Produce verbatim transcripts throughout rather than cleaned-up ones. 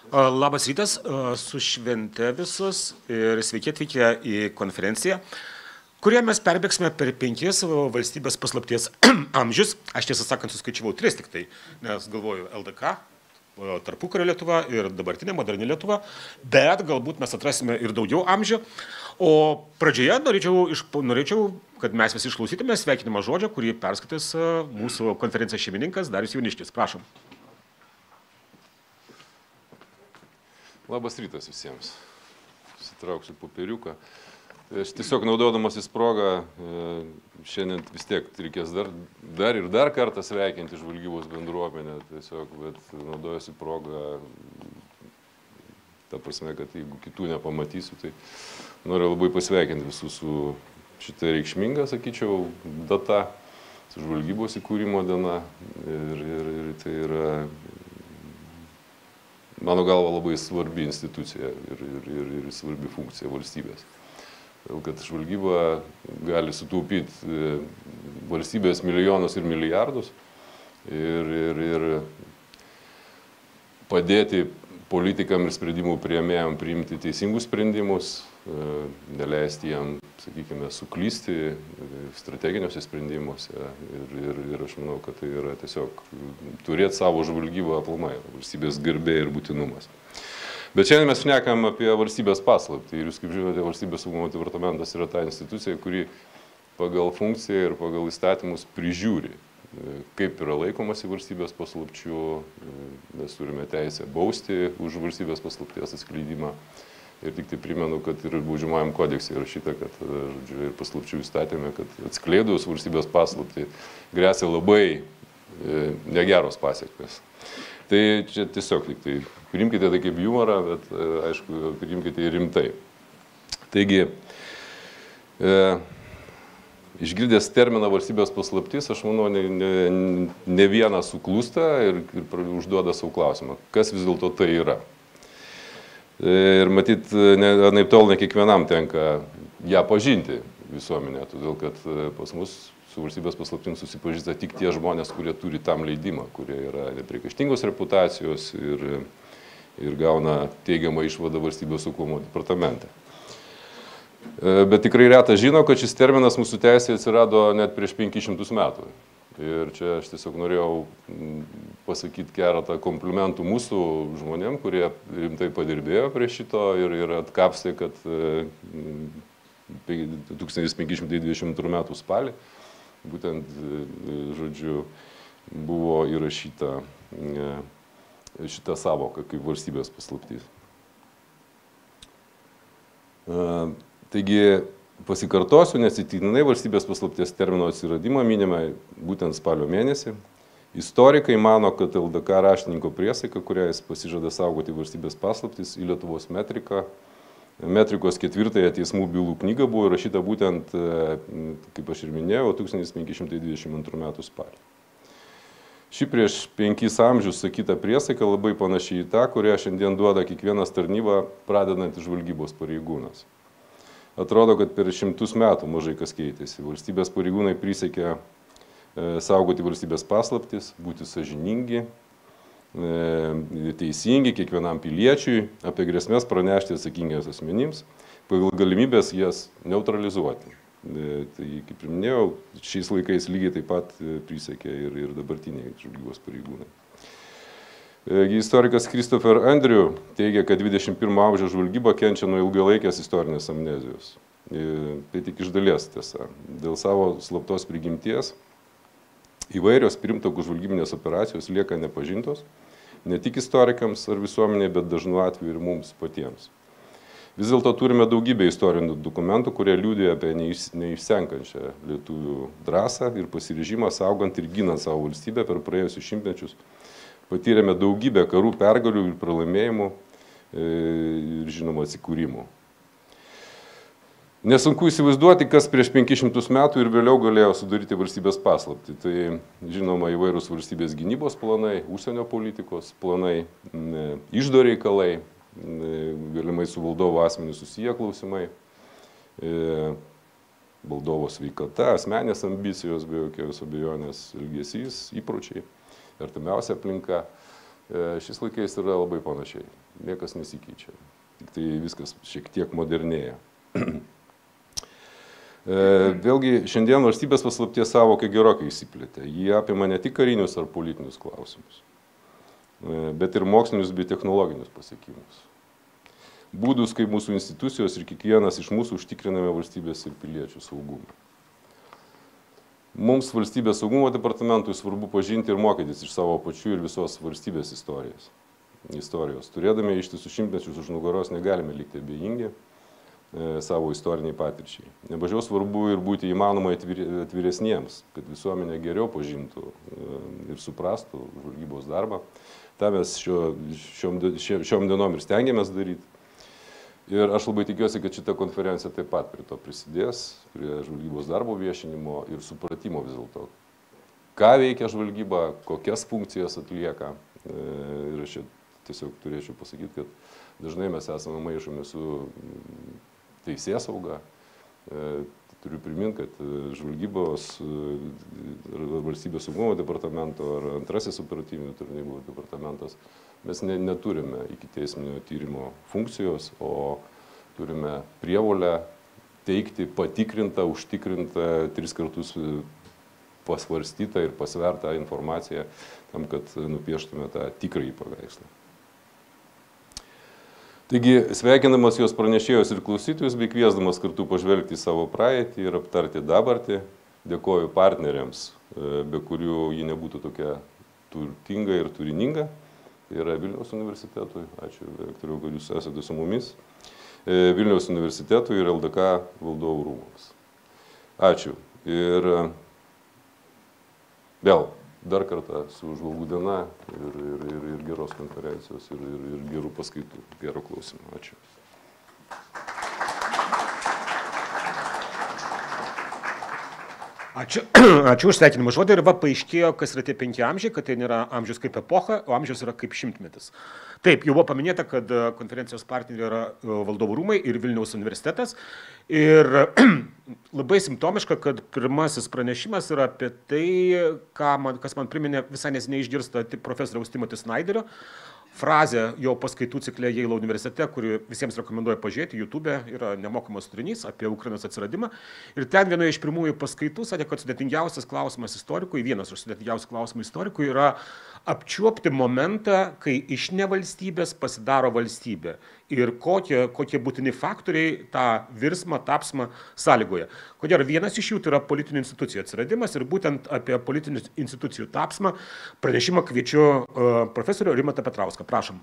Labas rytas, su švente visus ir sveiki atvykę į konferenciją, kurioje mes perbėgsime per penkis valstybės paslapties amžius. Aš tiesą sakant suskaičiavau tris tik tai, nes galvoju L D K, tarpukario Lietuva ir dabartinė moderni Lietuva, bet galbūt mes atrasime ir daugiau amžių. O pradžioje norėčiau, norėčiau kad mes visi išklausytume sveikinimą žodžio, kurį perskaitys mūsų konferencijos šeimininkas Darius Jauniškis. Prašom. Labas rytas visiems. Sitrauksiu popieriuką. Aš tiesiog naudodamasis progą, šiandien vis tiek reikės dar, dar ir dar kartą sveikinti žvalgybos bendruomenę, tiesiog, bet naudojuosi progą, ta prasme, kad jeigu kitų nepamatysiu, tai noriu labai pasveikinti visus su šitą reikšmingą, sakyčiau, data, su žvalgybos įkūrimo diena ir, ir, ir tai yra, mano galva, labai svarbi institucija ir, ir, ir, ir svarbi funkcija valstybės. Todėl, kad žvalgyba gali sutaupyti valstybės milijonus ir milijardus ir, ir, ir padėti politikam ir sprendimų priėmėjam priimti teisingus sprendimus, neleisti jam, sakykime, suklysti strateginiuose sprendimuose. Ir, ir, ir aš manau, kad tai yra tiesiog turėti savo žvalgybą aplamai, valstybės garbė ir būtinumas. Bet šiandien mes šnekam apie valstybės paslaptį. Ir jūs, kaip žinote, Valstybės saugumo departamentas yra ta institucija, kuri pagal funkciją ir pagal įstatymus prižiūri, kaip yra laikomasi valstybės paslapčių. Mes turime teisę bausti už valstybės paslapties atskleidimą. Ir tik tai primenu, kad ir baudžiamajam kodekse įrašyta, kad žodžiu, ir paslapčių įstatėme, kad atskleidus valstybės paslaptį gresia labai e, negeros pasiekmes. Tai čia tiesiog tik tai priimkite tai kaip humorą, bet e, aišku, priimkite ir rimtai. Taigi, e, išgirdęs terminą valstybės paslaptis, aš manau, ne, ne, ne vieną suklūsta ir, ir užduoda savo klausimą, kas vis dėlto tai yra. Ir matyt, anaip tol ne kiekvienam tenka ją pažinti visuomenė, todėl kad pas mus su valstybės paslaptim susipažįsta tik tie žmonės, kurie turi tam leidimą, kurie yra nepriekaištingos reputacijos ir, ir gauna teigiamą išvadą Valstybės saugumo departamente. Bet tikrai retas žino, kad šis terminas mūsų teisėje atsirado net prieš penkis šimtus metų. Ir čia aš tiesiog norėjau pasakyti keletą komplimentų mūsų žmonėm, kurie rimtai padirbėjo prie šito ir, ir atkapstė, kad tūkstantis penki šimtai dvidešimt antrų metų spalį būtent, žodžiu, buvo įrašyta šita savoka kaip valstybės paslaptis. Taigi, pasikartosiu, nes įtikinamai valstybės paslapties termino atsiradimą minime būtent spalio mėnesį. Istorikai mano, kad L D K raštininko priesaika, kurią jis pasižada saugoti valstybės paslaptis, į Lietuvos metriką, metrikos ketvirtąją teismų bylų knygą buvo įrašyta būtent, kaip aš ir minėjau, tūkstantis penki šimtai dvidešimt antrų metų spalį. Ši prieš penkis amžius sakyta priesaika labai panašiai į tą, kurią šiandien duoda kiekvienas tarnyba pradedantis žvalgybos pareigūnas. Atrodo, kad per šimtus metų mažai kas keitėsi. Valstybės pareigūnai prisiekė e, saugoti valstybės paslaptis, būti sąžiningi, e, teisingi kiekvienam piliečiui, apie grėsmės pranešti atsakingiams asmenims, pagal galimybės jas neutralizuoti. E, tai, kaip ir minėjau, šiais laikais lygiai taip pat prisiekė ir, ir dabartiniai žvalgybos pareigūnai. Istorikas Christopher Andrew teigia, kad dvidešimt pirmo amžiaus žvalgyba kenčia nuo ilgalaikės istorinės amnezijos. Tai tik iš dalies tiesa. Dėl savo slaptos prigimties įvairios pirmtakų žvalgybinės operacijos lieka nepažintos, ne tik istorikams ar visuomeniai, bet dažnu atveju ir mums patiems. Vis dėlto turime daugybę istorinių dokumentų, kurie liudija apie neišsenkančią lietuvių drąsą ir pasiryžimą saugant ir ginant savo valstybę per praėjusius šimtmečius. Patyrėme daugybę karų, pergalių ir pralaimėjimų ir, žinoma, atsikūrimų. Nesunku įsivaizduoti, kas prieš penkis šimtus metų ir vėliau galėjo sudaryti valstybės paslaptį. Tai, žinoma, įvairūs valstybės gynybos planai, užsienio politikos planai, iždo reikalai, galimai su valdovo asmeniu susiję klausimai, valdovo sveikata, asmenės ambicijos, be jokios abejonės, elgesys, įpročiai. Artimiausia aplinka šiais laikais yra labai panašiai. niekas nesikeičia. Tik tai viskas šiek tiek modernėja. Vėlgi, šiandien valstybės paslapties sąvoka gerokai išsiplėtė. Jie apima ne tik karinius ar politinius klausimus, bet ir mokslinius bei technologinius pasiekimus. Būdus, kaip mūsų institucijos ir kiekvienas iš mūsų užtikriname valstybės ir piliečių saugumą. Mums valstybės saugumo departamentui svarbu pažinti ir mokytis iš savo pačių ir visos valstybės istorijos. istorijos. Turėdami ištisus šimtmečius už nugaros negalime likti abejingi e, savo istoriniai patirčiai. Nebažiau svarbu ir būti įmanomai atvir, atviresniems, kad visuomenė geriau pažintų e, ir suprastų žvalgybos darbą. Ta mes šio, šiom, šiom dienom ir stengiamės daryti. Ir aš labai tikiuosi, kad šita konferencija taip pat prie to prisidės, prie žvalgybos darbo viešinimo ir supratimo vis dėlto. Ką veikia žvalgyba, kokias funkcijas atlieka. Ir aš tiesiog turėčiau pasakyti, kad dažnai mes esame maišomi su teisėsauga. Turiu priminti, kad žvalgybos valstybės saugumo departamento ar antrasis operatyvinių tarnybų departamentas mes ne, neturime ikiteisminio tyrimo funkcijos, o turime prievolę teikti patikrintą, užtikrintą, tris kartus pasvarstytą ir pasvertą informaciją tam, kad nupieštume tą tikrąjį paveikslą. Taigi, sveikinamas jos pranešėjos ir klausytojus, bei kviesdamas kartu pažvelgti į savo praeitį ir aptarti dabartį, dėkoju partneriams, be kurių ji nebūtų tokia turtinga ir turininga. Tai yra Vilniaus universitetui, ačiū rektoriau, kad jūs esate su mumis, Vilniaus universitetui ir L D K valdovų rūmams. Ačiū. Ir vėl dar kartą su žvalgų diena ir, ir, ir, ir geros konferencijos ir, ir, ir gerų paskaitų, gero klausimų. Ačiū. Ačiū, ačiū už sveikinimą žodį ir va paaiškėjo, kas yra tie penki amžiai, kad tai nėra amžius kaip epocha, o amžius yra kaip šimtmetis. Taip, jau buvo paminėta, kad konferencijos partneriai yra Valdovų rūmai ir Vilniaus universitetas. Ir labai simptomiška, kad pirmasis pranešimas yra apie tai, ką man, kas man priminė visai neseniai išgirsta profesoriaus Timothy Snyderio frazę jo paskaitų cikle Yale universitete, kuri visiems rekomenduoja pažiūrėti, YouTube yra nemokamas turinys apie Ukrainos atsiradimą. Ir ten vienoje iš pirmųjų paskaitų sakė, kad sudėtingiausias klausimas istorikui, vienas iš sudėtingiausių klausimų istorikui yra apčiuopti momentą, kai iš nevalstybės pasidaro valstybė ir kokie, kokie būtini faktoriai tą virsmą, tapsmą sąlygoja. Kodėl vienas iš jų tai yra politinių institucijų atsiradimas ir būtent apie politinių institucijų tapsmą pranešimą kviečiu uh, profesorių Rimantą Petrauską. Prašom.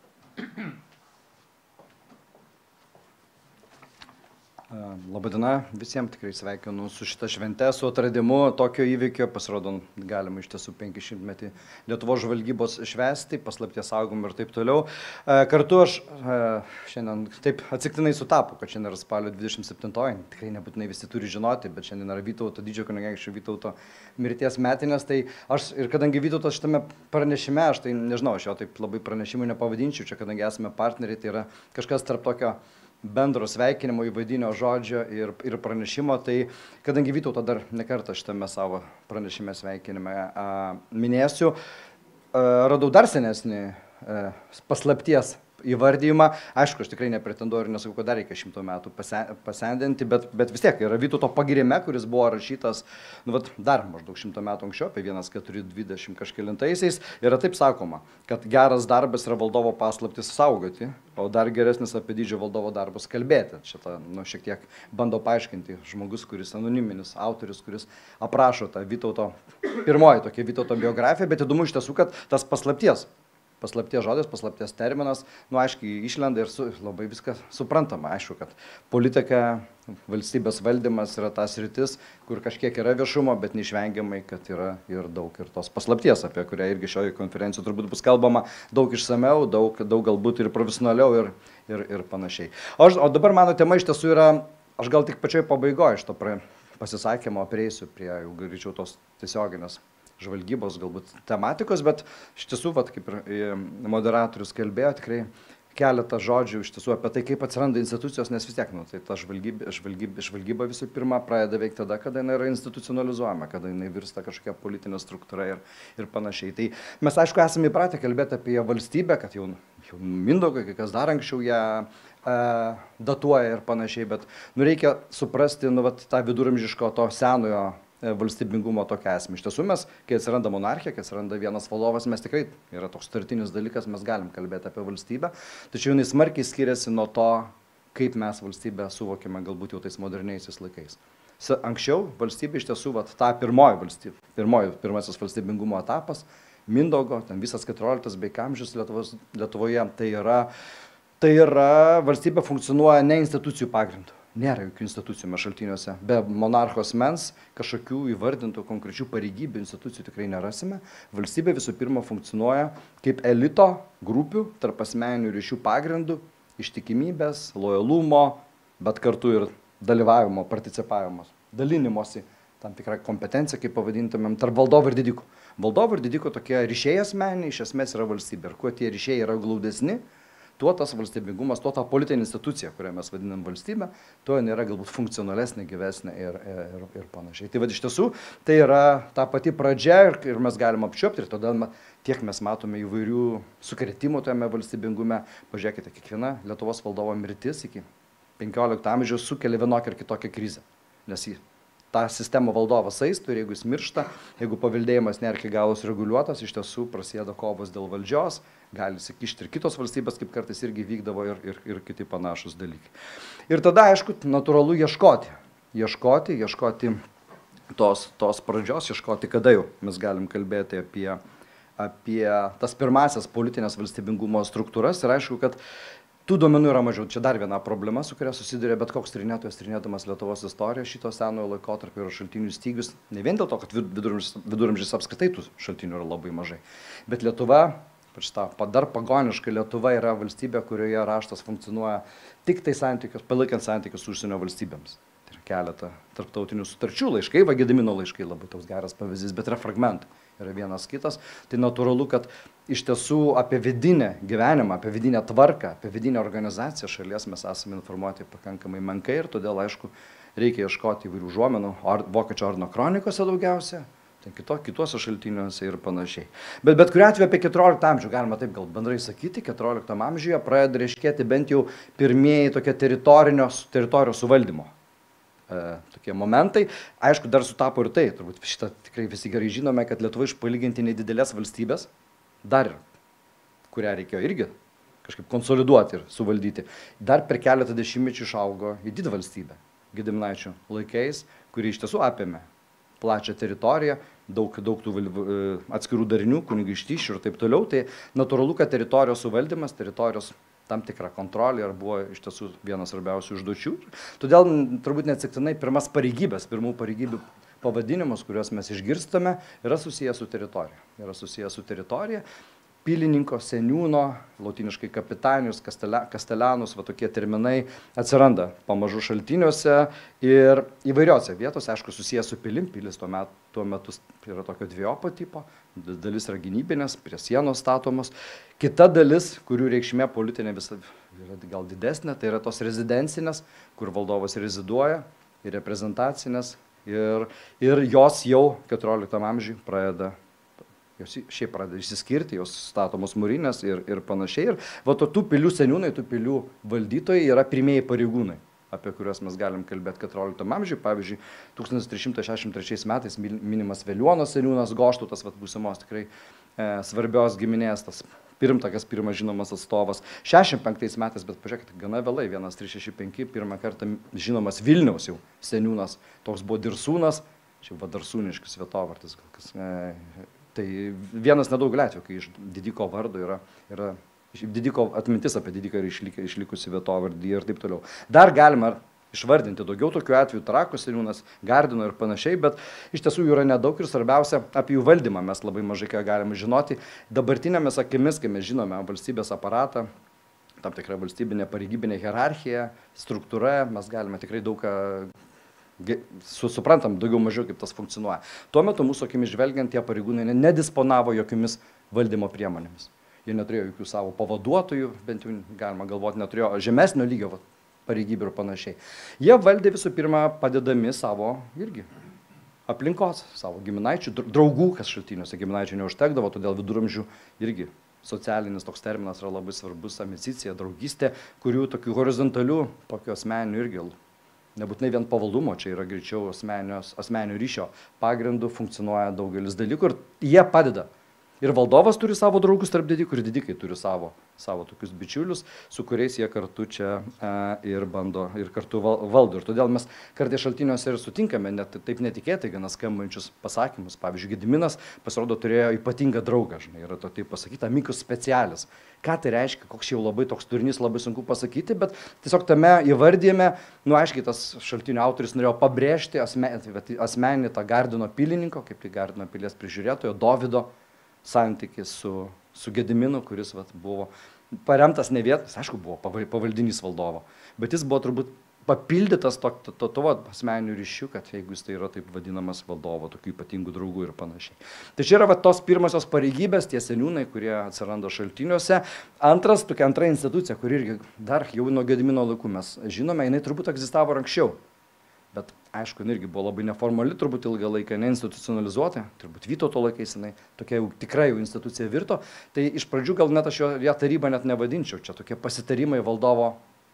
Labadiena visiems, tikrai sveikinu su šita švente, su atradimu tokio įvykio, pasirodo, galima iš tiesų penkiasdešimtmetį Lietuvos žvalgybos švęsti, paslapties saugomą ir taip toliau. Kartu aš šiandien taip atsitiktinai sutapo, kad šiandien yra spalio dvidešimt septintoji, tikrai nebūtinai visi turi žinoti, bet šiandien yra Vytauto didžiojo kunigaikščio Vytauto mirties metinės, tai aš ir kadangi Vytautas šitame pranešime, aš tai nežinau, aš jo taip labai pranešimų nepavadinčiau, čia kadangi esame partneriai, tai yra kažkas tarp tokio bendro sveikinimo, įvadinio žodžio ir, ir pranešimo, tai kadangi Vytauto dar nekartą šitame savo pranešime sveikinime a, minėsiu, a, radau dar senesnį a, paslapties įvardyjimą. Aišku, aš tikrai nepretenduoju ir nesakau, kad dar reikia šimto metų pasendinti, bet, bet vis tiek yra Vytauto pagirime, kuris buvo rašytas nu, vat, dar maždaug šimto metų anksčiau, apie vienas keturi dvidešimt kažkelintaisiais. Yra taip sakoma, kad geras darbas yra valdovo paslaptis saugoti, o dar geresnis apie didžio valdovo darbus kalbėti. Šitą nu, šiek tiek bando paaiškinti žmogus, kuris anoniminis autorius, kuris aprašo tą Vytauto, pirmoji tokia Vytauto biografija, bet įdomu iš tiesų, kad tas paslapties. Paslapties žodis, paslapties terminas, nu aiškiai išlenda ir su, labai viskas suprantama. Aišku, kad politika, valstybės valdymas yra tas rytis, kur kažkiek yra viešumo, bet neišvengiamai, kad yra ir daug ir tos paslapties, apie kurią irgi šioje konferencijoje turbūt bus kalbama daug išsameu, daug, daug galbūt ir profesionaliau ir, ir, ir panašiai. O, aš, o dabar mano tema iš tiesų yra, aš gal tik pačioj pabaigoje iš to pasisakymo prieisiu prie jau greičiau tos tiesioginės žvalgybos galbūt tematikos, bet iš tiesų, vat, kaip ir moderatorius kalbėjo, tikrai keletą žodžių iš tiesų apie tai, kaip atsiranda institucijos, nes vis tiek, nu, tai ta žvalgyba, žvalgyba, žvalgyba visų pirma pradeda veikti tada, kada jinai yra institucionalizuojama, kada jinai virsta kažkokia politinė struktūra ir, ir panašiai. Tai mes, aišku, esame įpratę kalbėti apie valstybę, kad jau, jau Mindaugai, kai kas dar anksčiau ją e, datuoja ir panašiai, bet nu, reikia suprasti nu, vat, tą viduramžiško to senojo valstybingumo tokia esmė. Iš tiesų mes, kai atsiranda monarchija, kai atsiranda vienas valdovas, mes tikrai, yra toks startinis dalykas, mes galim kalbėti apie valstybę, tačiau jinai smarkiai skiriasi nuo to, kaip mes valstybę suvokime galbūt jau tais moderniaisiais laikais. Anksčiau valstybė iš tiesų, vat, ta pirmoji valstybė, pirmoji, pirmasis valstybingumo etapas, Mindaugo, ten visas keturioliktas bei amžius Lietuvos, Lietuvoje, tai yra, tai yra valstybė funkcionuoja ne institucijų pagrindu. Nėra jokių institucijų mes šaltiniuose. Be monarcho asmens kažkokių įvardintų konkrečių pareigybių institucijų tikrai nerasime. Valstybė visų pirma funkcionuoja kaip elito grupių tarp asmeninių ryšių pagrindų, ištikimybės, lojalumo, bet kartu ir dalyvavimo, participavimo, dalinimosi, tam tikrą kompetenciją, kaip pavadintumėm, tarp valdovų ir didikų. Valdovų ir didikų tokie ryšiai asmeniniai iš esmės yra valstybė. Ir kuo tie ryšiai yra glaudesni, tuo tas valstybingumas, tuo ta politinė institucija, kurią mes vadinam valstybę, tuo nėra galbūt funkcionalesnė, gyvesnė ir, ir, ir panašiai. Tai vad iš tiesų, tai yra ta pati pradžia ir, ir mes galim apčiuopti ir todėl tiek mes matome įvairių sukrėtimų tame valstybingume. Pažiūrėkite, kiekviena Lietuvos valdovo mirtis iki penkiolikto amžiaus sukelia vienokią ir kitokią krizę, nes jį tą sistemą valdovas eistų ir jeigu jis miršta, jeigu paveldėjimas nėra iki galo sureguliuotas, iš tiesų prasideda kovos dėl valdžios, gali įsikišti ir kitos valstybės, kaip kartais irgi vykdavo ir, ir, ir kiti panašus dalykai. Ir tada, aišku, natūralu ieškoti, ieškoti, ieškoti tos, tos pradžios, ieškoti, kada jau mes galim kalbėti apie, apie tas pirmasias politinės valstybingumo struktūras ir aišku, kad tų duomenų yra mažiau. Čia dar viena problema, su kuria susiduria bet koks tyrinėtojas, tyrinėdamas Lietuvos istoriją šito senojo laikotarpio ir šaltinių stygius. Ne vien dėl to, kad viduramžis, viduramžis apskritai tų šaltinių yra labai mažai. Bet Lietuva, šitą dar pagoniška Lietuva yra valstybė, kurioje raštas funkcionuoja tik tai santykius, palaikant santykius su užsienio valstybėms. Tai yra keletą tarptautinių sutarčių laiškai, va Gedimino laiškai labai toks geras pavyzdys, bet yra fragmentai. Yra vienas kitas, tai natūralu, kad iš tiesų apie vidinę gyvenimą, apie vidinę tvarką, apie vidinę organizaciją šalies mes esame informuoti pakankamai menkai ir todėl, aišku, reikia ieškoti įvairių užuominų, or, Vokiečių ordino kronikose daugiausia, tai kito, kituose šaltiniuose ir panašiai. Bet bet kuriuo atveju apie keturioliktą amžių, galima taip gal bendrai sakyti, keturioliktam amžiuje pradeda reiškėti bent jau pirmieji tokie teritorijos suvaldymo. Tokie momentai. Aišku, dar sutapo ir tai, turbūt šitą tikrai visi gerai žinome, kad Lietuva iš palyginti nedidelės valstybės, dar kurią reikėjo irgi kažkaip konsoliduoti ir suvaldyti, dar per keletą dešimtmečių išaugo į didvalstybę Gediminaičių laikais, kuri iš tiesų apėmė plačią teritoriją, daug, daug tų atskirų darinių, kunigaikštysčių ir taip toliau. Tai natūralu, kad teritorijos suvaldymas, teritorijos tam tikrą kontrolę ir buvo iš tiesų vienas svarbiausių užduočių. Todėl turbūt neatsitiktinai pirmas pareigybės, pirmų pareigybių pavadinimus, kuriuos mes išgirstame, yra susijęs su teritorija. Yra susijęs su teritorija. Pilininko, seniūno, lotyniškai kapitanius, kastelianus, va tokie terminai atsiranda pamažu šaltiniuose ir įvairiose vietose, aišku, susijęs su pilim, pilis tuo metu, tuo metu yra tokio dviejopo tipo, dalis yra gynybinės, prie sienos statomos, kita dalis, kurių reikšmė politinė visą yra gal didesnė, tai yra tos rezidencinės, kur valdovas reziduoja, ir reprezentacinės, ir, ir jos jau keturioliktam amžiui pradeda jos šiaip pradeda išsiskirti, jos statomos mūrinės ir, ir panašiai. Ir va, to, tų pilių seniūnai, tų pilių valdytojai yra pirmieji pareigūnai, apie kuriuos mes galim kalbėti keturioliktam amžiui. Pavyzdžiui, tūkstantis trys šimtai šešiasdešimt trečiais metais minimas Veliuono seniūnas Goštautas, vat būsimos tikrai e, svarbios giminės, tas pirmtakas, pirmas žinomas atstovas. šešiasdešimt penktais metais, bet pažiūrėkite, gana vėlai, vienas trys šeši penki, pirmą kartą žinomas Vilniaus jau seniūnas, toks buvo Dirsūnas, čia va Darsūniškis vietovardis, kas... E, Tai vienas nedaugelio atvejų, kai iš didiko vardo yra, yra didiko atmintis apie didiką yra išlikę, išlikusi vietovardį ir taip toliau. Dar galima išvardinti daugiau tokių atvejų, Trakų seniūnas, Gardino ir panašiai, bet iš tiesų jų yra nedaug ir svarbiausia, apie jų valdymą mes labai mažai ką galime žinoti. Dabartinėmis akimis, kai mes žinome valstybės aparatą, tam tikra valstybinė pareigybinė hierarchija, struktūra, mes galime tikrai daug ką suprantam daugiau mažiau, kaip tas funkcionuoja. Tuo metu mūsų akimis žvelgiant, tie pareigūnai nedisponavo jokiomis valdymo priemonėmis. Jie neturėjo jokių savo pavaduotojų, bent jau galima galvoti, neturėjo žemesnio lygio va, pareigybių ir panašiai. Jie valdė visų pirma padedami savo irgi aplinkos, savo giminaičių, draugų, kas šaltiniuose giminaičių neužtekdavo, todėl viduramžių irgi socialinis toks terminas yra labai svarbus, amicicija, draugystė, kurių tokių horizontalių, tokių asmeninių irgi, nebūtinai vien pavaldumo, čia yra greičiau asmeninio ryšio pagrindų, funkcionuoja daugelis dalykų ir jie padeda. Ir valdovas turi savo draugus tarp didikų, ir didikai turi savo, savo tokius bičiulius, su kuriais jie kartu čia e, ir bando, ir kartu valdo. Ir todėl mes kartais šaltiniuose ir sutinkame net taip netikėtai gana skambančius pasakymus. Pavyzdžiui, Gediminas, pasirodo, turėjo ypatingą draugą, žinai, yra to taip pasakyta, amicus specialis. Ką tai reiškia, koks jau labai toks turinys, labai sunku pasakyti, bet tiesiog tame įvardėjame, nu aiškiai, tas šaltinių autoris norėjo pabrėžti asmen, asmeninį tą Gardino pilininko, kaip tai Gardino pilies prižiūrėtojo, Dovydo santykis su, su Gediminu, kuris vat, buvo paremtas ne vietas, aišku, buvo pavaldinys valdovo, bet jis buvo turbūt papildytas to, to, to, to asmeninių ryšių, kad jeigu jis tai yra taip vadinamas valdovo, tokių ypatingų draugų ir panašiai. Tai čia yra vat, tos pirmosios pareigybės, tie seniūnai, kurie atsiranda šaltiniuose. Antras, tokia antra institucija, kuri irgi dar jau nuo Gedimino laikų mes žinome, jinai turbūt egzistavo anksčiau. Bet aišku, irgi buvo labai neformali, turbūt ilgą laiką neinstitucionalizuota, turbūt Vytauto laikais jinai tokia jau tikrai jau institucija virto. Tai iš pradžių gal net aš jo, ją tarybą net nevadinčiau, čia tokie pasitarimai valdovo,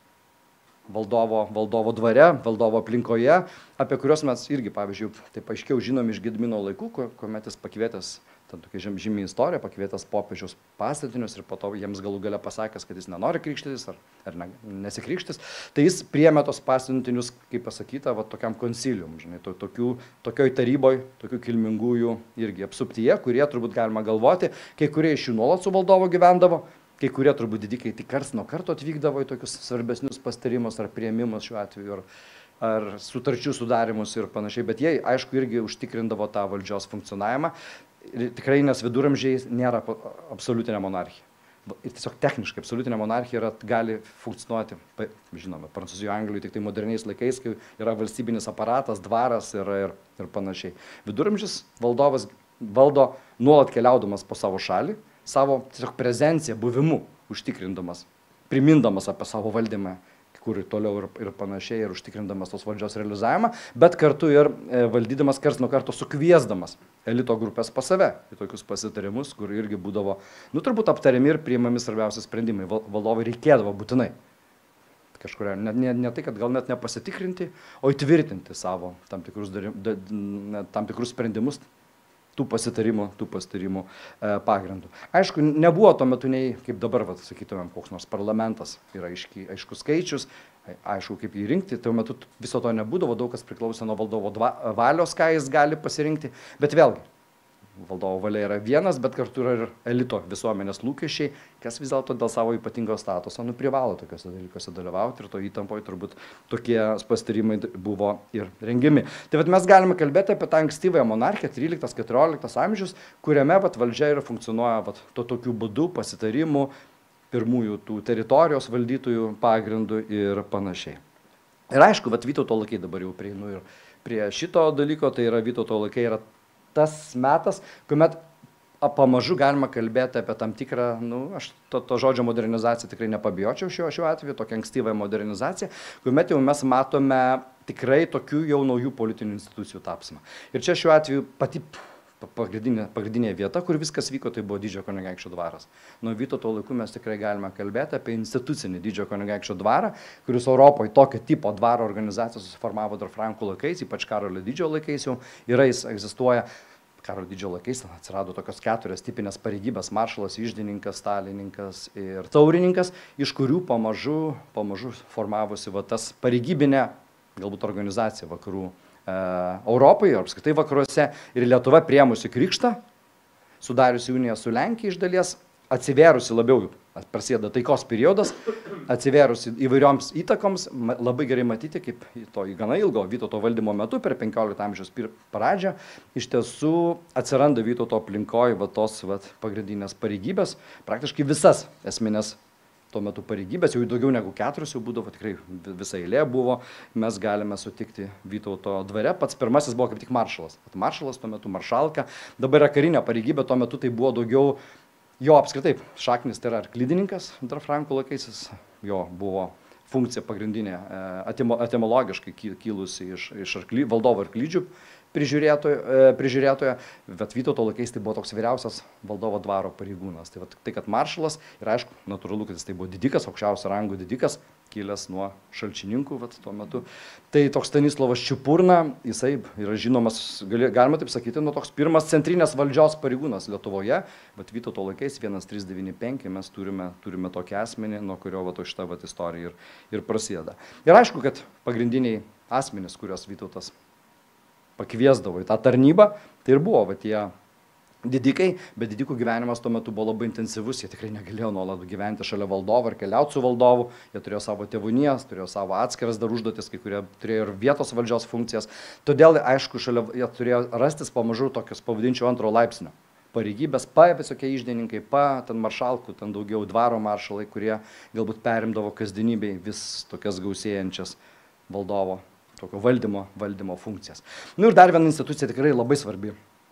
valdovo, valdovo dvare, valdovo aplinkoje, apie kuriuos mes irgi, pavyzdžiui, taip aiškiau žinom iš Gedimino laikų, kuomet jis pakvietęs, ten tokia žymi istorija, pakvietęs popiežiaus pasiuntinius ir po to jiems galų gale pasakęs, kad jis nenori krikštytis ar, ar ne, nesikrikštis, tai jis priėmė tos pasiuntinius, kaip pasakyta, va, tokiam konsilium, žinai, to, tokių, tokioj taryboj, tokių kilmingųjų irgi apsuptyje, kurie turbūt galima galvoti, kai kurie iš jų nuolat su valdovu gyvendavo, kai kurie turbūt didikai tik karts nuo karto atvykdavo į tokius svarbesnius pastarimus ar priėmimus šiuo atveju, ar, ar sutarčių sudarimus ir panašiai, bet jie, aišku, irgi užtikrindavo tą valdžios funkcionavimą. Ir tikrai, nes viduramžiai nėra absoliutinė monarchija. Ir tiesiog techniškai absoliutinė monarchija yra, gali funkcionuoti, žinome, Prancūzijoje, Anglijoje, tik tai moderniais laikais, kai yra valstybinis aparatas, dvaras ir, ir, ir panašiai. Viduramžis valdovas valdo nuolat keliaudamas po savo šalį, savo tiesiog prezenciją, buvimu užtikrindamas, primindamas apie savo valdymą, kur toliau ir, ir panašiai, ir užtikrindamas tos valdžios realizavimą, bet kartu ir e, valdydamas karts nuo karto sukviesdamas elito grupės pas save į tokius pasitarimus, kur irgi būdavo, nu turbūt aptariami ir priimami svarbiausi sprendimai. Val, valdovai reikėdavo būtinai kažkuria, ne, ne, ne tai, kad gal net nepasitikrinti, o įtvirtinti savo tam tikrus, darim, da, tam tikrus sprendimus tų pasitarimų, tų pasitarimų e, pagrindų. Aišku, nebuvo tuo metu nei, kaip dabar, vat, sakytumėm, koks nors parlamentas yra aiški, aiškus skaičius, aišku, kaip jį rinkti, tuo metu viso to nebūdavo, daug kas priklausė nuo valdovo dva, valios, ką jis gali pasirinkti, bet vėlgi, valdovo valia yra vienas, bet kartu yra ir elito visuomenės lūkesčiai, kas vis dėlto dėl savo ypatingo statuso, nu, privalo tokiuose dalykuose dalyvauti ir to įtampoje turbūt tokie pasitarimai buvo ir rengiami. Tai vat, mes galime kalbėti apie tą ankstyvąją monarchiją, tryliktas keturioliktas amžius, kuriame vat, valdžia ir funkcionuoja vat, to tokiu būdu, pasitarimų, pirmųjų tų teritorijos valdytojų pagrindų ir panašiai. Ir aišku, vat, Vytauto laikai dabar jau prieinu ir prie šito dalyko, tai yra Vytauto laikai yra tas metas, kuomet pamažu galima kalbėti apie tam tikrą, nu, aš to, to žodžio modernizaciją tikrai nepabijočiau šiuo, šiuo atveju, tokią ankstyvą modernizaciją, kuomet jau mes matome tikrai tokių jau naujų politinių institucijų tapsmą. Ir čia šiuo atveju pati pagrindinė, pagrindinė vieta, kur viskas vyko, tai buvo Didžiojo kunigaikščio dvaras. Nuo Vytauto laikų mes tikrai galime kalbėti apie institucinį Didžiojo kunigaikščio dvarą, kuris Europoje tokio tipo dvaro organizacija susiformavo dar Frankų laikais, ypač Karolio Didžiojo laikais jau yra, jis egzistuoja. Karolio Didžiojo laikais atsirado tokios keturios tipinės pareigybės: maršalas, iždininkas, stalininkas ir taurininkas, iš kurių pamažu, pamažu formavosi va, tas pareigybinė galbūt organizacija vakarų Europoje, apskritai vakaruose, ir Lietuva priėmusi krikštą, sudariusi uniją su Lenkija iš dalies, atsivėrusi labiau, prasideda taikos periodas, atsivėrusi įvairioms įtakoms, labai gerai matyti, kaip to gana ilgo Vytauto valdymo metu, per penkiolikto amžiaus pradžią, iš tiesų atsiranda Vytauto aplinkoje va, tos va, pagrindinės pareigybės, praktiškai visas esminės tuo metu pareigybės, jau daugiau negu keturios jau būdavo, tikrai visa eilė buvo, mes galime sutikti Vytauto dvare. Pats pirmasis buvo kaip tik maršalas. Maršalas tuo metu maršalka, dabar yra karinė pareigybė, tuo metu tai buvo daugiau Jo apskritai, šaknis tai yra arklidininkas, dar Franko laikais, jo buvo funkcija pagrindinė, etimo, etimologiškai kilusi iš, iš arkly, valdovo arklydžių prižiūrėtojo, prižiūrėtojo, bet Vytauto laikais tai buvo toks vyriausias valdovo dvaro pareigūnas. Tai, va, tai kad maršalas, ir aišku, natūralu, kad jis tai buvo didikas, aukščiausio rango didikas, kilęs nuo šalčininkų vat, tuo metu. Tai toks Stanislovas Čiupurna, jisai yra žinomas, gali, galima taip sakyti, nu toks pirmas centrinės valdžios pareigūnas Lietuvoje, bet Vytauto laikais vienas trys devyni penki mes turime, turime tokį asmenį, nuo kurio va, šita va, istorija ir, ir prasideda. Ir aišku, kad pagrindiniai asmenys, kuriuos Vytautas pakviesdavo į tą tarnybą, tai ir buvo va, tie didikai, bet didikų gyvenimas tuo metu buvo labai intensyvus, jie tikrai negalėjo nuolat gyventi šalia valdovo ar keliauti su valdovu, jie turėjo savo tėvūnijas, turėjo savo atskiras dar užduotis, kai kurie turėjo ir vietos valdžios funkcijas, todėl aišku, šalia jie turėjo rastis pamažu tokius, pavadinčiau, antro laipsnio pareigybės, pa visokie iždininkai, pa ten maršalkų, ten daugiau dvaro maršalai, kurie galbūt perimdavo kasdienybei vis tokias gausėjančias valdovo tokio valdymo, valdymo funkcijas. Nu ir dar viena institucija tikrai labai svarbi.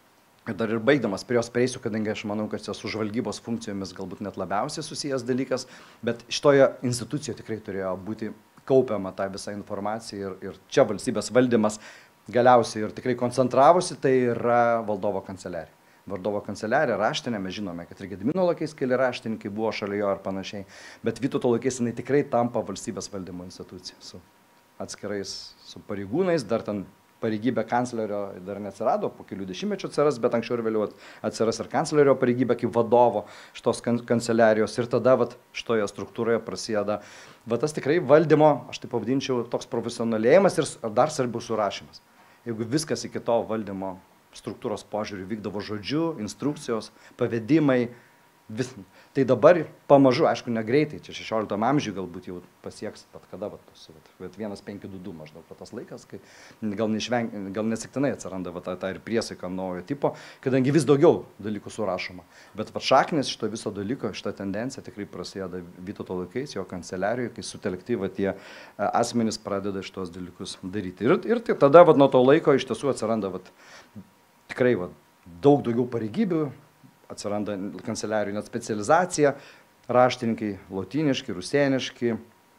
Ir dar ir baigdamas prie jos prieisiu, kadangi aš manau, kad čia su žvalgybos funkcijomis galbūt net labiausiai susijęs dalykas, bet šitoje institucijoje tikrai turėjo būti kaupiama ta visa informacija ir, ir čia valstybės valdymas galiausiai ir tikrai koncentravosi, tai yra valdovo kanceliarija. Valdovo kanceliarija, raštinė, mes žinome, kad ir Gedimino laikais keli raštininkai buvo šalia jo ir panašiai, bet Vytauto laikais jinai tikrai tampa valstybės valdymo institucija su atskirais su pareigūnais, dar ten pareigybė kanclerio dar neatsirado, po kelių dešimtmečių atsiras, bet anksčiau ir vėliau atsiras ir kanclerio pareigybė kaip vadovo šitos kanceliarijos ir tada vat, šitoje struktūroje prasideda va, tas tikrai valdymo, aš tai pavadinčiau, toks profesionalėjimas ir dar svarbiau surašymas. Jeigu viskas iki to valdymo struktūros požiūrį vykdavo žodžiu, instrukcijos, pavedimai, vis, tai dabar pamažu, aišku, negreitai, čia šešioliktam amžiui galbūt jau pasieks, bet kada, bet vienas penki du du maždaug tas laikas, kai gal, neišveng, gal nesiktinai atsiranda va, ta, ta ir priesaika naujo tipo, kadangi vis daugiau dalykų surašoma. Bet va, šaknis šito viso dalyko, šita tendencija tikrai prasideda Vytauto laikais, jo kanceliarijoje, kai sutelkti va, tie asmenys pradeda šitos dalykus daryti. Ir, ir tai, tada va, nuo to laiko iš tiesų atsiranda va, tikrai va, daug daugiau pareigybių, atsiranda kanceliarijų net specializacija, raštininkai lotyniški, rusėniški,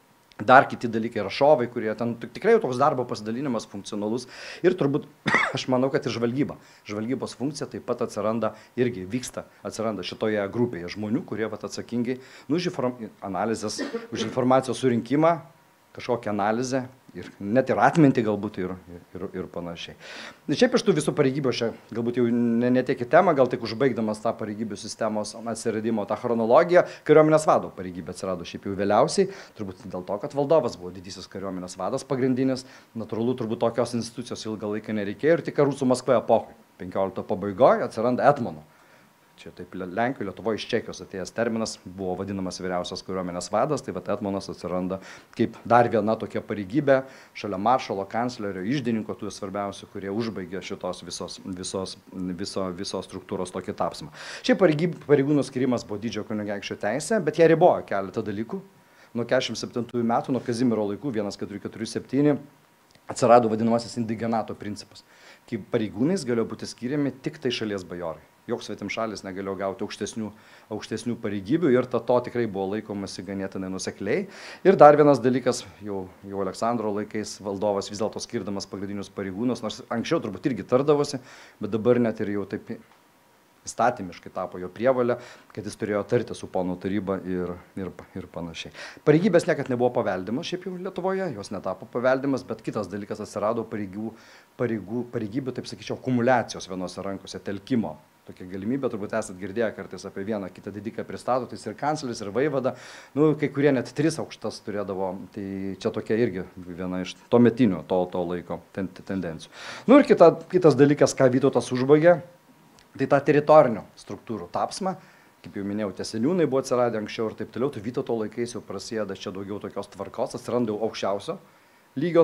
dar kiti dalykai, rašovai, kurie ten tikrai jau toks darbo pasidalinimas funkcionalus. Ir turbūt, aš manau, kad ir žvalgyba. Žvalgybos funkcija taip pat atsiranda, irgi vyksta, atsiranda šitoje grupėje žmonių, kurie vat, atsakingi nu, už, analizės, už informacijos surinkimą, kažkokią analizę ir net ir atmintį galbūt ir, ir, ir panašiai. Šiaip iš tų visų pareigybių, aš galbūt jau ne, ne tiek į temą, gal tik užbaigdamas tą pareigybių sistemos atsiradimo, tą chronologiją, kariuomenės vado pareigybė atsirado šiaip jau vėliausiai, turbūt dėl to, kad valdovas buvo didysis kariuomenės vadas pagrindinis, natūralu turbūt tokios institucijos ilgą laiką nereikėjo ir tik Rusų Maskvoje epochai, penkiolikto pabaigoje atsiranda etmono. Čia taip Lenkijoje, Lietuvoje iš Čekijos atėjęs terminas buvo vadinamas vyriausios kariuomenės vadas, tai vat etmonas atsiranda kaip dar viena tokia pareigybė šalia maršalo, kanclerio, iždininko, tų svarbiausių, kurie užbaigė šitos visos, visos, viso, visos struktūros tokį tapsmą. Šiaip pareigūnų skirimas buvo didžiojo kunigaikščio teisė, bet jie ribojo keletą dalykų. Nuo keturiasdešimt septintųjų metų, nuo Kazimiero laikų, vienas keturi keturi septyni, atsirado vadinamasis indigenato principas, kai pareigūnais galėjo būti skiriami tik tai šalies bajorai. Joks svetimšalis negalėjo gauti aukštesnių, aukštesnių pareigybių ir ta, to tikrai buvo laikomasi ganėtinai nusekliai. Ir dar vienas dalykas, jau, jau Aleksandro laikais valdovas vis dėlto skirdamas pagrindinius pareigūnus, nors anksčiau turbūt irgi tardavosi, bet dabar net ir jau taip įstatymiškai tapo jo prievalė, kad jis turėjo tarti su ponų taryba ir, ir, ir panašiai. Pareigybės niekad nebuvo paveldimas, šiaip jau Lietuvoje, jos netapo paveldimas, bet kitas dalykas atsirado pareigų, pareigų, pareigybių, taip sakyčiau, akumuliacijos vienose rankose, telkimo. Tokia galimybė, turbūt esat girdėję kartais apie vieną kitą didiką pristato, tai ir kancleris, ir vaivada, nu, kai kurie net tris aukštas turėdavo, tai čia tokia irgi viena iš to metinių, to, to laiko ten, tendencijų. Nu ir kita, kitas dalykas, ką Vytautas užbaigė, tai tą teritorinių struktūrų tapsmą, kaip jau minėjau, tie seniūnai buvo atsiradę anksčiau ir taip toliau, tai Vytauto laikais jau prasideda čia daugiau tokios tvarkos, atsiranda jau aukščiausio lygio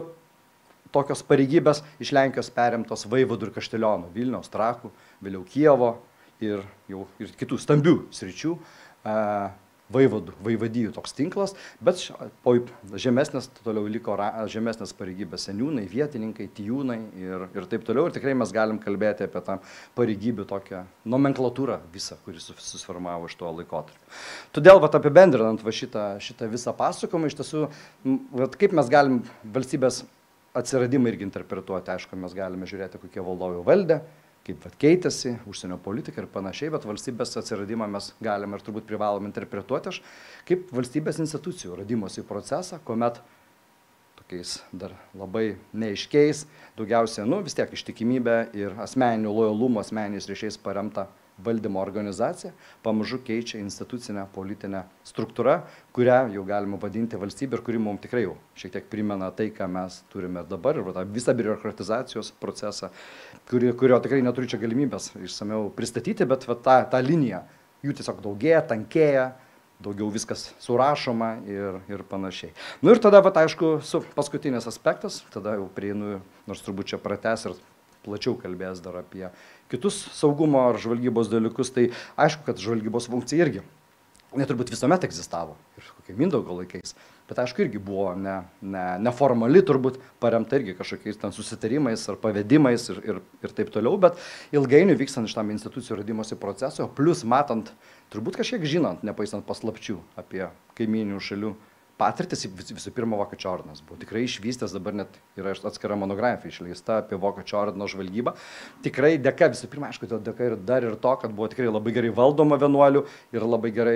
tokios pareigybės iš Lenkijos perimtos vaivadų ir kaštelionų, Vilniaus, Trakų, vėliau Kijevo ir, jau, ir kitų stambių sričių. vaivadų, vaivadijų toks tinklas, bet po žemesnės, toliau liko žemesnės pareigybės seniūnai, vietininkai, tijūnai ir, ir taip toliau. Ir tikrai mes galim kalbėti apie tą pareigybių tokią nomenklatūrą visą, kuri susiformavo iš tuo laikotarpiu. Todėl, vat, apibendrinant va, šitą, šitą visą pasakojimą, iš tiesų, vat, kaip mes galim valstybės atsiradimą irgi interpretuoti, aišku, mes galime žiūrėti, kokie valdovai valdė, kaip vat, keitėsi užsienio politika ir panašiai, bet valstybės atsiradimą mes galime ir turbūt privalom interpretuoti aš kaip valstybės institucijų radimosi procesą, kuomet tokiais dar labai neaiškiais, daugiausia, nu, vis tiek ištikimybė ir asmeninių lojalumo, asmeniniais ryšiais paremta valdymo organizacija pamažu keičia institucinę politinę struktūrą, kurią jau galima vadinti valstybė ir kuri mums tikrai jau šiek tiek primena tai, ką mes turime dabar ir tą visą biurokratizacijos procesą, kuri, kurio tikrai neturiu čia galimybės išsamiau pristatyti, bet va, ta, ta linija jų tiesiog daugėja, tankėja, daugiau viskas surašoma ir, ir panašiai. Nu ir tada, va, aišku, su paskutinis aspektas, tada jau prieinu, nors turbūt čia pratęs ir plačiau kalbės dar apie kitus saugumo ar žvalgybos dalykus, tai aišku, kad žvalgybos funkcija irgi neturbūt visuomet egzistavo, ir kokie Mindaugo laikais, bet aišku irgi buvo ne, ne, neformali, turbūt paremta irgi kažkokiais ten susitarimais ar pavedimais ir, ir, ir taip toliau, bet ilgainiui vykstant iš tam institucijų radimosi proceso, plus matant, turbūt kažkiek žinant, nepaisant paslapčių apie kaimyninių šalių patirtis, visų pirma, Vokiečių ordinas buvo tikrai išvystęs, dabar net yra atskira monografija išleista apie Vokiečių ordino žvalgybą. Tikrai dėka, visų pirma, aišku, dėka ir dar ir to, kad buvo tikrai labai gerai valdoma vienuolių ir labai gerai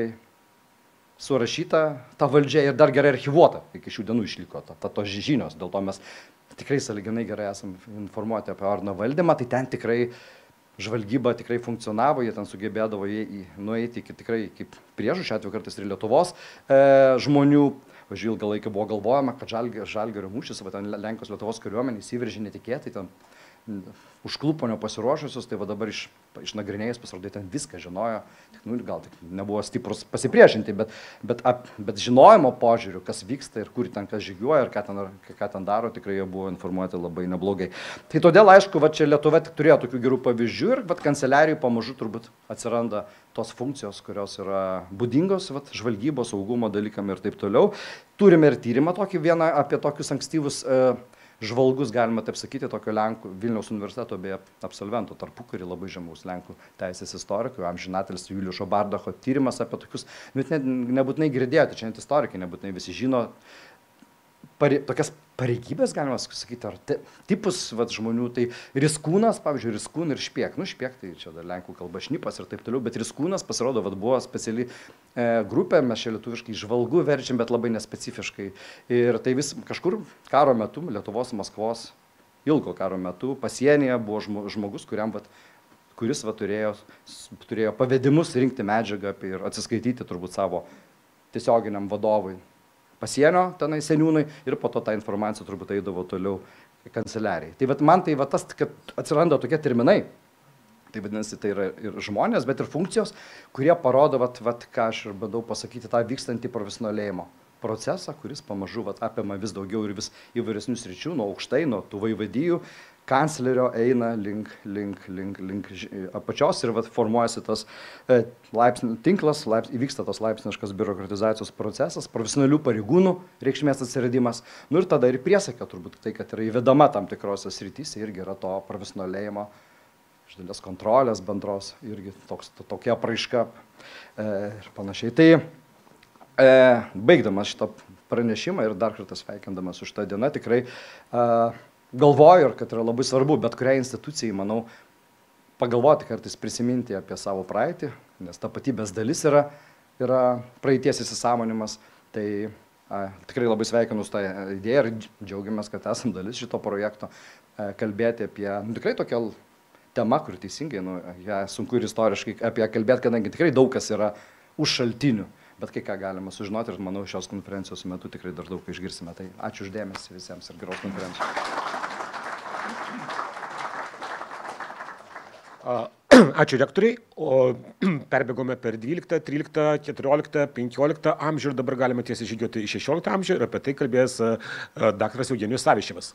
surašyta ta valdžia ir dar gerai archivuota, iki šių dienų išliko ta, ta tos žinios, dėl to mes tikrai sąlyginai gerai esame informuoti apie ordino valdymą, tai ten tikrai žvalgyba tikrai funkcionavo, jie ten sugebėdavo jie nueiti iki tikrai iki priešų, šiuo atveju kartais ir Lietuvos e, žmonių. Važiuoju, ilgą laiką buvo galvojama, kad Žalgirio mūšis, va, ten Lenkijos Lietuvos kariuomenė įsiveržė netikėtai, ten užklupo nepasiruošusius, tai va dabar iš, išnagrinėjus pasirodė, ten viską žinojo, tik, nu, gal tik nebuvo stiprus pasipriešinti, bet, bet, ap, bet žinojimo požiūriu, kas vyksta ir kur ten kas žygiuoja ir ką ten, ką ten daro, tikrai jie buvo informuoti labai neblogai. Tai todėl, aišku, va, čia Lietuva tik turėjo tokių gerų pavyzdžių ir kanceliarijai pamažu turbūt atsiranda tos funkcijos, kurios yra būdingos va, žvalgybos, saugumo dalykam ir taip toliau. Turime ir tyrimą tokį vieną apie tokius ankstyvus e, žvalgus, galima taip sakyti, tokio Lenkų Vilniaus universiteto beje absolventų tarpukarį labai žemaus Lenkų teisės istorikų, amžinatelis Juliušo Bardacho tyrimas apie tokius, bet ne, nebūtinai girdėjote, čia net istorikai nebūtinai visi žino, pare, tokias pareigybės, galima sakyti, ar te, tipus vat, žmonių, tai Riskūnas, pavyzdžiui, Riskūn ir Špiek, nu Špiek, tai čia dar Lenkų kalba šnipas ir taip toliau, bet Riskūnas pasirodo, vat, buvo speciali e, grupė, mes čia lietuviškai žvalgų verčiam, bet labai nespecifiškai. Ir tai vis kažkur karo metu, Lietuvos, Maskvos, ilgo karo metu, pasienyje buvo žmogus, kuriam, vat, kuris vat, turėjo, turėjo pavedimus rinkti medžiagą ir atsiskaityti turbūt savo tiesioginiam vadovui. Pasienio tenai seniūnai ir po to tą informaciją turbūt eidavo toliau kanceliarijai. Tai vat, man tai vat, tas, kad atsiranda tokie terminai, tai vadinasi, tai yra ir žmonės, bet ir funkcijos, kurie parodo, vat, vat, ką aš ir bandau pasakyti, tą vykstantį profesionalėjimo procesą, kuris pamažu vat, apima vis daugiau ir vis įvairesnių sričių, nuo aukštai, nuo tų vaivadijų, kanclerio eina link, link, link, link apačios ir vat, formuojasi tas e, laipsnių tinklas, laips, įvyksta tas laipsniškas biurokratizacijos procesas, profesionalių pareigūnų reikšmės atsiradimas. Nu ir tada ir priesaika turbūt tai, kad yra įvedama tam tikrose srityse, irgi yra to profesionalėjimo, iš dalies kontrolės bendros, irgi toks, to, tokia apraiška e, ir panašiai. Tai e, baigdamas šitą pranešimą ir dar kartą sveikindamas už tą dieną, tikrai e, galvoju, kad yra labai svarbu, bet kuriai institucijai, manau, pagalvoti kartais prisiminti apie savo praeitį, nes tapatybės dalis yra, yra praeities įsisąmonimas. Tai a, tikrai labai sveikinu tą idėją ir džiaugiamės, kad esam dalis šito projekto, a, kalbėti apie, nu, tikrai tokią temą, kur teisingai, nu, ją sunku ir istoriškai apie ją kalbėti, kadangi tikrai daug kas yra už šaltinių. Bet kai ką galima sužinoti ir manau, šios konferencijos metu tikrai dar daug išgirsime. Tai ačiū uždėmesi visiems ir geros konferencijos. Ačiū rektoriai, o perbėgome per dvyliktą, tryliktą, keturioliktą, penkioliktą amžių ir dabar galime tiesiai žygiuoti į šešioliktą amžių ir apie tai kalbės daktaras Eugenijus Saviščevas.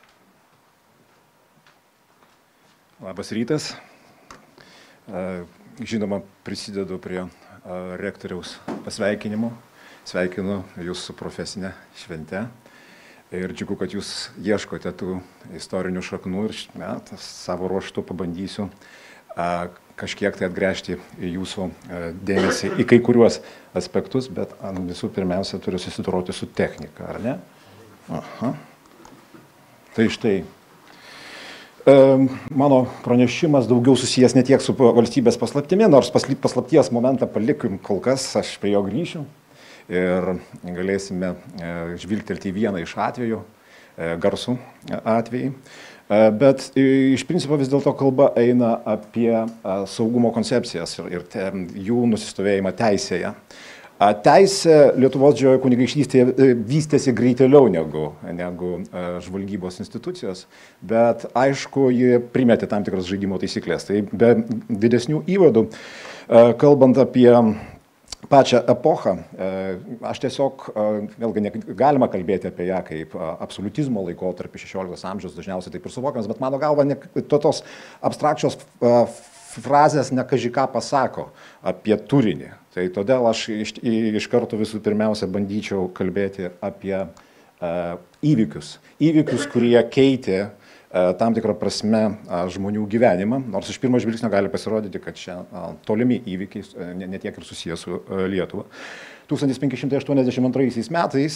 Labas rytas. žinoma, prisidedu prie rektoriaus pasveikinimų. Sveikinu jūs su profesinė švente. Ir džiugu, kad jūs ieškote tų istorinių šaknų ir ne, savo ruoštų pabandysiu a, kažkiek tai atgręžti jūsų a, dėmesį į kai kuriuos aspektus, bet a, visų pirmiausia turiu susidoroti su technika, ar ne? Aha. Tai štai. E, mano pranešimas daugiau susijęs ne tiek su valstybės paslaptimi, nors paslapties momentą palikim kol kas, aš prie jo grįšiu. Ir galėsime žvilgtelti į vieną iš atvejų, garsų atvejį. Bet iš principo vis dėlto kalba eina apie saugumo koncepcijas ir, ir te, jų nusistovėjimą teisėje. Teisė Lietuvos Didžiojoje kunigaikštystėje vystėsi greitėliau negu, negu žvalgybos institucijos, bet aišku, ji primetė tam tikras žaidimo taisyklės. Tai be didesnių įvadų, kalbant apie pačią epochą, aš tiesiog, vėlgi, galima kalbėti apie ją kaip absoliutizmo laikotarpį šešioliktas amžius, dažniausiai taip ir suvokiamas, bet mano galva, ne, to, tos abstrakčios frazės ne kažį ką pasako apie turinį. Tai todėl aš iš, iš karto visų pirmiausia bandyčiau kalbėti apie įvykius. Įvykius, kurie keitė tam tikrą prasme žmonių gyvenimą, nors iš pirmo žvilgsnio gali pasirodyti, kad čia tolimi įvykiai ne tiek ir susijęs su Lietuva. tūkstantis penki šimtai aštuoniasdešimt antraisiais metais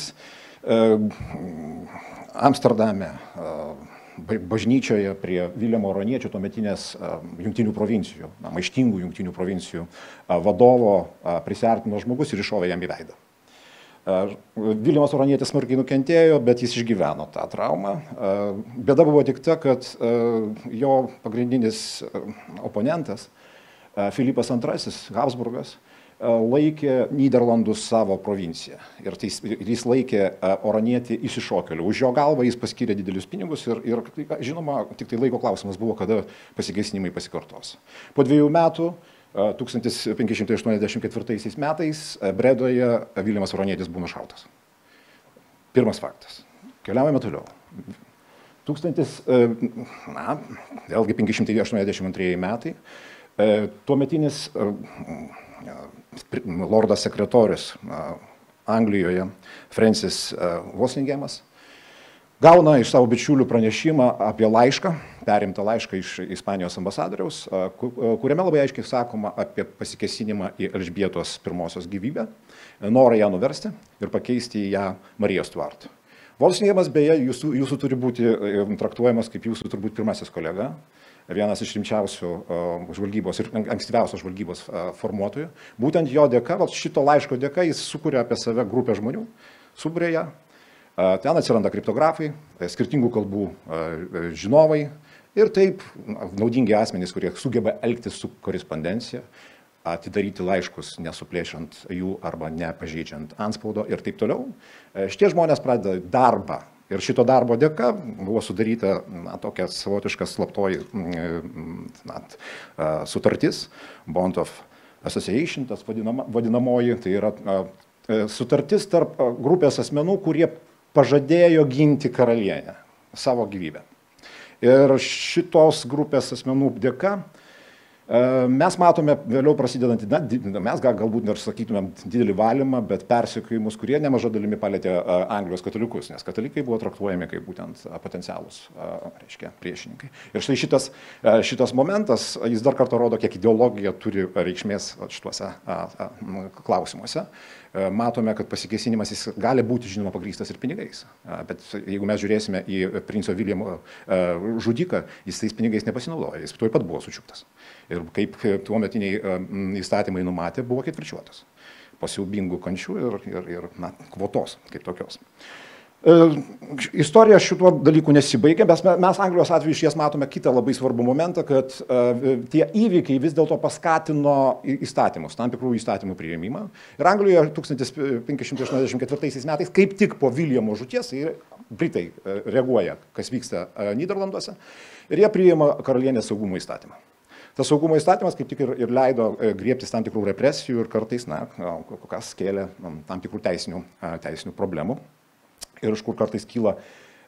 Amsterdame bažnyčioje prie Viljamo Oroniečių, tuometinės jungtinių provincijų, maištingų jungtinių provincijų vadovo prisiartino žmogus ir iššovė jam į veidą. Viljamas Oronietis smarkiai nukentėjo, bet jis išgyveno tą traumą. Bėda buvo tik ta, kad jo pagrindinis oponentas, Filipas antrasis, Habsburgas, laikė Nyderlandus savo provinciją. Ir tai, jis laikė Oronietį išsišokėliu. Už jo galvą jis paskyrė didelius pinigus ir, ir žinoma, tik tai laiko klausimas buvo, kada pasikėsinimai pasikartos. Po dviejų metų tūkstantis penki šimtai aštuoniasdešimt ketvirtaisiais metais Bredoje Viljamas Oronietis buvo nušautas. Pirmas faktas. Keliaujame toliau. Tūkstantis, na, vėlgi penki šimtai aštuoniasdešimt antrieji metai. Tuometinis lordas sekretorius Anglijoje, Francis Walsingemas, gauna iš savo bičiulių pranešimą apie laišką, perimtą laišką iš Ispanijos ambasadoriaus, kuriame labai aiškiai sakoma apie pasikėsinimą į Elžbietos pirmosios gyvybę, norą ją nuversti ir pakeisti ją Marijos Stuart. Walsingemas beje, jūsų, jūsų turi būti traktuojamas kaip jūsų turbūt pirmasis kolega, vienas iš rimčiausių žvalgybos ir ankstyviausios žvalgybos formuotojų. Būtent jo dėka, šito laiško dėka, jis sukuria apie save grupę žmonių, suburia ją. Ten atsiranda kriptografai, skirtingų kalbų žinovai ir taip naudingi asmenys, kurie sugeba elgtis su korespondencija, atidaryti laiškus nesuplėšiant jų arba nepažeidžiant antspaudo ir taip toliau. Šitie žmonės pradeda darbą ir šito darbo dėka buvo sudaryta na, tokia savotiška slaptoji na, sutartis, Bond of Association, tas vadinama, vadinamoji, tai yra sutartis tarp grupės asmenų, kurie pažadėjo ginti karalienę, savo gyvybę. Ir šitos grupės asmenų dėka mes matome vėliau prasidedantį, na, mes gal, galbūt ir sakytumėm didelį valymą, bet persekiojimus, kurie nemaža dalimi palėtė Anglijos katalikus, nes katalikai buvo traktuojami kaip būtent potencialus, reiškia, priešininkai. Ir štai šitas, šitas momentas, jis dar kartą rodo, kiek ideologija turi reikšmės šituose klausimuose. Matome, kad pasikėsinimas jis gali būti, žinoma, pagrįstas ir pinigais. Bet jeigu mes žiūrėsime į princo Viljamo žudiką, jis tais pinigais nepasinaudoja, jis tuoj pat buvo sučiuptas. Ir kaip tuometiniai įstatymai numatė, buvo ketvirčiuotas. Po siaubingų kančių ir, ir, ir na, kvotos kaip tokios. Istorija šituo dalyku nesibaigė, bet mes Anglijos atveju iš jas matome kitą labai svarbų momentą, kad tie įvykiai vis dėlto paskatino įstatymus, tam tikrų įstatymų priėmimą. Ir Anglijoje tūkstantis penki šimtai aštuoniasdešimt ketvirtaisiais metais, kaip tik po Viljamo žūties, Britai reaguoja, kas vyksta Nyderlanduose, ir jie priima karalienės saugumo įstatymą. Tas saugumo įstatymas kaip tik ir, ir leido griebtis tam tikrų represijų ir kartais, na, kas kėlė tam tikrų teisinių, teisinių problemų. Ir iš kur kartais kyla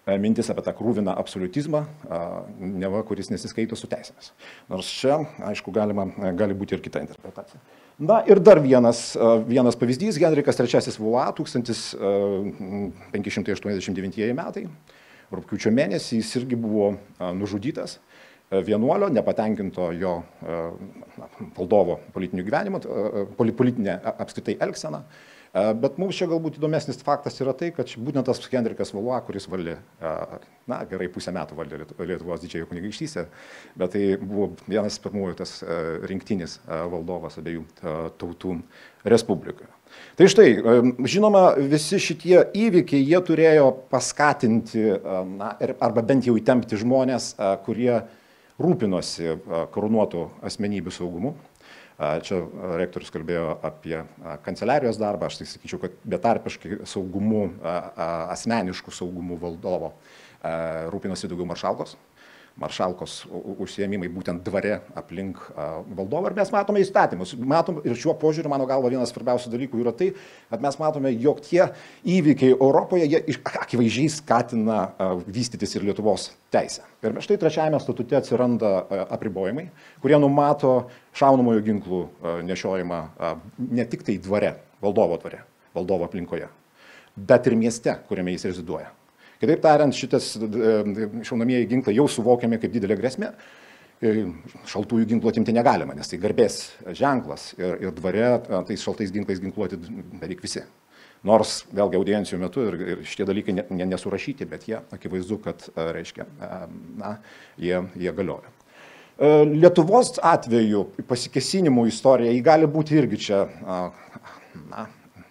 mintis apie tą krūviną absoliutizmą, neva, kuris nesiskaito su teisėmis. Nors čia, aišku, galima, gali būti ir kita interpretacija. Na ir dar vienas, vienas pavyzdys, Henrikas trečiasis Valua, tūkstantis penki šimtai aštuoniasdešimt devintieji metai, rugpjūčio mėnesį jis irgi buvo nužudytas vienuolio, nepatenkinto jo valdovo politinių gyvenimų, politinė apskritai elgsena. Bet mums čia galbūt įdomesnis faktas yra tai, kad būtent tas Henrikas Valua, kuris valdė, na, gerai pusę metų valdė Lietuvos didžiąją kunigaikštystę, bet tai buvo vienas pirmųjų tas rinktinis valdovas abiejų tautų respublikoje. Tai štai, žinoma, visi šitie įvykiai, jie turėjo paskatinti, na, arba bent jau įtempti žmonės, kurie rūpinosi karūnuotų asmenybių saugumu. Čia rektorius kalbėjo apie kanceliarijos darbą, aš tai sakyčiau, kad betarpiškai saugumu, asmeniškų saugumų valdovo rūpinosi daugiau maršalkos. Maršalkos užsiėmimai būtent dvare aplink valdovą. Ir mes matome įstatymus. Matom, ir šiuo požiūriu, mano galva, vienas svarbiausių dalykų yra tai, kad mes matome, jog tie įvykiai Europoje, jie akivaizdžiai skatina vystytis ir Lietuvos teisę. Ir štai trečiajame statute atsiranda apribojimai, kurie numato šaunamojo ginklų nešiojimą ne tik tai dvare, valdovo dvare, valdovo aplinkoje, bet ir mieste, kuriame jis reziduoja. Kitaip tariant, šitas šaunamieji ginklai jau suvokiami kaip didelė grėsmė, šaltųjų ginklų atimti negalima, nes tai garbės ženklas ir, ir dvare tais šaltais ginklais ginkluoti beveik visi. Nors vėlgi audiencijų metu ir, ir šitie dalykai ne, ne, nesurašyti, bet jie akivaizdu, kad reiškia, na, jie, jie galioja. Lietuvos atveju pasikesinimų istorija, jį gali būti irgi čia, na,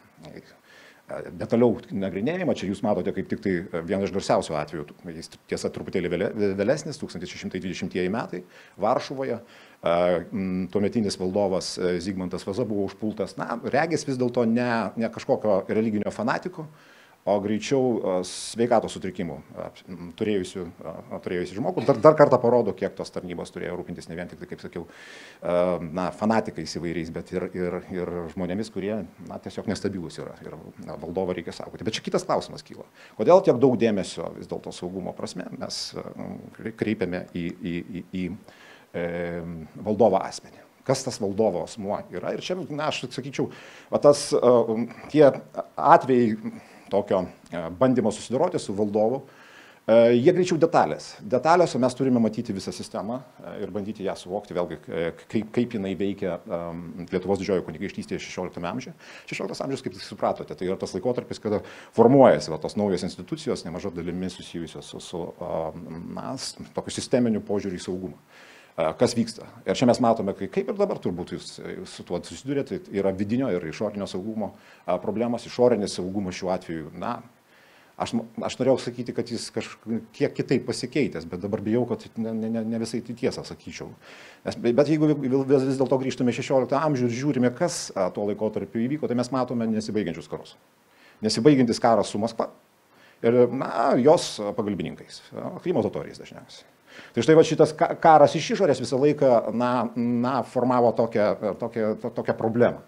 detaliau nagrinėjimą, čia jūs matote kaip tik tai vieną iš garsiausių atvejų, jis tiesa truputėlį vėlesnis, tūkstantis šeši šimtai dvidešimtieji metai, Varšuvoje, tuometinis valdovas Zigmantas Vaza buvo užpultas, na, regis vis dėlto ne, ne kažkokio religinio fanatiko, o greičiau sveikatos sutrikimų turėjusių, turėjusių žmogų. Dar, dar kartą parodo, kiek tos tarnybos turėjo rūpintis ne vien tik, tai, kaip sakiau, na, fanatikais įvairiais, bet ir, ir, ir žmonėmis, kurie, na, tiesiog nestabilus yra ir na, valdovą reikia saugoti. Bet čia kitas klausimas kyla. Kodėl tiek daug dėmesio vis dėlto saugumo prasme mes kreipiame į, į, į, į e, valdovo asmenį? Kas tas valdovo asmuo yra? Ir čia, na, aš sakyčiau, va, tas, tie atvejai tokio bandymo susidoroti su valdovu, jie greičiau detalės. Detalės, o mes turime matyti visą sistemą ir bandyti ją suvokti, vėlgi, kaip, kaip jinai veikia Lietuvos didžiojo kunigaikštystėje šešioliktame amžiuje. šešioliktas amžius, kaip supratote, tai yra tas laikotarpis, kada formuojasi va, tos naujos institucijos, nemaža dalimi susijusios su, su na, tokiu sisteminiu požiūriu į saugumą. Kas vyksta. Ir čia mes matome, kaip ir dabar turbūt jūs su tuo susidurėte, yra vidinio ir išorinio saugumo problemos. Išorinis saugumas šiuo atveju, na, aš, aš norėjau sakyti, kad jis kažkiek kitaip pasikeitęs, bet dabar bijau, kad ne, ne, ne visai tai tiesą sakyčiau. Nes, bet jeigu vis, vis dėlto grįžtume į šešioliktą amžių ir žiūrime, kas tuo laikotarpiu įvyko, tai mes matome nesibaigiančius karus. Nesibaigiantis karas su Maskva ir, na, jos pagalbininkais, Krymo totoriais dažniausiai. Tai štai va, šitas karas iš išorės visą laiką na, na, formavo tokią, tokią, tokią problemą.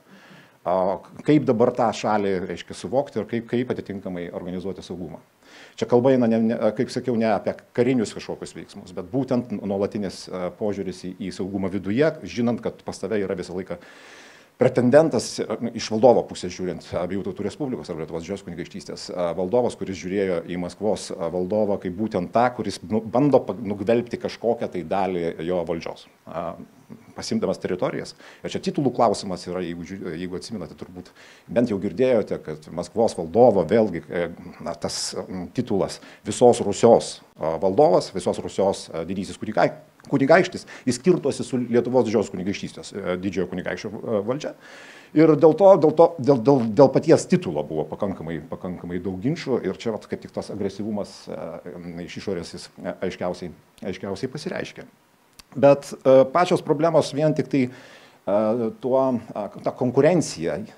Kaip dabar tą šalį, reiškia, suvokti ir kaip, kaip atitinkamai organizuoti saugumą. Čia kalba eina, ne, ne, kaip sakiau, ne apie karinius kažkokius veiksmus, bet būtent nuolatinis požiūris į, į saugumą viduje, žinant, kad pas tave yra visą laiką pretendentas iš valdovo pusės žiūrint, abiejų tautų respublikos ar Lietuvos didžiosios kunigaikštystės valdovas, kuris žiūrėjo į Maskvos valdovą kaip būtent tą, kuris bando nugvelbti kažkokią tai dalį jo valdžios, pasimdamas teritorijas. Ir čia titulų klausimas yra, jeigu, jeigu atsimenate, turbūt bent jau girdėjote, kad Maskvos valdovo vėlgi na, tas titulas visos Rusios valdovas, visos Rusios didysis kunigaikštis, jis skirtosi su Lietuvos didžiosios kunigaikštystės didžiojo kunigaikščio valdžia. Ir dėl to, dėl, to dėl, dėl, dėl paties titulo buvo pakankamai, pakankamai daug ginčių ir čia vat, kaip tik tas agresyvumas iš išorės jis aiškiausiai, aiškiausiai pasireiškia. Bet uh, pačios problemos vien tik tai uh, tuo, uh, ta konkurencija uh,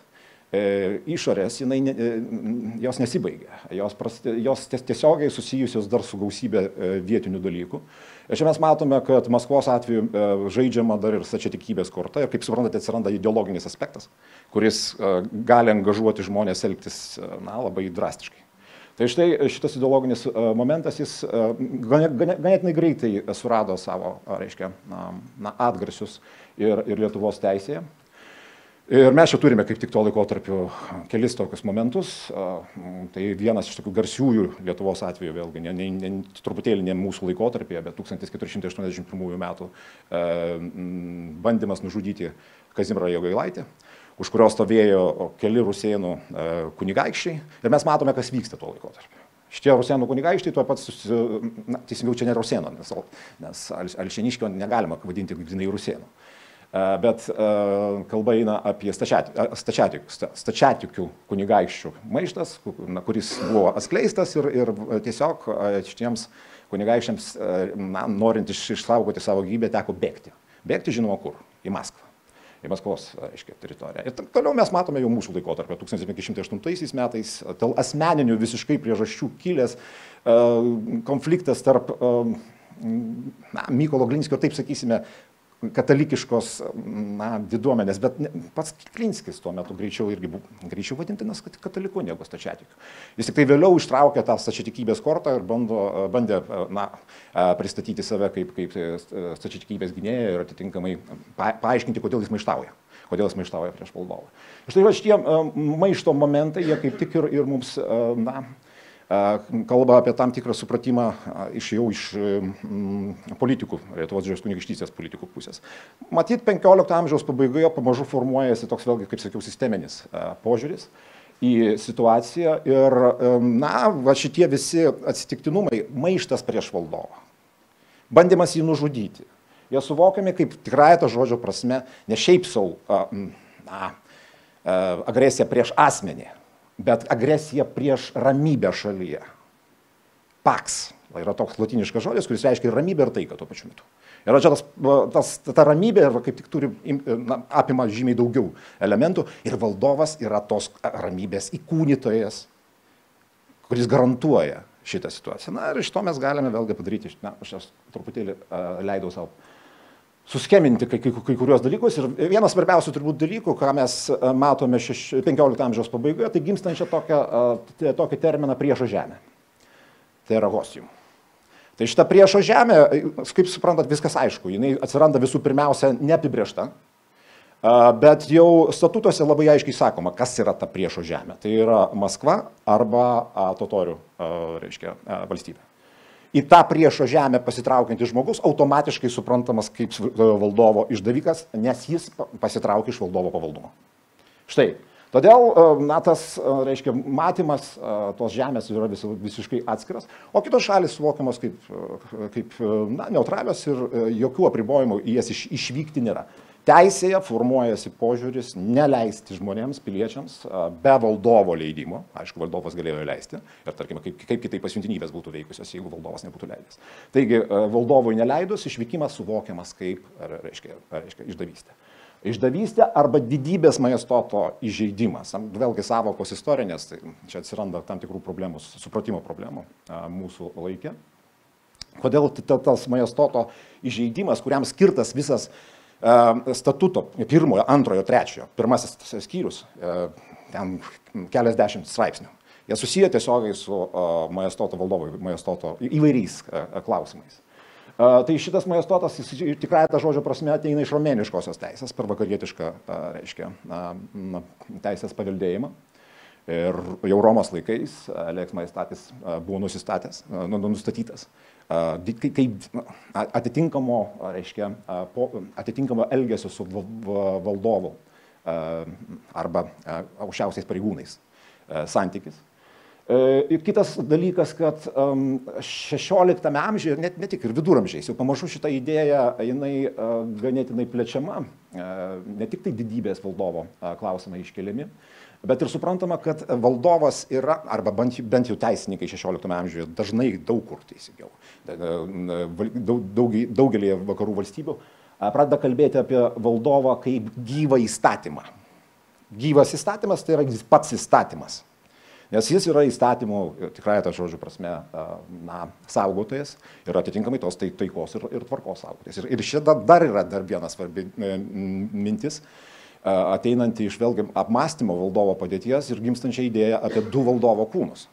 išorės, jinai, uh, jos nesibaigia. Jos, prasti, jos tiesiogiai susijusios dar su gausybė uh, vietinių dalykų. Ir čia mes matome, kad Maskvos atveju uh, žaidžiama dar ir stačiatikybės korta. Ir kaip suprantate, atsiranda ideologinis aspektas, kuris uh, gali angažuoti žmonės elgtis uh, na, labai drastiškai. Tai štai šitas ideologinis momentas, jis ganėtinai greitai surado savo, reiškia, na, atgarsius ir, ir Lietuvos teisėje. Ir mes čia turime kaip tik to laikotarpiu kelis tokius momentus. Tai vienas iš tokių garsiųjų Lietuvos atveju, vėlgi, ne, ne, ne, truputėlį ne mūsų laikotarpyje, bet tūkstantis keturi šimtai aštuoniasdešimt pirmųjų metų bandymas nužudyti Kazimierą Jogailaitį, už kurio stovėjo keli rusėnų kunigaikščiai. Ir mes matome, kas vyksta tuo laikotarpiu. Šitie rusėnų kunigaikščiai tuo pat, susi... na, teisingiau čia ne rusėno, nes, nes Alšėniškio negalima vadinti grinai rusėnų. Bet kalba eina apie stačiatikių kunigaikščių maištas, kuris buvo atskleistas ir, ir tiesiog šitiems kunigaikščiams, na, norint išsaugoti savo gyvybę, teko bėgti. Bėgti, žinoma, kur? Į Maskvą. Į Maskvos, reiškia, teritoriją. Ir toliau mes matome jau mūsų laikotarpį, tūkstantis penki šimtai aštuntaisiais metais, dėl asmeninių visiškai priežasčių kilęs konfliktas tarp na, Mykolo Glinskio, taip sakysime, katalikiškos, na, diduomenės, bet ne, pats Glinskis tuo metu greičiau irgi buvo, greičiau vadintinas kataliku negu stačiatikiu. Jis tik tai vėliau ištraukė tą stačiatikybės kortą ir bando, bandė, na, pristatyti save kaip, kaip stačiatikybės gynėją ir atitinkamai pa, paaiškinti, kodėl jis maištauja, kodėl jis maištauja prieš valdovą. Štai va šitie maišto momentai, jie kaip tik ir, ir mums, na, kalba apie tam tikrą supratimą iš jau iš mm, politikų, Lietuvos Didžiosios kunigaikštystės politikų pusės. Matyt, penkiolikto amžiaus pabaigoje pamažu formuojasi toks, vėlgi, kaip sakiau, sisteminis požiūris į situaciją ir, na, va šitie visi atsitiktinumai, maištas prieš valdovą, bandymas jį nužudyti, jie suvokiami kaip tikrąja to žodžio prasme, ne šiaip sau, na, agresija prieš asmenį, bet agresija prieš ramybę šalyje. Pax yra toks latiniškas žodis, kuris reiškia ramybę ir taiką tuo pačiu metu. Ir čia tas, tas, ta ramybė kaip tik turi, na, apima žymiai daugiau elementų ir valdovas yra tos ramybės įkūnytojas, kuris garantuoja šitą situaciją. Na ir iš to mes galime vėlgi padaryti, na, aš truputėlį uh, leidau savo suskeminti kai, kai, kai kurios dalykus. Ir vienas svarbiausių turbūt dalykų, ką mes matome penkiolikto amžiaus pabaigoje, tai gimstančią tokią, tokį terminą priešo žemė. Tai yra hostium. Tai šita priešo žemė, kaip suprantat, viskas aišku, jinai atsiranda visų pirmiausia neapibrėžta, bet jau statutuose labai aiškiai sakoma, kas yra ta priešo žemė. Tai yra Maskva arba totorių, reiškia, valstybė. Į tą priešo žemę pasitraukiantis žmogus automatiškai suprantamas kaip valdovo išdavikas, nes jis pasitraukia iš valdovo pavaldumo. Štai. Todėl, na, tas, reiškia, matymas tos žemės yra vis, visiškai atskiras, o kitos šalis suvokiamos kaip, kaip na, neutralios ir jokių apribojimų į jas iš, išvykti nėra. Teisėje formuojasi požiūris neleisti žmonėms, piliečiams, be valdovo leidimo, aišku, valdovas galėjo leisti, ir tarkime, kaip, kaip kitaip pasiuntinybės būtų veikusios, jeigu valdovas nebūtų leidęs. Taigi, valdovui neleidus, išvykimas suvokiamas kaip, reiškia, reiškia išdavystė. Išdavystė arba didybės majestoto įžeidimas. Vėlgi savokos istorinės, tai čia atsiranda tam tikrų problemų, supratimo problemų mūsų laikė. Kodėl tas majestoto įžeidimas, kuriam skirtas visas statuto pirmojo, antrojo, trečiojo, pirmasis skyrius, ten keliasdešimt straipsnių. Jie susiję tiesiogiai su majestoto valdovo, majestoto įvairiais klausimais. Tai šitas majestotas, tikrai tą žodžio prasme, ateina iš romėniškosios teisės, per vakarietišką, reiškia, teisės paveldėjimą. Ir jau Romos laikais lex majestatis buvo nusistatęs, nustatytas. Kaip atitinkamo, reiškia, atitinkamo elgesio su valdovu arba aukščiausiais pareigūnais santykis. Ir kitas dalykas, kad šešioliktame amžiuje, net ne tik ir viduramžiais, jau pamažu šitą idėją, jinai ganėtinai plečiama, ne tik tai didybės valdovo klausimai iškeliami, bet ir suprantama, kad valdovas yra, arba bent, bent jau teisininkai šešioliktame amžiuje dažnai daug kur teisingiau, daug, daugelį vakarų valstybių, pradeda kalbėti apie valdovą kaip gyvą įstatymą. Gyvas įstatymas tai yra pats įstatymas. Nes jis yra įstatymų, tikrai tą žodžių prasme, na, saugotojas ir atitinkamai tos taikos ir, ir tvarkos saugotojas. Ir, ir šita dar yra dar viena svarbi mintis, ateinanti iš vėlgi apmąstymo valdovo padėties ir gimstančią idėją apie du valdovo kūnus.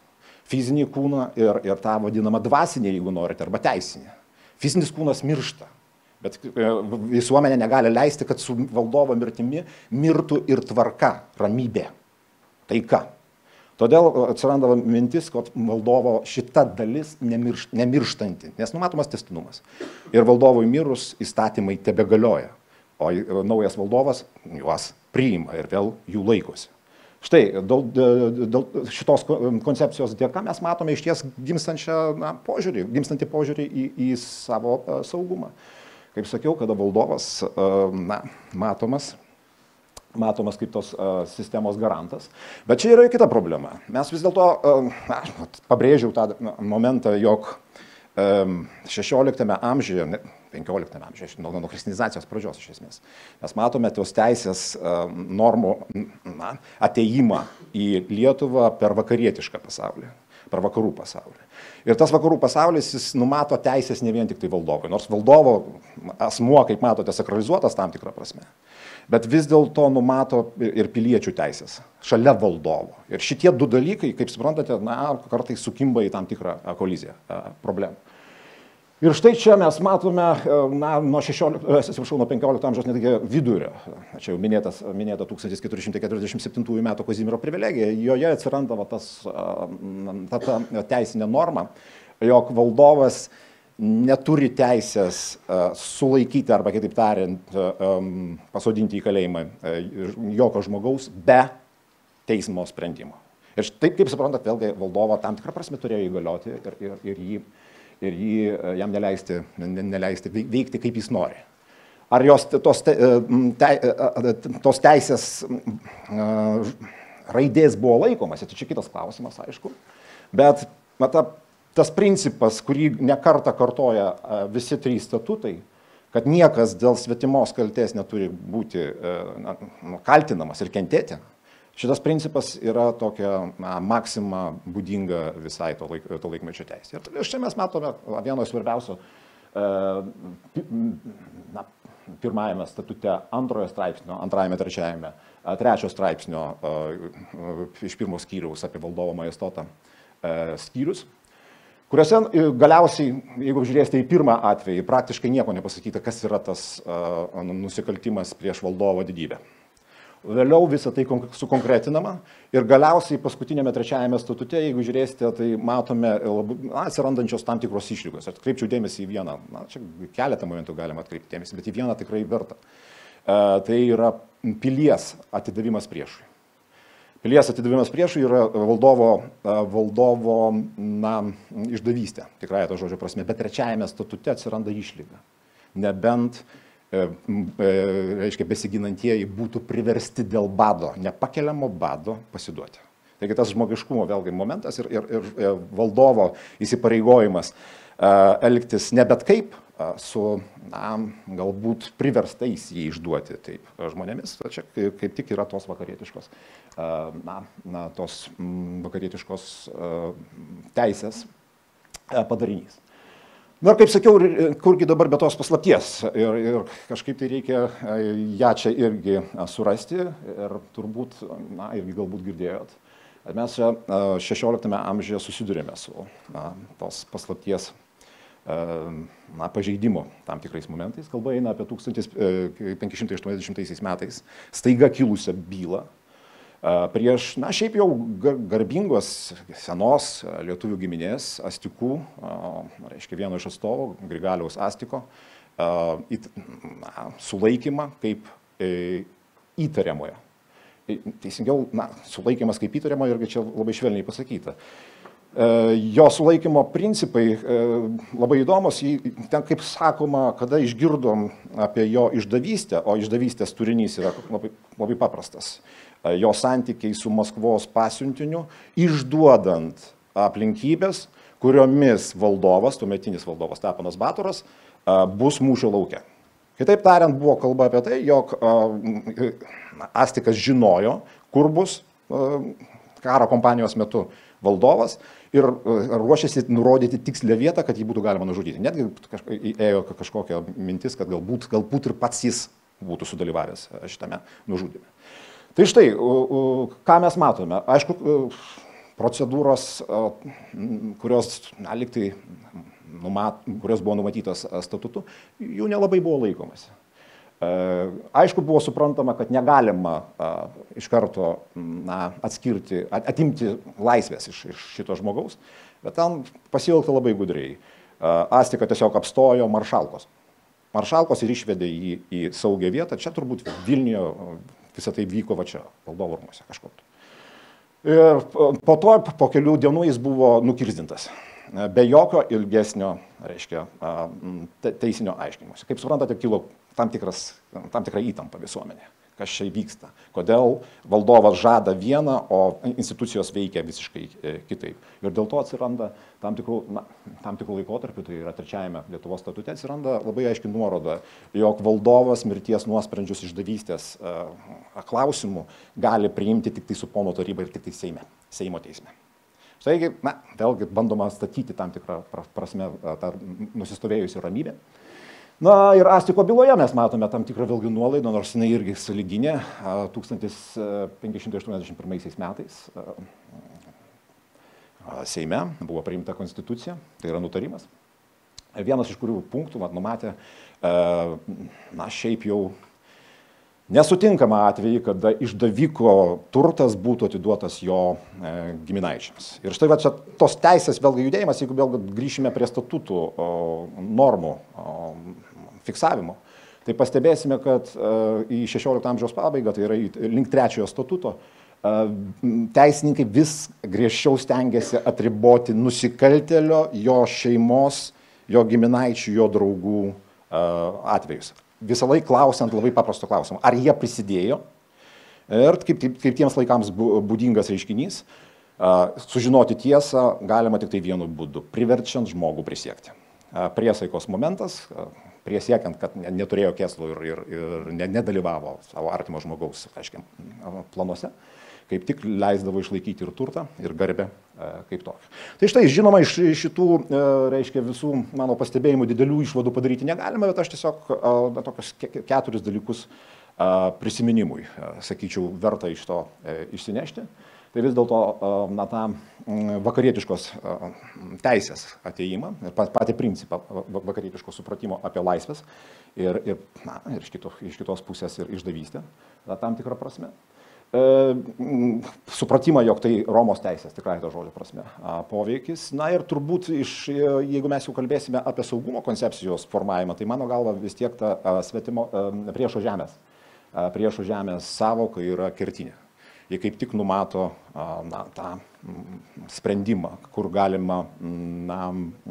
fizinį kūną ir, ir tą vadinamą dvasinį, jeigu norite, arba teisinį. Fizinis kūnas miršta, bet visuomenė negali leisti, kad su valdovo mirtimi mirtų ir tvarka, ramybė, taika. Todėl atsiranda mintis, kad valdovo šita dalis nemirš, nemirštanti, nes numatomas tęstinumas. Ir valdovui mirus įstatymai tebegalioja, o naujas valdovas juos priima ir vėl jų laikosi. Štai, dėl, dėl šitos koncepcijos dėka mes matome iš ties gimstančią na, požiūrį, gimstantį požiūrį į, į savo uh, saugumą. Kaip sakiau, kada valdovas uh, na, matomas, matomas kaip tos uh, sistemos garantas. Bet čia yra ir kita problema. Mes vis dėlto, uh, pabrėžiau tą momentą, jog um, šešioliktame amžiuje, ne, penkioliktame amžiuje, nuo, nuo kristinizacijos pradžios iš esmės, mes matome tos teisės uh, normų na, ateimą į Lietuvą per vakarietišką pasaulį, per vakarų pasaulį. Ir tas vakarų pasaulis, jis numato teisės ne vien tik tai valdovui, nors valdovo asmuo, kaip matote, sakralizuotas tam tikrą prasme. Bet vis dėlto numato ir piliečių teisės šalia valdovo. Ir šitie du dalykai, kaip suprantate, na, kartais sukimba į tam tikrą koliziją, problemą. Ir štai čia mes matome, na, nuo šešiolikto, atsiprašau, nuo penkiolikto amžiaus netgi vidurio. Čia jau minėtas, minėta tūkstantis keturi šimtai keturiasdešimt septintųjų metų Kazimiero privilegija. Joje atsiranda va, tas, ta, ta teisinė norma, jog valdovas neturi teisės uh, sulaikyti arba, kitaip tariant, um, pasodinti į kalėjimą uh, jokio žmogaus be teismo sprendimo. Ir taip, kaip suprantat, vėlgi valdovo tam tikrą prasme turėjo įgalioti ir, ir, ir, jį, ir jį, jam neleisti, ne, neleisti veikti, kaip jis nori. Ar jos tos, te, te, tos teisės uh, raidės buvo laikomas, tai čia kitas klausimas, aišku, bet mata, tas principas, kurį nekartą kartoja visi trys statutai, kad niekas dėl svetimos kaltės neturi būti na, kaltinamas ir kentėti, šitas principas yra tokia na, maksima būdinga visai to, laik, to laikmečio teisė. Ir čia mes matome vieno svarbiausių na, pirmajame statute antrojo straipsnio, antrajame, trečiajame, trečio straipsnio iš pirmo skyriaus apie valdovo majestotą skyrius, kuriuose galiausiai, jeigu žiūrėsite į pirmą atvejį, praktiškai nieko nepasakyta, kas yra tas uh, nusikaltimas prieš valdovo didybę. Vėliau visą tai sukonkretinama ir galiausiai paskutinėme trečiajame statute, jeigu žiūrėsite, tai matome na, atsirandančios tam tikros išlygos. Atkreipčiau dėmesį į vieną, na, čia keletą momentų galima atkreipti dėmesį, bet į vieną tikrai verta. Uh, tai yra pilies atidavimas priešui. Pilies atidavimas priešui yra valdovo, valdovo na, išdavystė, tikrąją to žodžio prasme, bet trečiajame statute atsiranda išlyga. Nebent, e, e, reiškia, besiginantieji būtų priversti dėl bado, nepakeliamo bado pasiduoti. Taigi tas žmogiškumo vėlgi momentas ir, ir, ir valdovo įsipareigojimas e, elgtis ne bet kaip, su, na, galbūt priverstais jį išduoti taip žmonėmis, čia kaip tik yra tos vakarietiškos, na, na, tos vakarietiškos teisės padarinys. Na ir kaip sakiau, kurgi dabar be tos paslapties ir, ir kažkaip tai reikia ją čia irgi surasti ir turbūt, na, irgi galbūt girdėjot, mes čia šešioliktame amžiuje susidurėme su na, tos paslapties na, pažeidimo tam tikrais momentais. Kalba eina apie tūkstantis penki šimtai aštuoniasdešimtaisiais metais staiga kilusią bylą prieš, na, šiaip jau garbingos senos lietuvių giminės Astikų, reiškia vieno iš atstovų, Grigaliaus Astiko, na, sulaikymą kaip įtariamojo. Teisingiau, na, sulaikymas kaip įtariamojo irgi čia labai švelniai pasakyta. Jo sulaikymo principai labai įdomus, ten kaip sakoma, kada išgirdom apie jo išdavystę, o išdavystės turinys yra labai, labai paprastas. Jo santykiai su Maskvos pasiuntiniu, išduodant aplinkybės, kuriomis valdovas, tuometinis valdovas Steponas Batoras, bus mūšio lauke. Kitaip tariant, buvo kalba apie tai, jog Astikas žinojo, kur bus karo kampanijos metu valdovas ir ruošiasi nurodyti tikslę vietą, kad jį būtų galima nužudyti. Netgi ėjo kažkokia mintis, kad galbūt, galbūt ir pats jis būtų sudalyvavęs šitame nužudime. Tai štai, ką mes matome. Aišku, procedūros, kurios, na, liktai, numat, kurios buvo numatytos statutu, jų nelabai buvo laikomasi. Aišku, buvo suprantama, kad negalima iš karto, na, atskirti, atimti laisvės iš, iš šito žmogaus, bet ten pasielgta labai gudriai. Astika tiesiog apstojo maršalkos. Maršalkos ir išvedė jį į saugią vietą. Čia turbūt Vilniuje visą tai vyko va čia, Valdovų rūmuose kažkur. Ir po to, po kelių dienų jis buvo nukirzdintas. Be jokio ilgesnio, reiškia, teisinio aiškinimuose. Kaip suprantate, kilo tam, tikras, tam tikra įtampa visuomenė. Kas čia vyksta. Kodėl valdovas žada vieną, o institucijos veikia visiškai kitaip. Ir dėl to atsiranda tam tikrų, na, tam tikrų laikotarpių, tai yra trečiajame Lietuvos statute, atsiranda labai aiški nuoroda, jog valdovas mirties nuosprendžius išdavystės klausimų gali priimti tik tai su pono taryba ir tik tai Seime, Seimo teisme. Taigi, na, vėlgi bandoma statyti tam tikrą prasme tą nusistovėjusią ramybę. Na ir Astiko byloje mes matome tam tikrą vėlgi nuolaidą, nors jinai irgi sąlyginė, tūkstantis penki šimtai aštuoniasdešimt pirmaisiais metais Seime buvo priimta konstitucija, tai yra nutarimas. Vienas iš kurių punktų, mat, numatė, na, šiaip jau nesutinkama atvejį, kada išdaviko turtas būtų atiduotas jo e, giminaičiams. Ir štai va čia tos teisės vėlgi judėjimas, jeigu vėlgi grįšime prie statutų o, normų o, fiksavimo, tai pastebėsime, kad e, į šešiolikto amžiaus pabaigą, tai yra link trečiojo statuto, e, teisininkai vis griežčiau stengiasi atriboti nusikaltėlio, jo šeimos, jo giminaičių, jo draugų e, atvejus. Visą laiką klausiant labai paprasto klausimo, ar jie prisidėjo ir kaip, kaip, kaip tiems laikams būdingas reiškinys, sužinoti tiesą galima tik tai vienu būdu, priverčiant žmogų prisiekti. Priesaikos momentas, prisiekiant, kad neturėjo kėslų ir, ir, ir nedalyvavo savo artimo žmogaus, aiškiai, planuose, kaip tik leisdavo išlaikyti ir turtą, ir garbę kaip tokį. Tai štai, žinoma, iš šitų, reiškia, visų mano pastebėjimų didelių išvadų padaryti negalime, bet aš tiesiog na, tokius keturis dalykus prisiminimui, sakyčiau, verta iš to išsinešti. Tai vis dėlto, na, tą vakarietiškos teisės atėjimą ir patį principą vakarietiško supratimo apie laisvės ir, ir, na, ir iš, kito, iš kitos pusės ir išdavystę, tam tikrą prasme. Supratimą, jog tai Romos teisės, tikrai to žodžio prasme, poveikis. Na ir turbūt, iš, jeigu mes jau kalbėsime apie saugumo koncepcijos formavimą, tai mano galva vis tiek ta svetimo, priešo žemės, priešo žemės savoka yra kertinė. Jie kaip tik numato na, tą sprendimą, kur galima na,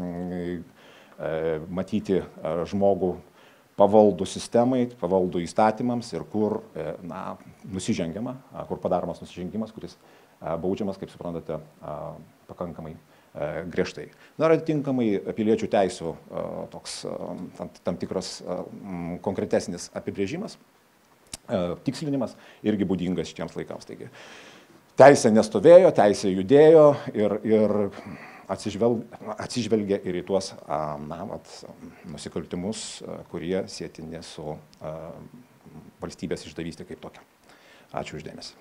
matyti žmogų pavaldų sistemai, pavaldų įstatymams ir kur na, nusižengiama, kur padaromas nusižengimas, kuris baudžiamas, kaip suprantate, pakankamai griežtai. Dar atitinkamai piliečių teisų toks tam, tam tikras konkretesnis apibrėžimas, tikslinimas irgi būdingas šitiems laikams. Taigi, teisė nestovėjo, teisė judėjo ir, ir atsižvelgia ir į tuos na, vat, nusikaltimus, kurie sėtini su valstybės išdavystė kaip tokia. Ačiū uždėmesi.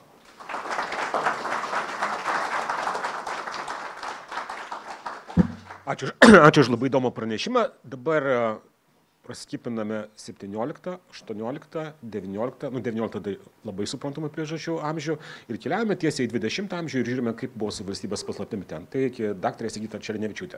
Ačiū, ačiū už labai įdomų pranešimą. Dabar praskipiname septynioliktą, aštuonioliktą, devynioliktą, nu devynioliktą labai suprantamą priežasčių amžių ir keliavome tiesiai į dvidešimtą amžių ir žiūrime, kaip buvo su valstybės paslaptimi ten. Tai iki daktarė Sigita Černevičiūtė.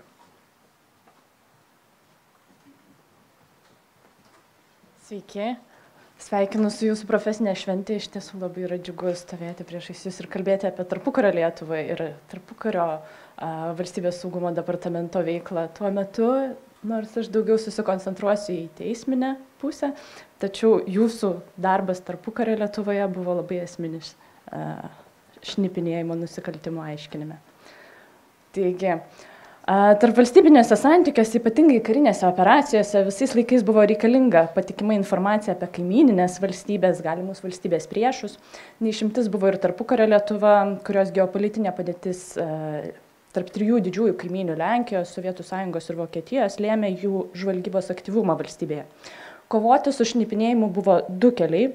Sveiki, sveikinu su jūsų profesinė šventė, iš tiesų labai yra džiugu stovėti priešais jūs ir kalbėti apie tarpukario Lietuvą ir tarpukario a, valstybės saugumo departamento veiklą tuo metu. Nors aš daugiau susikoncentruosiu į teisminę pusę, tačiau jūsų darbas tarpukario Lietuvoje buvo labai esminis uh, šnipinėjimo nusikaltimo aiškinime. Taigi, uh, tarp valstybinėse santykiuose, ypatingai karinėse operacijose, visais laikais buvo reikalinga patikima informacija apie kaimyninės valstybės, galimus valstybės priešus. Neišimtis buvo ir tarpukario Lietuva, kurios geopolitinė padėtis uh, tarp trijų didžiųjų kaimynių Lenkijos, Sovietų Sąjungos ir Vokietijos lėmė jų žvalgybos aktyvumą valstybėje. Kovoti su šnipinėjimu buvo du keliai.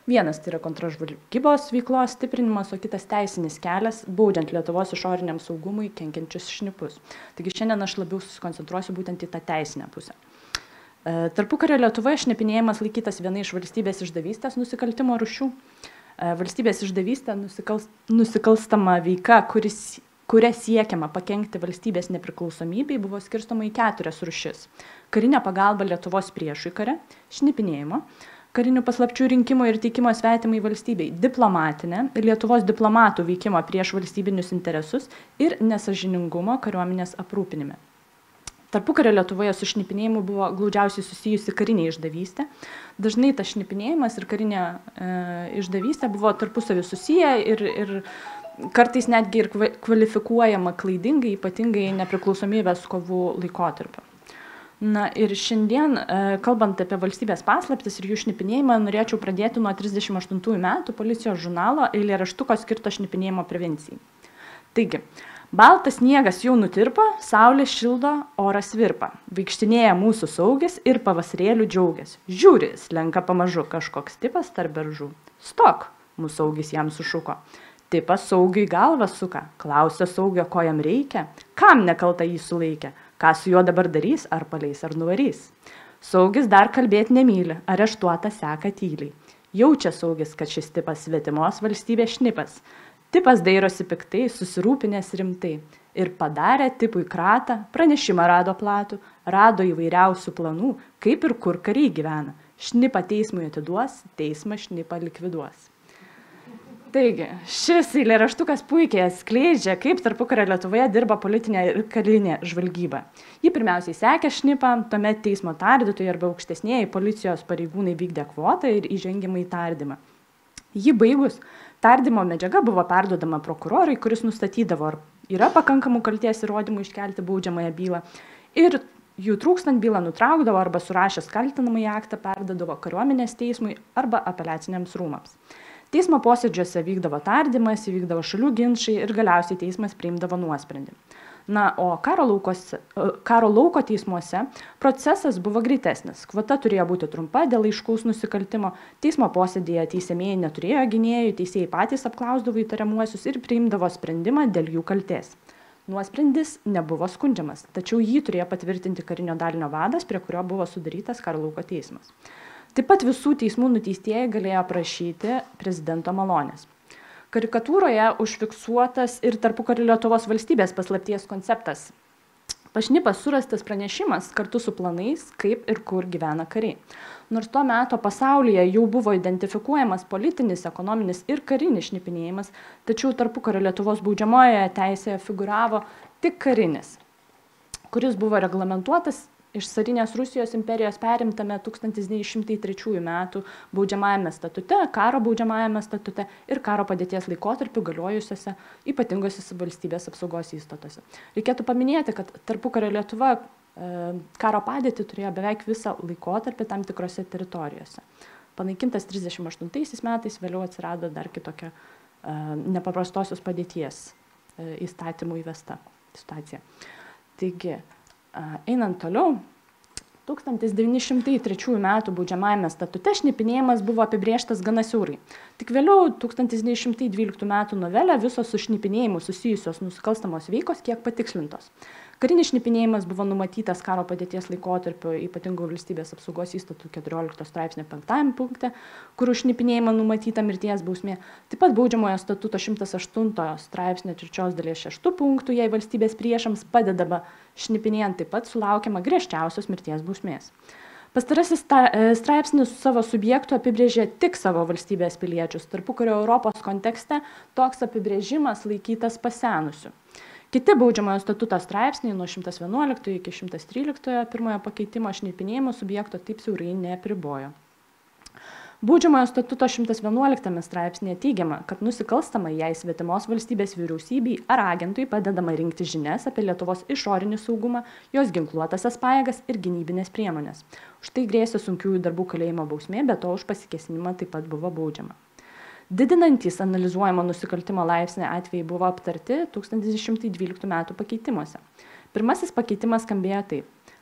Vienas tai yra kontražvalgybos veiklos stiprinimas, o kitas teisinis kelias, baudžiant Lietuvos išoriniam saugumui kenkiančius šnipus. Taigi šiandien aš labiau susikoncentruosiu būtent į tą teisinę pusę. Tarpukario Lietuvoje šnipinėjimas laikytas viena iš valstybės išdavystės nusikaltimo rūšių. Valstybės išdavystė nusikals, nusikalstama veika, kuris, kuria siekiama pakenkti valstybės nepriklausomybei, buvo skirstoma į keturias rūšis. Karinė pagalba Lietuvos priešui kare, šnipinėjimo, karinių paslapčių rinkimo ir teikimo svetimai valstybei, diplomatinė ir Lietuvos diplomatų veikimo prieš valstybinius interesus ir nesažiningumo kariuomenės aprūpinime. Tarpukario Lietuvoje su šnipinėjimu buvo glaudžiausiai susijusi karinė išdavystė. Dažnai tas šnipinėjimas ir karinė e, išdavystė buvo tarpusavį susiję ir, ir kartais netgi ir kvalifikuojama klaidingai, ypatingai nepriklausomybės kovų laikotarpiu. Na ir šiandien, kalbant apie valstybės paslaptis ir jų šnipinėjimą, norėčiau pradėti nuo trisdešimt aštuntųjų metų policijos žurnalo eilėraštuko skirto šnipinėjimo prevencijai. Taigi, baltas sniegas jau nutirpo, saulė šildo, oras virpa. Vaikštinėja mūsų saugis ir pavasarėlių džiaugias. Žiūri, slenka pamažu kažkoks tipas tarp beržų. Stok, mūsų saugis jam sušuko. Tipas saugiui galvą suka, klausia saugio, ko jam reikia, kam nekalta jį sulaikė. Ką su juo dabar darys, ar paleis, ar nuvarys. Saugis dar kalbėti nemyli, areštuota seka tyliai. Jaučia saugis, kad šis tipas svetimos valstybės šnipas. Tipas dairosi piktai, susirūpinęs rimtai. Ir padarė tipui kratą, pranešimą rado platų, rado įvairiausių planų, kaip ir kur kariai gyvena. Šnipą teismui atiduos, teismą šnipą likviduos. Taigi, šis eilėraštukas puikiai atskleidžia, kaip tarpukario Lietuvoje dirba politinė ir karinė žvalgyba. Ji pirmiausiai sekė šnipą, tuomet teismo tardytojai arba aukštesnėjai policijos pareigūnai vykdė kvotą ir įžengimą į tardymą. Jį baigus, tardymo medžiaga buvo perduodama prokurorui, kuris nustatydavo, ar yra pakankamų kaltės įrodymų iškelti baudžiamąją bylą, ir jų trūkstant bylą nutraukdavo arba surašęs kaltinamąjį aktą perdodavo kariuomenės teismui arba apeliaciniams rūmams. Teismo posėdžiuose vykdavo tardymas, įvykdavo šalių ginčai ir galiausiai teismas priimdavo nuosprendį. Na, o karo, laukos, karo lauko teismuose procesas buvo greitesnis. Kvota turėjo būti trumpa dėl aiškaus nusikaltimo. Teismo posėdėje teisiamieji neturėjo gynėjų, teisėjai patys apklausdavo įtariamuosius ir priimdavo sprendimą dėl jų kaltės. Nuosprendis nebuvo skundžiamas, tačiau jį turėjo patvirtinti karinio dalinio vadas, prie kurio buvo sudarytas karo lauko teismas. Taip pat visų teismų nuteistieji galėjo prašyti prezidento malonės. Karikatūroje užfiksuotas ir tarpukario Lietuvos valstybės paslapties konceptas. Pašnipas surastas pranešimas kartu su planais, kaip ir kur gyvena kariai. Nors to meto pasaulyje jau buvo identifikuojamas politinis, ekonominis ir karinis šnipinėjimas, tačiau tarpukario Lietuvos baudžiamojoje teisėje figuravo tik karinis, kuris buvo reglamentuotas iš carinės Rusijos imperijos perimtame tūkstantis devyni šimtai trečiųjų metų baudžiamajame statute, karo baudžiamajame statute ir karo padėties laikotarpiu galiojusiuose ypatingosiuose valstybės apsaugos įstatuose. Reikėtų paminėti, kad tarpukario Lietuva e, karo padėtį turėjo beveik visą laikotarpį tam tikrose teritorijose. Panaikintas trisdešimt aštuntaisiais metais, vėliau atsirado dar kitokia e, nepaprastosios padėties e, įstatymų įvesta situacija. Taigi, einant toliau, tūkstantis devyni šimtai trečiųjų metų baudžiamajame statute šnipinėjimas buvo apibrėžtas gana siaurai. Tik vėliau tūkstantis devyni šimtai dvyliktų metų novelė visos su šnipinėjimu susijusios nusikalstamos veikos kiek patikslintos. Karinis šnipinėjimas buvo numatytas karo padėties laikotarpio ypatingų valstybės apsaugos įstatų keturiolikto straipsnio penktajame punkte, kur už šnipinėjimą numatyta mirties bausmė. Taip pat baudžiamojo statuto šimtas aštuntojo straipsnio trečios dalies šeštų punktų, jei valstybės priešams padedama šnipinėjant, taip pat sulaukiama griežčiausios mirties bausmės. Pastarasis straipsnis savo subjektų apibrėžė tik savo valstybės piliečius. Tarpukario Europos kontekste toks apibrėžimas laikytas pasenusiu. Kiti baudžiamojo statuto straipsniai nuo šimtas vienuoliktojo iki šimtas tryliktojo pirmojo pakeitimo šnipinėjimo subjekto taip siaurai neapribojo. Baudžiamojo statuto šimtas vienuoliktame straipsnėje teigiama, kad nusikalstama jei svetimos valstybės vyriausybei ar agentui padedama rinkti žinias apie Lietuvos išorinį saugumą, jos ginkluotasias pajėgas ir gynybinės priemonės. Už tai grėsė sunkiųjų darbų kalėjimo bausmė, bet to už pasikėsinimą taip pat buvo baudžiama. Didinantys analizuojamo nusikaltimo laipsnį atvejai buvo aptarti tūkstantis devyni šimtai dvyliktų metų pakeitimuose. Pirmasis pakeitimas skambėjo taip.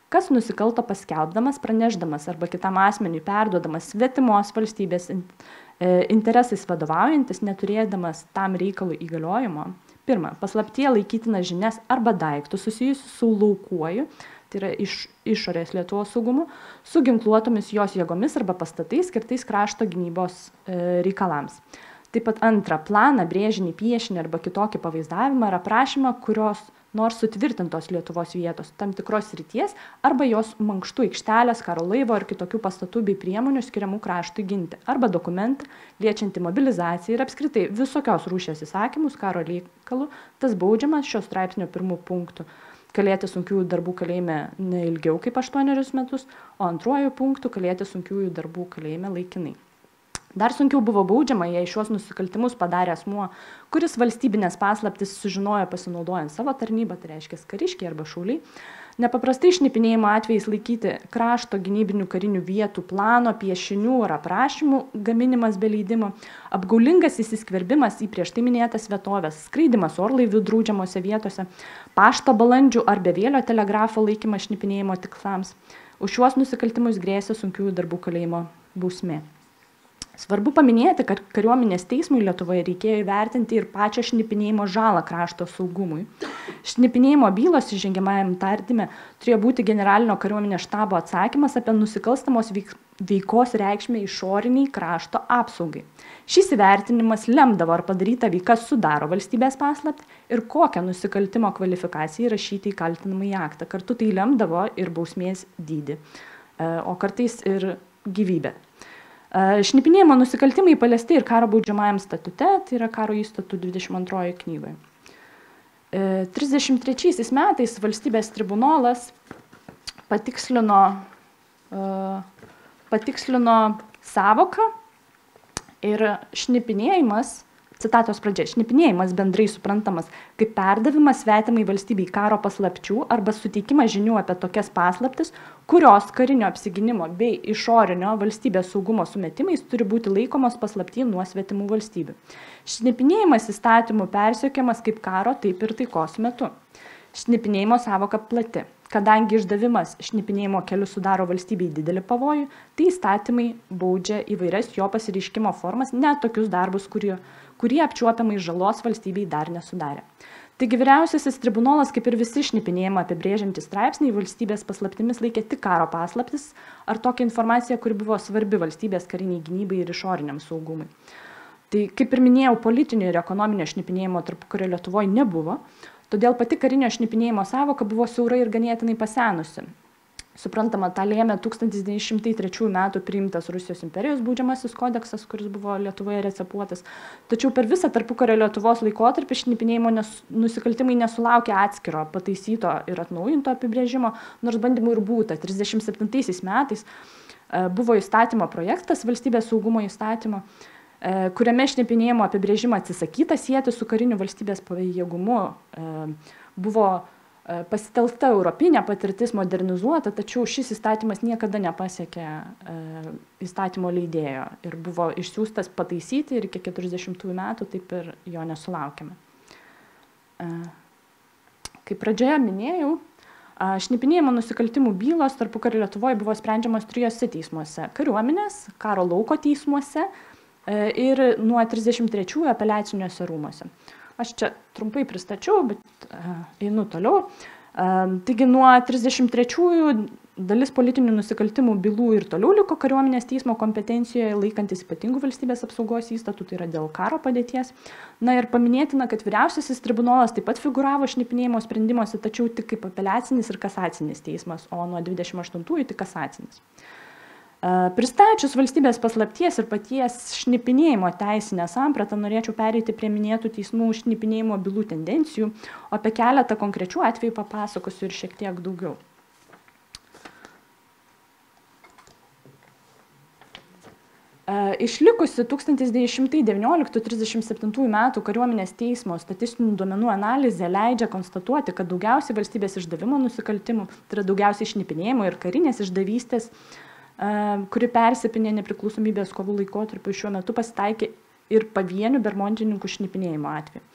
kas nusikalto paskelbdamas, pranešdamas arba kitam asmeniui perduodamas svetimos valstybės interesais vadovaujantis, neturėdamas tam reikalui įgaliojimo. Pirma, paslaptyje laikytina žinias arba daiktų susijusių su laukuoju, tai yra iš, išorės Lietuvos saugumu, su ginkluotomis jos jėgomis arba pastatais skirtais krašto gynybos e, reikalams. Taip pat antra, planą, brėžinį, piešinį arba kitokį pavaizdavimą ar aprašymą, kurios nors sutvirtintos Lietuvos vietos, tam tikros srities arba jos mankštų aikštelės, karo laivo ar kitokių pastatų bei priemonių skiriamų kraštui ginti, arba dokumentą liečiantį mobilizaciją ir apskritai visokios rūšies įsakymus karo reikalų, tas baudžiamas šios straipsnio pirmų punktų kalėti sunkiųjų darbų kalėjime ne ilgiau kaip aštuonerius metus, o antruoju punktu kalėti sunkiųjų darbų kalėjime laikinai. Dar sunkiau buvo baudžiama, jei šios nusikaltimus padarė asmuo, kuris valstybinės paslaptis sužinojo pasinaudojant savo tarnybą, tai reiškia kariškiai arba šauliai, nepaprastai šnipinėjimo atvejais laikyti krašto gynybinių karinių vietų plano, piešinių ar aprašymų gaminimas be leidimo, apgaulingas įsiskverbimas į prieš tai minėtas vietovės, skraidimas orlaivių draudžiamose vietose, pašto balandžių ar bevėlio telegrafo laikymas šnipinėjimo tikslams. Už šiuos nusikaltimus grėsė sunkiųjų darbų kalėjimo bausmė. Svarbu paminėti, kad kariuomenės teismui Lietuvoje reikėjo įvertinti ir pačią šnipinėjimo žalą krašto saugumui. Šnipinėjimo bylos įžengiamajam tardyme turėjo būti generalinio kariuomenės štabo atsakymas apie nusikalstamos veikos reikšmę išoriniai krašto apsaugai. Šis įvertinimas lemdavo, ar padaryta veika sudaro valstybės paslaptį ir kokią nusikaltimo kvalifikaciją įrašyti į kaltinamąjį aktą. Kartu tai lemdavo ir bausmės dydį, o kartais ir gyvybę. Šnipinėjimo nusikaltimai paliesti ir karo baudžiamajam statute, tai yra karo įstatų dvidešimt antroje knygoje. trisdešimt trečiaisiais metais valstybės tribunolas patikslino, patikslino savoką ir šnipinėjimas, citatos pradžia, šnipinėjimas bendrai suprantamas kaip perdavimas svetimai valstybei karo paslapčių arba suteikimas žinių apie tokias paslaptis, kurios karinio apsigynimo bei išorinio valstybės saugumo sumetimais turi būti laikomos paslapty nuo svetimų valstybių. Šnipinėjimas įstatymų persiekiamas kaip karo, taip ir taikos metu. Šnipinėjimo savoka plati. Kadangi išdavimas šnipinėjimo keliu sudaro valstybei didelį pavojų, tai įstatymai baudžia įvairias jo pasireiškimo formas, net tokius darbus, kurie, kurie apčiuopiamai žalos valstybei dar nesudarė. Taigi vyriausiasis tribunolas, kaip ir visi šnipinėjimą apibrėžiantys straipsniai, valstybės paslaptimis laikė tik karo paslaptis ar tokią informaciją, kuri buvo svarbi valstybės kariniai gynybai ir išoriniam saugumui. Tai, kaip ir minėjau, politinio ir ekonominio šnipinėjimo tarpukario Lietuvoje nebuvo, todėl pati karinio šnipinėjimo savoka buvo siaurai ir ganėtinai pasenusi. Suprantama, tą lėmė tūkstantis devyni šimtai trečiųjų metų priimtas Rusijos imperijos baudžiamasis kodeksas, kuris buvo Lietuvoje recepuotas. Tačiau per visą tarpukario Lietuvos laikotarpį šnipinėjimo nes, nusikaltimai nesulaukė atskiro, pataisyto ir atnaujinto apibrėžimo, nors bandymų ir būta. trisdešimt septintaisiais metais buvo įstatymo projektas, valstybės saugumo įstatymo, kuriame šnipinėjimo apibrėžimą atsisakyta sieti su kariniu valstybės pajėgumu. Buvo pasitelkta europinė patirtis modernizuota, tačiau šis įstatymas niekada nepasiekė įstatymo leidėjo ir buvo išsiųstas pataisyti ir iki keturiasdešimtųjų metų taip ir jo nesulaukėme. Kaip pradžioje minėjau, šnipinėjimo nusikaltimų bylos tarpukario Lietuvoje buvo sprendžiamos trijose teismuose – kariuomenės, karo lauko teismuose ir nuo trisdešimt trečiųjų apeliaciniuose rūmuose. Aš čia trumpai pristačiau, bet einu toliau. Taigi nuo trisdešimt trečiųjų dalis politinių nusikaltimų bylų ir toliau liko kariuomenės teismo kompetencijoje laikantis ypatingų valstybės apsaugos įstatų, tai yra dėl karo padėties. Na ir paminėtina, kad vyriausiasis tribunolas taip pat figuravo šnipinėjimo sprendimuose, tačiau tik kaip apeliacinis ir kasacinis teismas, o nuo dvidešimt aštuntųjų tik kasacinis. Pristačius valstybės paslapties ir paties šnipinėjimo teisinę sampratą, norėčiau pereiti prie minėtų teismų šnipinėjimo bylų tendencijų, o apie keletą konkrečių atvejų papasakosiu ir šiek tiek daugiau. Išlikusi tūkstantis devyni šimtai devynioliktų - trisdešimt septintųjų metų kariuomenės teismo statistinių duomenų analizė leidžia konstatuoti, kad daugiausiai valstybės išdavimo nusikaltimų, tai yra daugiausiai šnipinėjimo ir karinės išdavystės, kuri persipinė nepriklausomybės kovų laikotarpiu, šiuo metu pasitaikė ir pavienių bermontininkų šnipinėjimo atveju.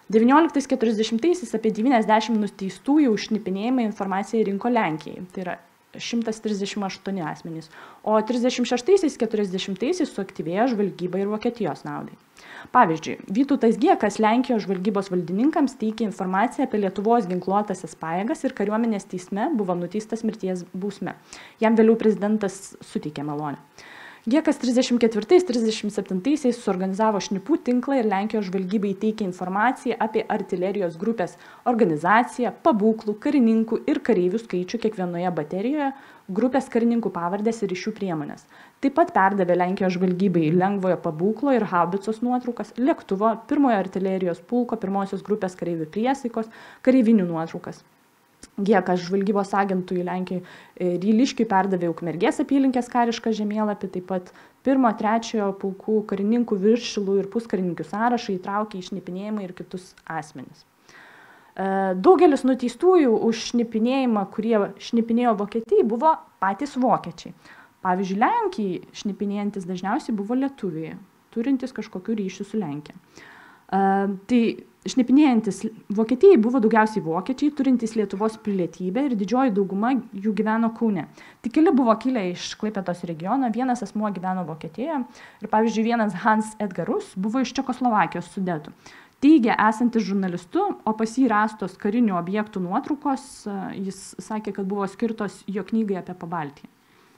devynioliktais keturiasdešimtaisiais apie devyniasdešimt nuteistųjų už šnipinėjimą informaciją rinko Lenkijai. Tai yra šimtas trisdešimt aštuoni asmenys. O trisdešimt šeštaisiais keturiasdešimtaisiais suaktyvėjo žvalgyba ir Vokietijos naudai. Pavyzdžiui, Vytautas Giekas Lenkijos žvalgybos valdininkams teikė informaciją apie Lietuvos ginkluotąsias pajėgas ir kariuomenės teisme buvo nuteistas mirties bausme. Jam vėliau prezidentas suteikė malonę. Giekas trisdešimt ketvirtais trisdešimt septintaisiais suorganizavo šnipų tinklą ir Lenkijos žvalgybai teikė informaciją apie artilerijos grupės organizaciją, pabūklų, karininkų ir kareivių skaičių kiekvienoje baterijoje, grupės karininkų pavardės ir ryšių priemonės. Taip pat perdavė Lenkijos žvalgybai lengvojo pabūklo ir haubicos nuotraukas, lėktuvo, pirmojo artilerijos pulko, pirmosios grupės kareivių priesaikos, kareivinių nuotraukas. Giekas žvalgybos agentui Lenkijoje Ryliškiui perdavė Ukmergės apylinkės karišką žemėlapį, taip pat pirmo, trečiojo pulkų karininkų viršilų ir puskarininkių sąrašą įtraukė į šnipinėjimą ir kitus asmenis. Daugelis nuteistųjų už šnipinėjimą, kurie šnipinėjo Vokietijai, buvo patys vokiečiai. Pavyzdžiui, Lenkijai šnipinėjantis dažniausiai buvo lietuviai, turintis kažkokių ryšių su Lenkija. Tai šnipinėjantis Vokietijai buvo daugiausiai vokiečiai, turintys Lietuvos pilietybę ir didžioji dauguma jų gyveno Kaune. Tik keli buvo kilę iš Klaipėdos regiono, vienas asmuo gyveno Vokietijoje ir pavyzdžiui vienas Hans Edgarus buvo iš Čekoslovakijos Sudetų. Teigė esantis žurnalistu, o pas jį rastos karinių objektų nuotraukos, jis sakė, kad buvo skirtos jo knygai apie Pabaltiją.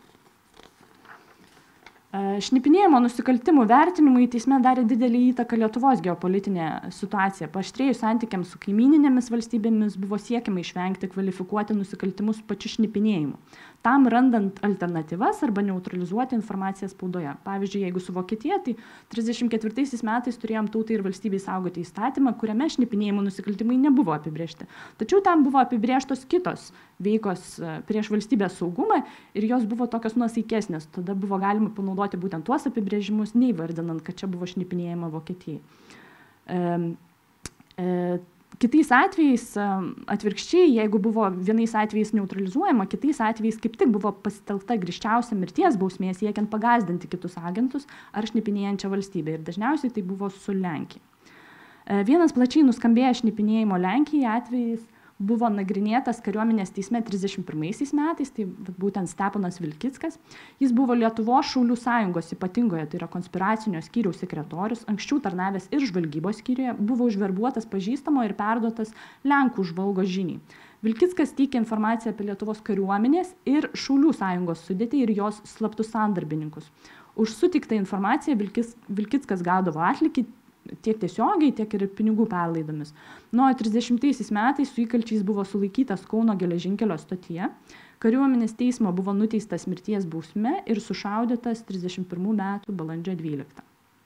Šnipinėjimo nusikaltimų vertinimui teisme darė didelį įtaką Lietuvos geopolitinė situacija. Paaštrėjus santykiams su kaimyninėmis valstybėmis buvo siekiama išvengti kvalifikuoti nusikaltimus pačiu šnipinėjimu, tam randant alternatyvas arba neutralizuoti informaciją spaudoje. Pavyzdžiui, jeigu su Vokietija, tai trisdešimt ketvirtaisiais metais turėjom Tautai ir valstybei saugoti įstatymą, kuriame šnipinėjimo nusikaltimai nebuvo apibrėžti. Tačiau tam buvo apibrėžtos kitos veikos prieš valstybės saugumą ir jos buvo tokios nuosaikesnės. Tada buvo galima panaudoti būtent tuos apibrėžimus, neįvardinant, kad čia buvo šnipinėjama Vokietijai. E, e, kitais atvejais, atvirkščiai, jeigu buvo vienais atvejais neutralizuojama, kitais atvejais kaip tik buvo pasitelkta griežčiausia mirties bausmė, siekiant pagąsdinti kitus agentus ar šnipinėjančią valstybę. Ir dažniausiai tai buvo su Lenkija. E, vienas plačiai nuskambėjęs šnipinėjimo Lenkijai atvejais buvo nagrinėtas kariuomenės teisme trisdešimt pirmaisiais metais, tai būtent Steponas Vilkickas. Jis buvo Lietuvos Šaulių sąjungos ypatingoje, tai yra konspiracinio skyriaus sekretorius, anksčiau tarnavęs ir žvalgybos skyriuje, buvo užverbuotas pažįstamo ir perduotas Lenkų žvalgo žiniai. Vilkickas teikė informaciją apie Lietuvos kariuomenės ir Šaulių sąjungos sudėtį ir jos slaptus sandarbininkus. Už sutiktą informaciją Vilkis, Vilkickas gaudavo atlygį tiek tiesiogiai, tiek ir pinigų perlaidomis. Nuo trisdešimtaisiais metais su įkalčiais buvo sulaikytas Kauno geležinkelio stotyje. Kariuomenės teismo buvo nuteistas mirties bausme ir sušaudytas trisdešimt pirmų metų balandžio dvyliktą.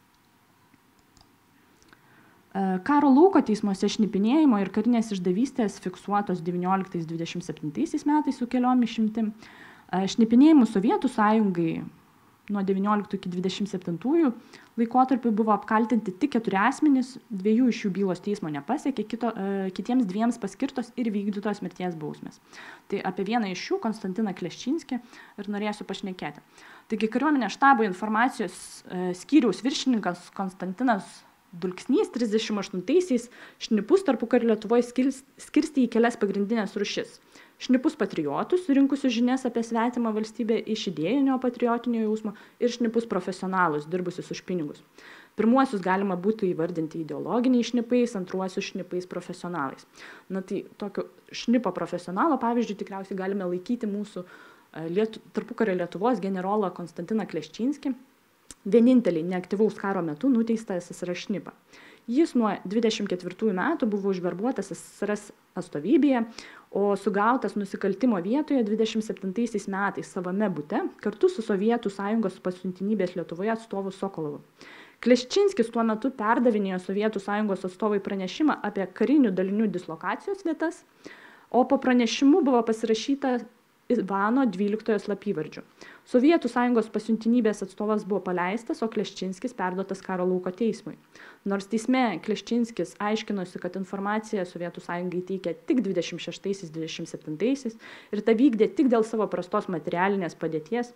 Karo lauko teismuose šnipinėjimo ir karinės išdavystės fiksuotos devynioliktais dvidešimt septintaisiais metais su keliom išimtim. Šnipinėjimų Sovietų sąjungai nuo devynioliktų iki dvidešimt septintųjų laikotarpiu buvo apkaltinti tik keturi asmenys, dviejų iš jų bylos teismo nepasiekė, kito, kitiems dviems paskirtos ir vykdytos mirties bausmės. Tai apie vieną iš jų, Konstantiną Kleščinskį, ir norėsiu pašnekėti. Taigi kariuomenės štabo informacijos skyriaus viršininkas Konstantinas Dulksnys trisdešimt aštuntaisiais šnipus tarpukario Lietuvoje skirstė į kelias pagrindinės rūšis. Šnipus patriotus, surinkusius žinias apie svetimą valstybę iš idėjinio patriotinio jausmo, ir šnipus profesionalus, dirbusius už pinigus. Pirmuosius galima būtų įvardinti ideologiniais šnipais, antruosius šnipais profesionalais. Na tai tokio šnipo profesionalo, pavyzdžiui, tikriausiai galime laikyti mūsų Lietu, tarpukario Lietuvos generolą Konstantiną Kleščinskį, vienintelį neaktyvaus karo metu nuteistą S S R šnipą. Jis nuo dvidešimt ketvirtųjų metų buvo užverbuotas S S R atstovybėje, o sugautas nusikaltimo vietoje dvidešimt septintaisiais metais savame bute kartu su Sovietų sąjungos pasiuntinybės Lietuvoje atstovu Sokolovu. Kleščinskis tuo metu perdavinėjo Sovietų sąjungos atstovai pranešimą apie karinių dalinių dislokacijos vietas, o po pranešimu buvo pasirašyta Ivano dvyliktojo slapyvardžiu. Sovietų sąjungos pasiuntinybės atstovas buvo paleistas, o Kleščinskis perduotas karo lauko teismui. Nors teisme Kleščinskis aiškinosi, kad informaciją Sovietų sąjungai teikė tik dvidešimt šeštaisiais dvidešimt septintaisiais ir tą vykdė tik dėl savo prastos materialinės padėties,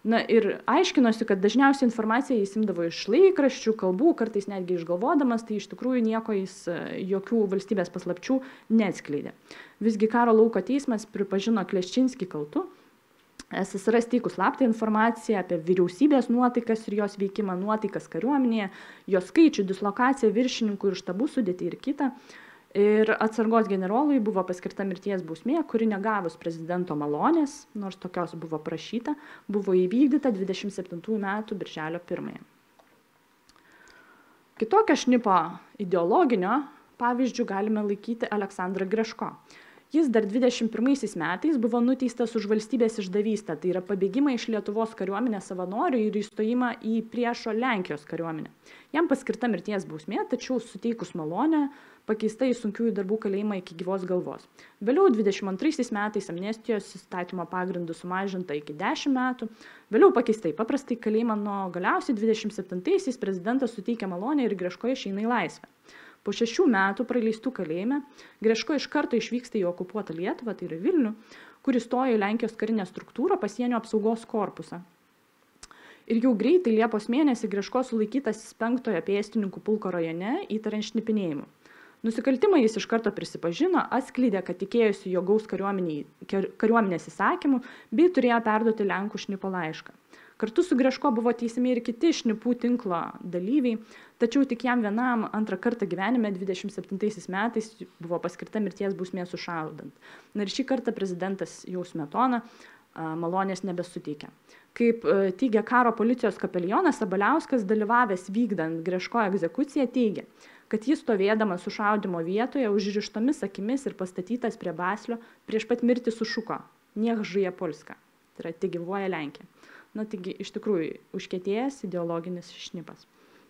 Na ir aiškinosi, kad dažniausiai informaciją jis imdavo iš laikraščių, kalbų, kartais netgi išgalvodamas, tai iš tikrųjų nieko jis jokių valstybės paslapčių neatskleidė. Visgi karo lauko teismas pripažino Kleščinskį kaltu. S S R S teikų slaptą informaciją apie vyriausybės nuotaikas ir jos veikimą, nuotaikas kariuomenėje, jos skaičių, dislokaciją, viršininkų ir štabų sudėtį ir kitą. Ir atsargos generolui buvo paskirta mirties bausmė, kuri negavus prezidento malonės, nors tokios buvo prašyta, buvo įvykdyta dvidešimt septintųjų metų birželio pirmąją. Kitokio šnipo ideologinio pavyzdžių galime laikyti Aleksandrą Greško. Jis dar dvidešimt pirmaisiais metais buvo nuteistas už valstybės išdavystę, tai yra pabėgimą iš Lietuvos kariuomenės savanorių ir įstojimą į priešo Lenkijos kariuomenę. Jam paskirta mirties bausmė, tačiau suteikus malonę, pakeista į sunkiųjų darbų kalėjimą iki gyvos galvos. Vėliau dvidešimt antraisiais metais amnestijos įstatymo pagrindų sumažinta iki dešimt metų, vėliau pakeista į paprastai kalėjimą, nuo galiausiai dvidešimt septintaisiais prezidentas suteikia malonę ir Greško išeina į laisvę. Po šešių metų praleistų kalėjime Greško iš karto išvyksta į okupuotą Lietuvą, tai yra Vilnių, kur įstojo į Lenkijos karinę struktūrą pasienio apsaugos korpusą. Ir jau greitai Liepos mėnesį Greško sulaikytas penktojo pėstininkų pulko rajone įtariant šnipinėjimu. Nusikaltimą jis iš karto prisipažino, atskleidė, kad tikėjosi jo gaus kariuomenės įsakymų, bei turėjo perduoti Lenkų šnipo laišką. Kartu su Greško buvo teisiami ir kiti šnipų tinklo dalyviai, tačiau tik jam vienam antrą kartą gyvenime dvidešimt septintaisiais metais buvo paskirta mirties bausmė sušaudant. Na ir šį kartą prezidentas jau Smetona malonės nebesuteikė. Kaip teigia karo policijos kapelionas Sabaliauskas, dalyvavęs vykdant Greško egzekuciją, teigia, kad jis stovėdamas sušaudimo vietoje užrištomis akimis ir pastatytas prie baslio prieš pat mirtį sušuko "Niech żyje Polska", tai yra "Te gyvuoja Lenkija". Na, taigi, iš tikrųjų, užkietėjęs ideologinis šnipas.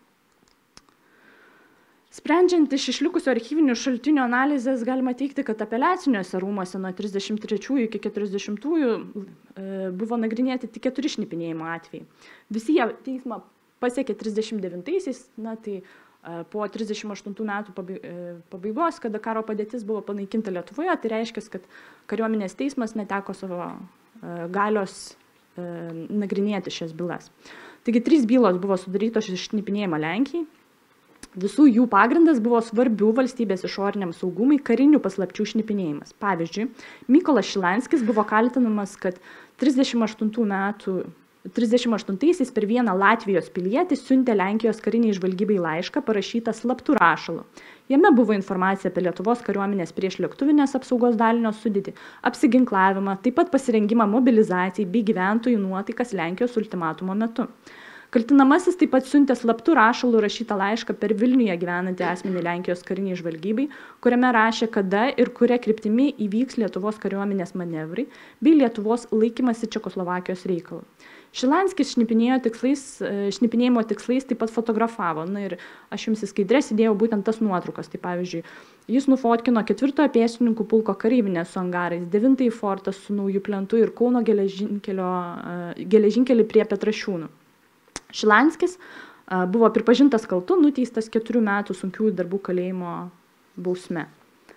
Sprendžiant iš išlikusių archyvinių šaltinių analizės, galima teigti, kad apeliaciniuose rūmuose nuo trisdešimt trečiųjų iki keturiasdešimtųjų buvo nagrinėti tik keturi šnipinėjimo atvejai. Visi jie teismą pasiekė trisdešimt devintaisiais, na tai po trisdešimt aštuntų metų pabaigos, kada karo padėtis buvo panaikinta Lietuvoje, tai reiškia, kad kariuomenės teismas neteko savo galios nagrinėti šias bylas. Taigi, trys bylos buvo sudarytos iš šnipinėjimo Lenkijai. Visų jų pagrindas buvo svarbių valstybės išoriniam saugumui karinių paslapčių šnipinėjimas. Pavyzdžiui, Mykolas Šilanskis buvo kaltinamas, kad trisdešimt aštuntų metų trisdešimt aštuntaisiais per vieną Latvijos pilietį siuntė Lenkijos kariniai žvalgybai laišką parašytą slaptų rašalu. Jame buvo informacija apie Lietuvos kariuomenės prieš lėktuvinės apsaugos dalinio sudėtį, apsiginklavimą, taip pat pasirengimą mobilizacijai bei gyventojų nuotaikas Lenkijos ultimatumo metu. Kaltinamasis taip pat siuntė slaptų rašalų rašytą laišką per Vilniuje gyvenantį asmenį Lenkijos kariniai žvalgybai, kuriame rašė, kada ir kuria kryptimi įvyks Lietuvos kariuomenės manevrai bei Lietuvos laikymasi Čekoslovakijos reikalų. Šilanskis tikslais, šnipinėjimo tikslais taip pat fotografavo. Na ir aš jums į skaidres įdėjau būtent tas nuotraukas. Tai pavyzdžiui, jis nufotkino ketvirtojo pėstininkų pulko kareivinę su angarais, devintąjį fortą su nauju plentu ir Kauno geležinkelį prie Petrašiūnų. Šilanskis buvo pripažintas kaltu, nuteistas keturių metų sunkiųjų darbų kalėjimo bausme.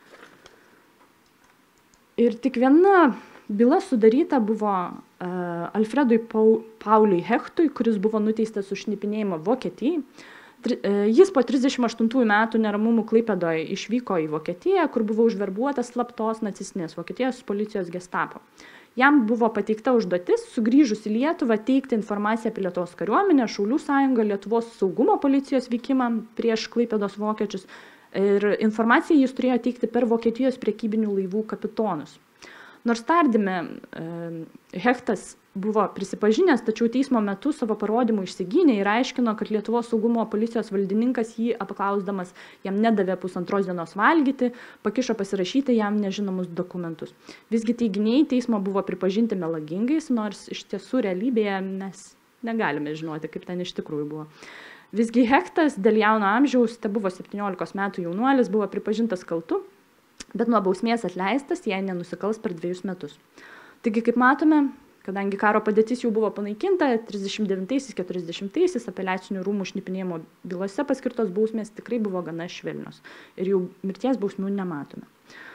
Ir tik viena byla sudaryta buvo Alfredui Pauliui Hechtui, kuris buvo nuteistas už šnipinėjimą Vokietijai. Jis po trisdešimt aštuntųjų metų neramumų Klaipėdoje išvyko į Vokietiją, kur buvo užverbuotas slaptos nacistinės Vokietijos policijos Gestapo. Jam buvo pateikta užduotis, sugrįžus į Lietuvą, teikti informaciją apie Lietuvos kariuomenę, Šaulių sąjungą, Lietuvos saugumo policijos veikimą prieš Klaipėdos vokiečius. Ir informaciją jis turėjo teikti per Vokietijos prekybinių laivų kapitonus. Nors tardyme Hechtas buvo prisipažinęs, tačiau teismo metu savo parodymų išsigynė ir aiškino, kad Lietuvos saugumo policijos valdininkas jį apklausdamas jam nedavė pusantros dienos valgyti, pakišo pasirašyti jam nežinomus dokumentus. Visgi teiginiai teismo buvo pripažinti melagingais, nors iš tiesų realybėje mes negalime žinoti, kaip ten iš tikrųjų buvo. Visgi Hechtas dėl jauno amžiaus, te buvo septyniolikos metų jaunuolis, buvo pripažintas kaltu, bet nuo bausmės atleistas, jei nenusikals per dviejus metus. Taigi, kaip matome, kadangi karo padėtis jau buvo panaikinta, trisdešimt devintaisiais keturiasdešimtaisiais apeliacinių rūmų šnipinėjimo bylose paskirtos bausmės tikrai buvo gana švelnios ir jau mirties bausmių nematome.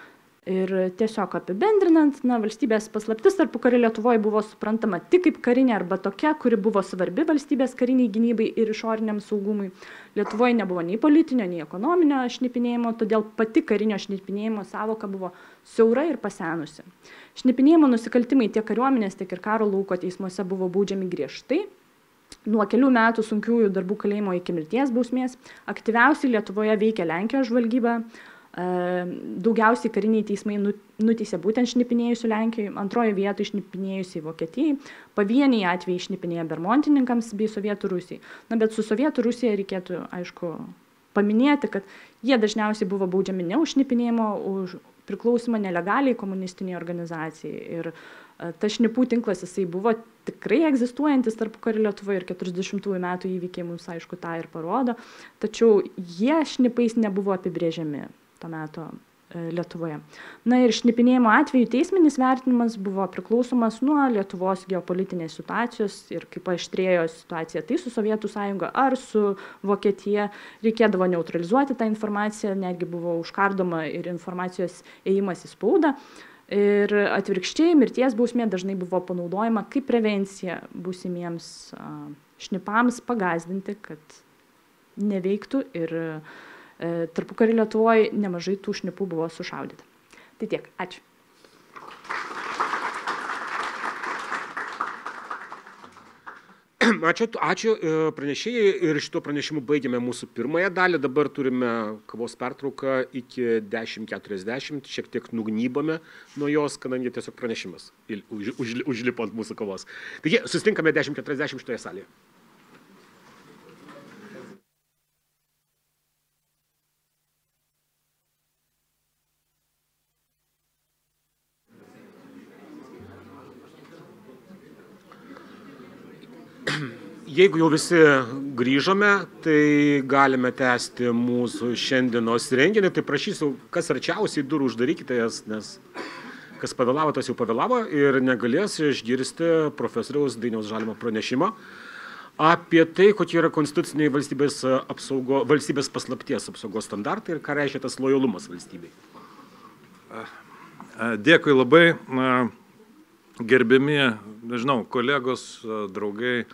Ir tiesiog apibendrinant, na, valstybės paslaptis tarpukario Lietuvoje buvo suprantama tik kaip karinė arba tokia, kuri buvo svarbi valstybės kariniai gynybai ir išoriniam saugumui. Lietuvoje nebuvo nei politinio, nei ekonominio šnipinėjimo, todėl pati karinio šnipinėjimo savoka buvo siaura ir pasenusi. Šnipinėjimo nusikaltimai tiek kariuomenės, tiek ir karo lauko teismuose buvo baudžiami griežtai. Nuo kelių metų sunkiųjų darbų kalėjimo iki mirties bausmės. Aktyviausiai Lietuvoje veikia Lenkijos žvalgyba. Daugiausiai kariniai teismai nuteisė būtent šnipinėjusių Lenkijoje, antrojo vietoje šnipinėjusiai Vokietijai, pavieniai atvejai šnipinėję bermontininkams bei Sovietų Rusijai. Na, bet su Sovietų Rusija reikėtų, aišku, paminėti, kad jie dažniausiai buvo baudžiami ne už šnipinėjimo, už priklausimą nelegaliai komunistiniai organizacijai. Ir tas šnipų tinklas, jisai buvo tikrai egzistuojantis tarpukario Lietuvoje ir keturiasdešimtųjų metų įvykiai mums, aišku, tą ir parodo, tačiau jie šnipais nebuvo apibrėžiami to meto Lietuvoje. Na ir šnipinėjimo atveju teisminis vertinimas buvo priklausomas nuo Lietuvos geopolitinės situacijos ir kaip aštrėjo situacija tai su Sovietų sąjunga ar su Vokietija, reikėdavo neutralizuoti tą informaciją, netgi buvo užkardoma ir informacijos ėjimas į spaudą. Ir atvirkščiai mirties bausmė dažnai buvo panaudojama kaip prevencija būsimiems šnipams pagąsdinti, kad neveiktų ir tarpukario Lietuvoje nemažai tų šnipų buvo sušaudyta. Tai tiek. Ačiū. Ačiū, ačiū pranešėjai ir šituo pranešimu baigėme mūsų pirmąją dalį. Dabar turime kavos pertrauką iki dešimt keturiasdešimt, šiek tiek nugnybame nuo jos, kadangi tiesiog pranešimas už, už, užlipo ant mūsų kavos. Taigi, susitinkame dešimt keturiasdešimt šitoje salėje. Jeigu jau visi grįžome, tai galime tęsti mūsų šiandienos renginį. Tai prašysiu, kas arčiausiai durų uždarykite jas, nes kas pavėlavo, tas jau pavėlavo ir negalės išgirsti profesoriaus Dainiaus Žalimo pranešimą apie tai, kokie yra konstituciniai valstybės, apsaugo, valstybės paslapties apsaugos standartai ir ką reiškia tas lojalumas valstybei. Dėkui labai, gerbiami, nežinau, kolegos, draugai,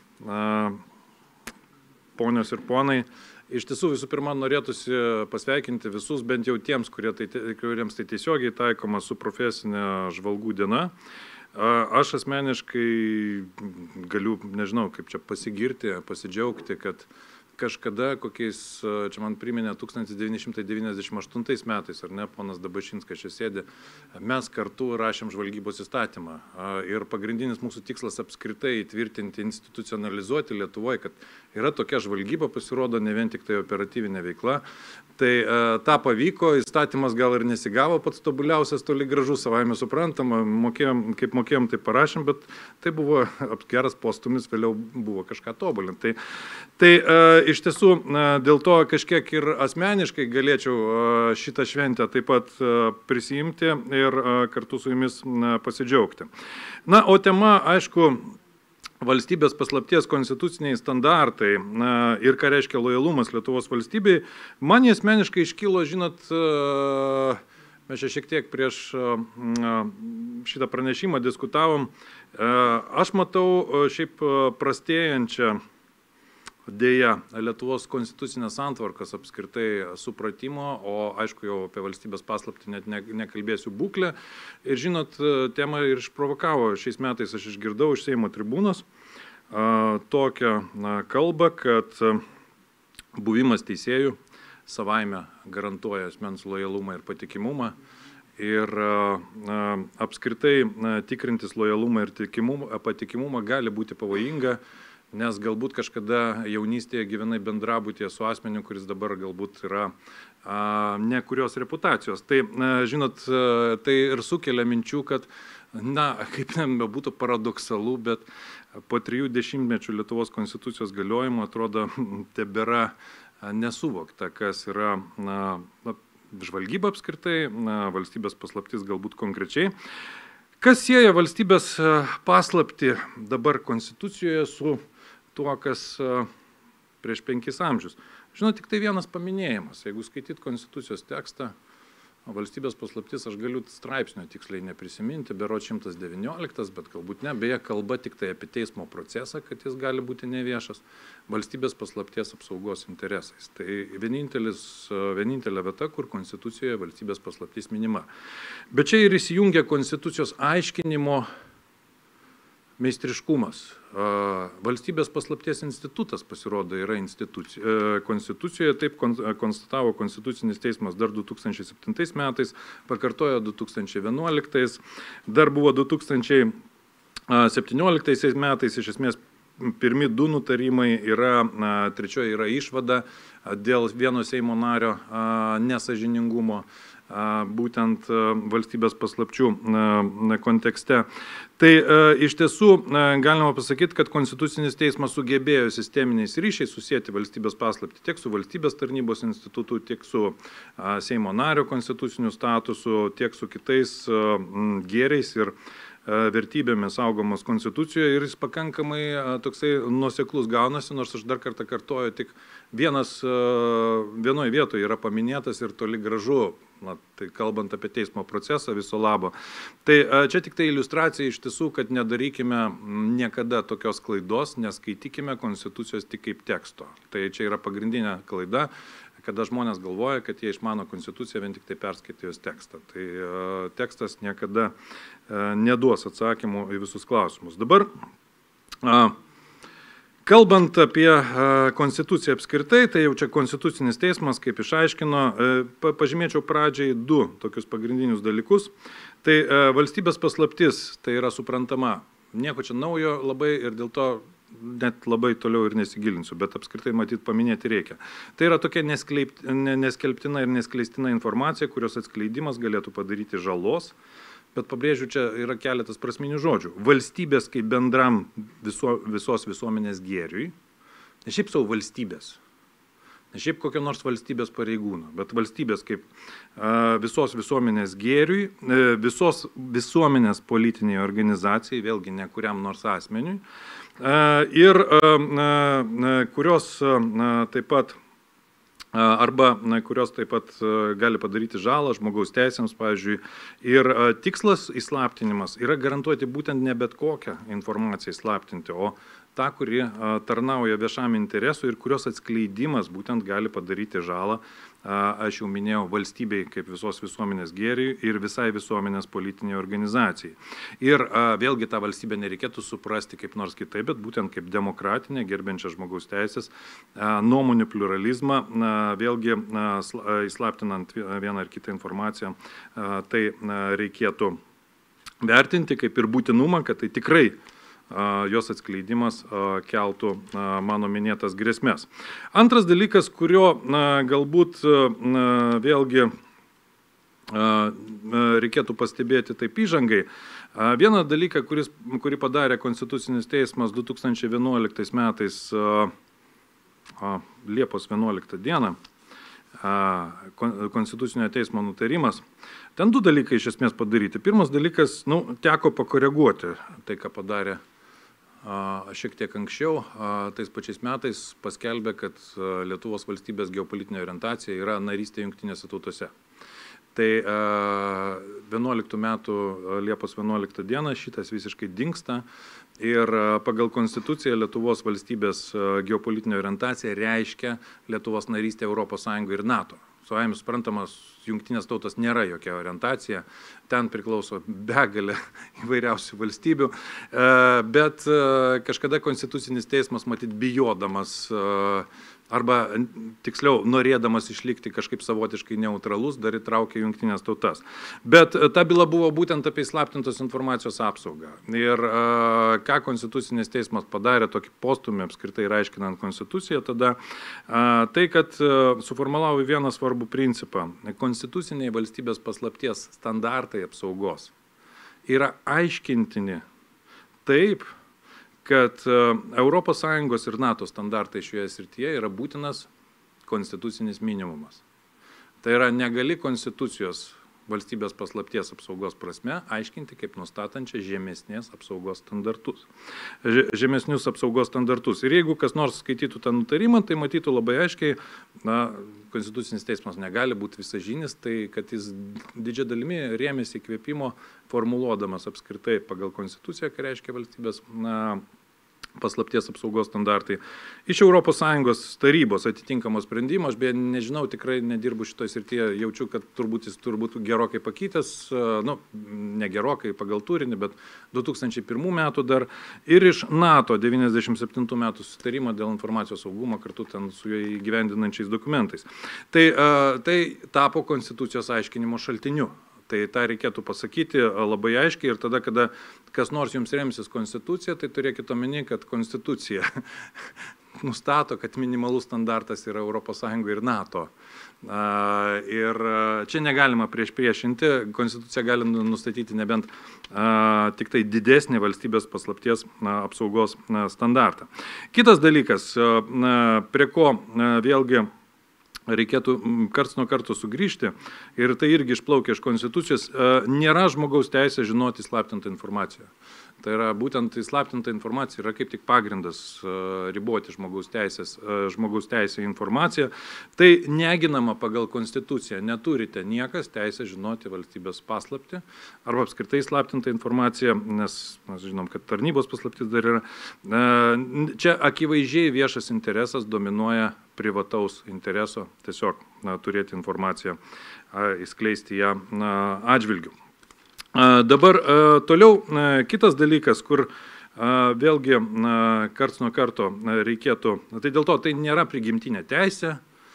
ponios ir ponai. Iš tiesų, visų pirma, norėtųsi pasveikinti visus, bent jau tiems, kurie tai, kuriems tai tiesiogiai taikoma su profesinė žvalgų diena. Aš asmeniškai galiu, nežinau, kaip čia pasigirti, pasidžiaugti, kad kažkada kokiais, čia man priminė tūkstantis devyni šimtai devyniasdešimt aštuntais metais, ar ne, ponas Dabašinskas čia sėdė, mes kartu rašėm žvalgybos įstatymą. Ir pagrindinis mūsų tikslas apskritai įtvirtinti, institucionalizuoti Lietuvoje, kad yra tokia žvalgyba, pasirodo ne vien tik tai operatyvinė veikla. Tai tą pavyko, įstatymas gal ir nesigavo pats tobuliausias, toli gražus, savaime suprantama, mokėjom, kaip mokėjom, tai parašėm, bet tai buvo geras postumis, vėliau buvo kažką tobulinti. Tai, tai iš tiesų, dėl to kažkiek ir asmeniškai galėčiau šitą šventę taip pat prisijimti ir kartu su jumis pasidžiaugti. Na, o tema, aišku, valstybės paslapties konstituciniai standartai ir ką reiškia lojalumas Lietuvos valstybei, man jie asmeniškai iškilo, žinot, mes čia šiek tiek prieš šitą pranešimą diskutavom, aš matau šiaip prastėjančią dėja Lietuvos konstitucinės santvarkos apskritai supratimo, o aišku jau apie valstybės paslaptį net ne, nekalbėsiu būklę. Ir žinot, tema ir išprovokavo, šiais metais aš išgirdau iš Seimo tribūnos a, tokią na, kalbą, kad buvimas teisėjų savaime garantuoja asmens lojalumą ir patikimumą. Ir a, apskritai a, tikrintis lojalumą ir tikimumą, patikimumą gali būti pavojinga, nes galbūt kažkada jaunystėje gyvenai bendrabutyje su asmeniu, kuris dabar galbūt yra a, ne kurios reputacijos. Tai, a, žinot, a, tai ir sukelia minčių, kad, na, kaip nebūtų paradoksalu, bet po trijų dešimtmečių Lietuvos konstitucijos galiojimo atrodo tebėra nesuvokta, kas yra na, žvalgyba apskritai, na, valstybės paslaptis galbūt konkrečiai. Kas sieja valstybės paslaptį dabar konstitucijoje su tuo, kas prieš penkis amžius? Žinot, tik tai vienas paminėjimas. Jeigu skaityt konstitucijos tekstą, valstybės paslaptis, aš galiu straipsnio tiksliai neprisiminti, berods šimtas devynioliktas, bet galbūt ne, beje, kalba tik tai apie teismo procesą, kad jis gali būti neviešas, valstybės paslapties apsaugos interesais. Tai vienintelė vieta, kur Konstitucijoje valstybės paslaptis minima. Bet čia ir įsijungia Konstitucijos aiškinimo meistriškumas. Valstybės paslapties institutas pasirodo yra Konstitucijoje, taip konstatavo Konstitucinis teismas dar du tūkstančiai septintais metais, pakartojo du tūkstančiai vienuoliktais, dar buvo du tūkstančiai septynioliktais metais, iš esmės pirmi du nutarimai yra, trečioji yra išvada dėl vieno Seimo nario nesąžiningumo, būtent valstybės paslapčių kontekste. Tai iš tiesų galima pasakyti, kad Konstitucinis teismas sugebėjo sisteminiais ryšiais susijęti valstybės paslaptį tiek su valstybės tarnybos institutu, tiek su Seimo nario konstituciniu statusu, tiek su kitais gėriais ir vertybėmis saugomos Konstitucijoje ir jis pakankamai toksai nuoseklus gaunasi, nors aš dar kartą kartoju, tik vienas vienoje vietoje yra paminėtas ir toli gražu, na, tai kalbant apie teismo procesą viso labo. Tai čia tik tai iliustracija iš tiesų, kad nedarykime niekada tokios klaidos, neskaitykime Konstitucijos tik kaip teksto. Tai čia yra pagrindinė klaida, kada žmonės galvoja, kad jie išmano Konstituciją vien tik tai perskaitė jos tekstą. Tai tekstas niekada neduos atsakymų į visus klausimus. Dabar, kalbant apie Konstituciją apskritai, tai jau čia Konstitucinis teismas, kaip išaiškino, pažymėčiau pradžiai du tokius pagrindinius dalykus. Tai valstybės paslaptis, tai yra suprantama, nieko čia naujo labai ir dėl to net labai toliau ir nesigilinsiu, bet apskritai matyt paminėti reikia. Tai yra tokia neskelbtina ir neskleistina informacija, kurios atskleidimas galėtų padaryti žalos, bet pabrėžiu, čia yra keletas prasminių žodžių. Valstybės kaip bendram viso, visos visuomenės gėriui, ne šiaip savo valstybės, ne šiaip kokio nors valstybės pareigūno, bet valstybės kaip a, visos visuomenės gėriui, visos visuomenės politiniai organizacijai, vėlgi ne kuriam nors asmeniui, a, ir a, a, kurios a, taip pat arba na, kurios taip pat gali padaryti žalą žmogaus teisėms, pavyzdžiui. Ir tikslas įslaptinimas yra garantuoti būtent ne bet kokią informaciją įslaptinti, o tą, kuri tarnauja viešam interesui ir kurios atskleidimas būtent gali padaryti žalą, aš jau minėjau, valstybei kaip visos visuomenės gėriui ir visai visuomenės politiniai organizacijai. Ir vėlgi tą valstybę nereikėtų suprasti kaip nors kitaip, bet būtent kaip demokratinę, gerbiančią žmogaus teisės, nuomonių pluralizmą, vėlgi įslaptinant vieną ar kitą informaciją, tai reikėtų vertinti kaip ir būtinumą, kad tai tikrai jos atskleidimas keltų mano minėtas grėsmės. Antras dalykas, kurio galbūt vėlgi reikėtų pastebėti taip įžangai. Vieną dalyką, kuris, kurį padarė Konstitucinis teismas du tūkstančiai vienuoliktais metais Liepos vienuoliktą dieną, Konstitucinio teismo nutarimas. Ten du dalykai iš esmės padaryti. Pirmas dalykas, nu, teko pakoreguoti tai, ką padarė šiek tiek anksčiau, tais pačiais metais paskelbė, kad Lietuvos valstybės geopolitinė orientacija yra narystė Jungtinėse tautose. Tai vienuoliktų metų Liepos vienuoliktą dieną šitas visiškai dingsta ir pagal Konstituciją Lietuvos valstybės geopolitinė orientacija reiškia Lietuvos narystę Europos Sąjungoje ir NATO. Savaime suprantamas, Jungtinės tautos nėra jokia orientacija, ten priklauso begalė įvairiausių valstybių, bet kažkada Konstitucinis teismas, matyt, bijodamas arba tiksliau norėdamas išlikti kažkaip savotiškai neutralus, dar įtraukė Jungtinės tautas. Bet ta byla buvo būtent apie įslaptintos informacijos apsaugą. Ir ką Konstitucinis teismas padarė tokį postumį apskritai aiškinant Konstituciją, tada tai, kad suformulavo vieną svarbų principą. Konstituciniai valstybės paslapties standartai apsaugos yra aiškintini taip, kad Europos Sąjungos ir NATO standartai šioje srityje yra būtinas konstitucinis minimumas. Tai yra negali konstitucijos valstybės paslapties apsaugos prasme aiškinti kaip nustatančią žemesnės apsaugos standartus. Žemesnius apsaugos standartus. Ir jeigu kas nors skaitytų tą nutarimą, tai matytų labai aiškiai, na, Konstitucinis teismas negali būti visažinis, tai kad jis didžia dalimi rėmėsi įkvėpimo formuluodamas apskritai pagal Konstituciją, ką reiškia valstybės, na, paslapties apsaugos standartai. Iš Europos Sąjungos tarybos atitinkamo sprendimo, aš beje nežinau, tikrai nedirbu šitoje srityje, jaučiu, kad turbūt jis turbūt gerokai pakeitęs, nu, ne gerokai pagal turinį, bet du tūkstančiai pirmų metų dar, ir iš NATO devyniasdešimt septintų metų susitarimo dėl informacijos saugumo kartu ten su jo įgyvendinančiais dokumentais. Tai, tai tapo Konstitucijos aiškinimo šaltiniu. Tai tą reikėtų pasakyti labai aiškiai ir tada, kada kas nors jums remsis Konstitucija, tai turėkite omeny, kad Konstitucija nustato, kad minimalus standartas yra Europos Sąjungoje ir NATO. Ir čia negalima prieš priešinti, Konstitucija gali nustatyti nebent tik tai didesnį valstybės paslapties apsaugos standartą. Kitas dalykas, prie ko vėlgi reikėtų karts nuo karto sugrįžti, ir tai irgi išplaukia iš Konstitucijos, nėra žmogaus teisė žinoti įslaptintą informaciją. Tai yra būtent įslaptinta informacija yra kaip tik pagrindas riboti žmogaus teisės, žmogaus teisę į informaciją. Tai neginama pagal Konstituciją. Neturite niekas teisę žinoti valstybės paslaptį arba apskritai įslaptintą informaciją, nes mes žinom, kad tarnybos paslaptis dar yra. Čia akivaizdžiai viešas interesas dominuoja privataus intereso tiesiog na, turėti informaciją, įskleisti ją na, atžvilgiu. Dabar toliau kitas dalykas, kur vėlgi karts nuo karto reikėtų, tai dėl to tai nėra prigimtinė teisė,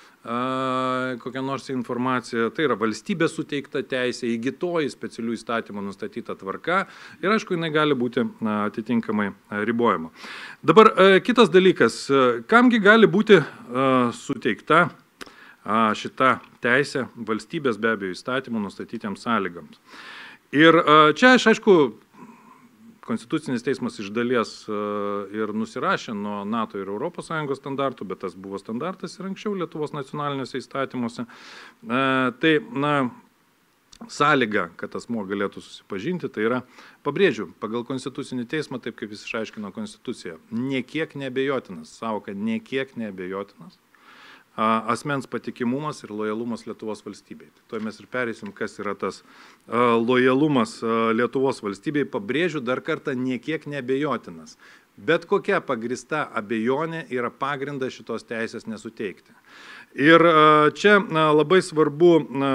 kokia nors informacija, tai yra valstybės suteikta teisė, įgytoji specialių įstatymų nustatyta tvarka ir aišku, jinai gali būti atitinkamai ribojama. Dabar kitas dalykas, kamgi gali būti suteikta šita teisė valstybės be abejo įstatymų nustatytiems sąlygams. Ir čia aš, aišku, Konstitucinis teismas iš dalies ir nusirašė nuo NATO ir Europos Sąjungos standartų, bet tas buvo standartas ir anksčiau Lietuvos nacionaliniuose įstatymuose. Tai, na, sąlyga, kad asmuo galėtų susipažinti, tai yra, pabrėžiu, pagal Konstitucinį teismą, taip kaip jis išaiškino Konstituciją, niekiek neabejotinas, savoka niekiek neabejotinas, asmens patikimumas ir lojalumas Lietuvos valstybei. Tuo mes ir pereisim, kas yra tas lojalumas Lietuvos valstybei. Pabrėžiu dar kartą, niekiek neabejotinas. Bet kokia pagrįsta abejonė yra pagrindas šitos teisės nesuteikti. Ir čia labai svarbu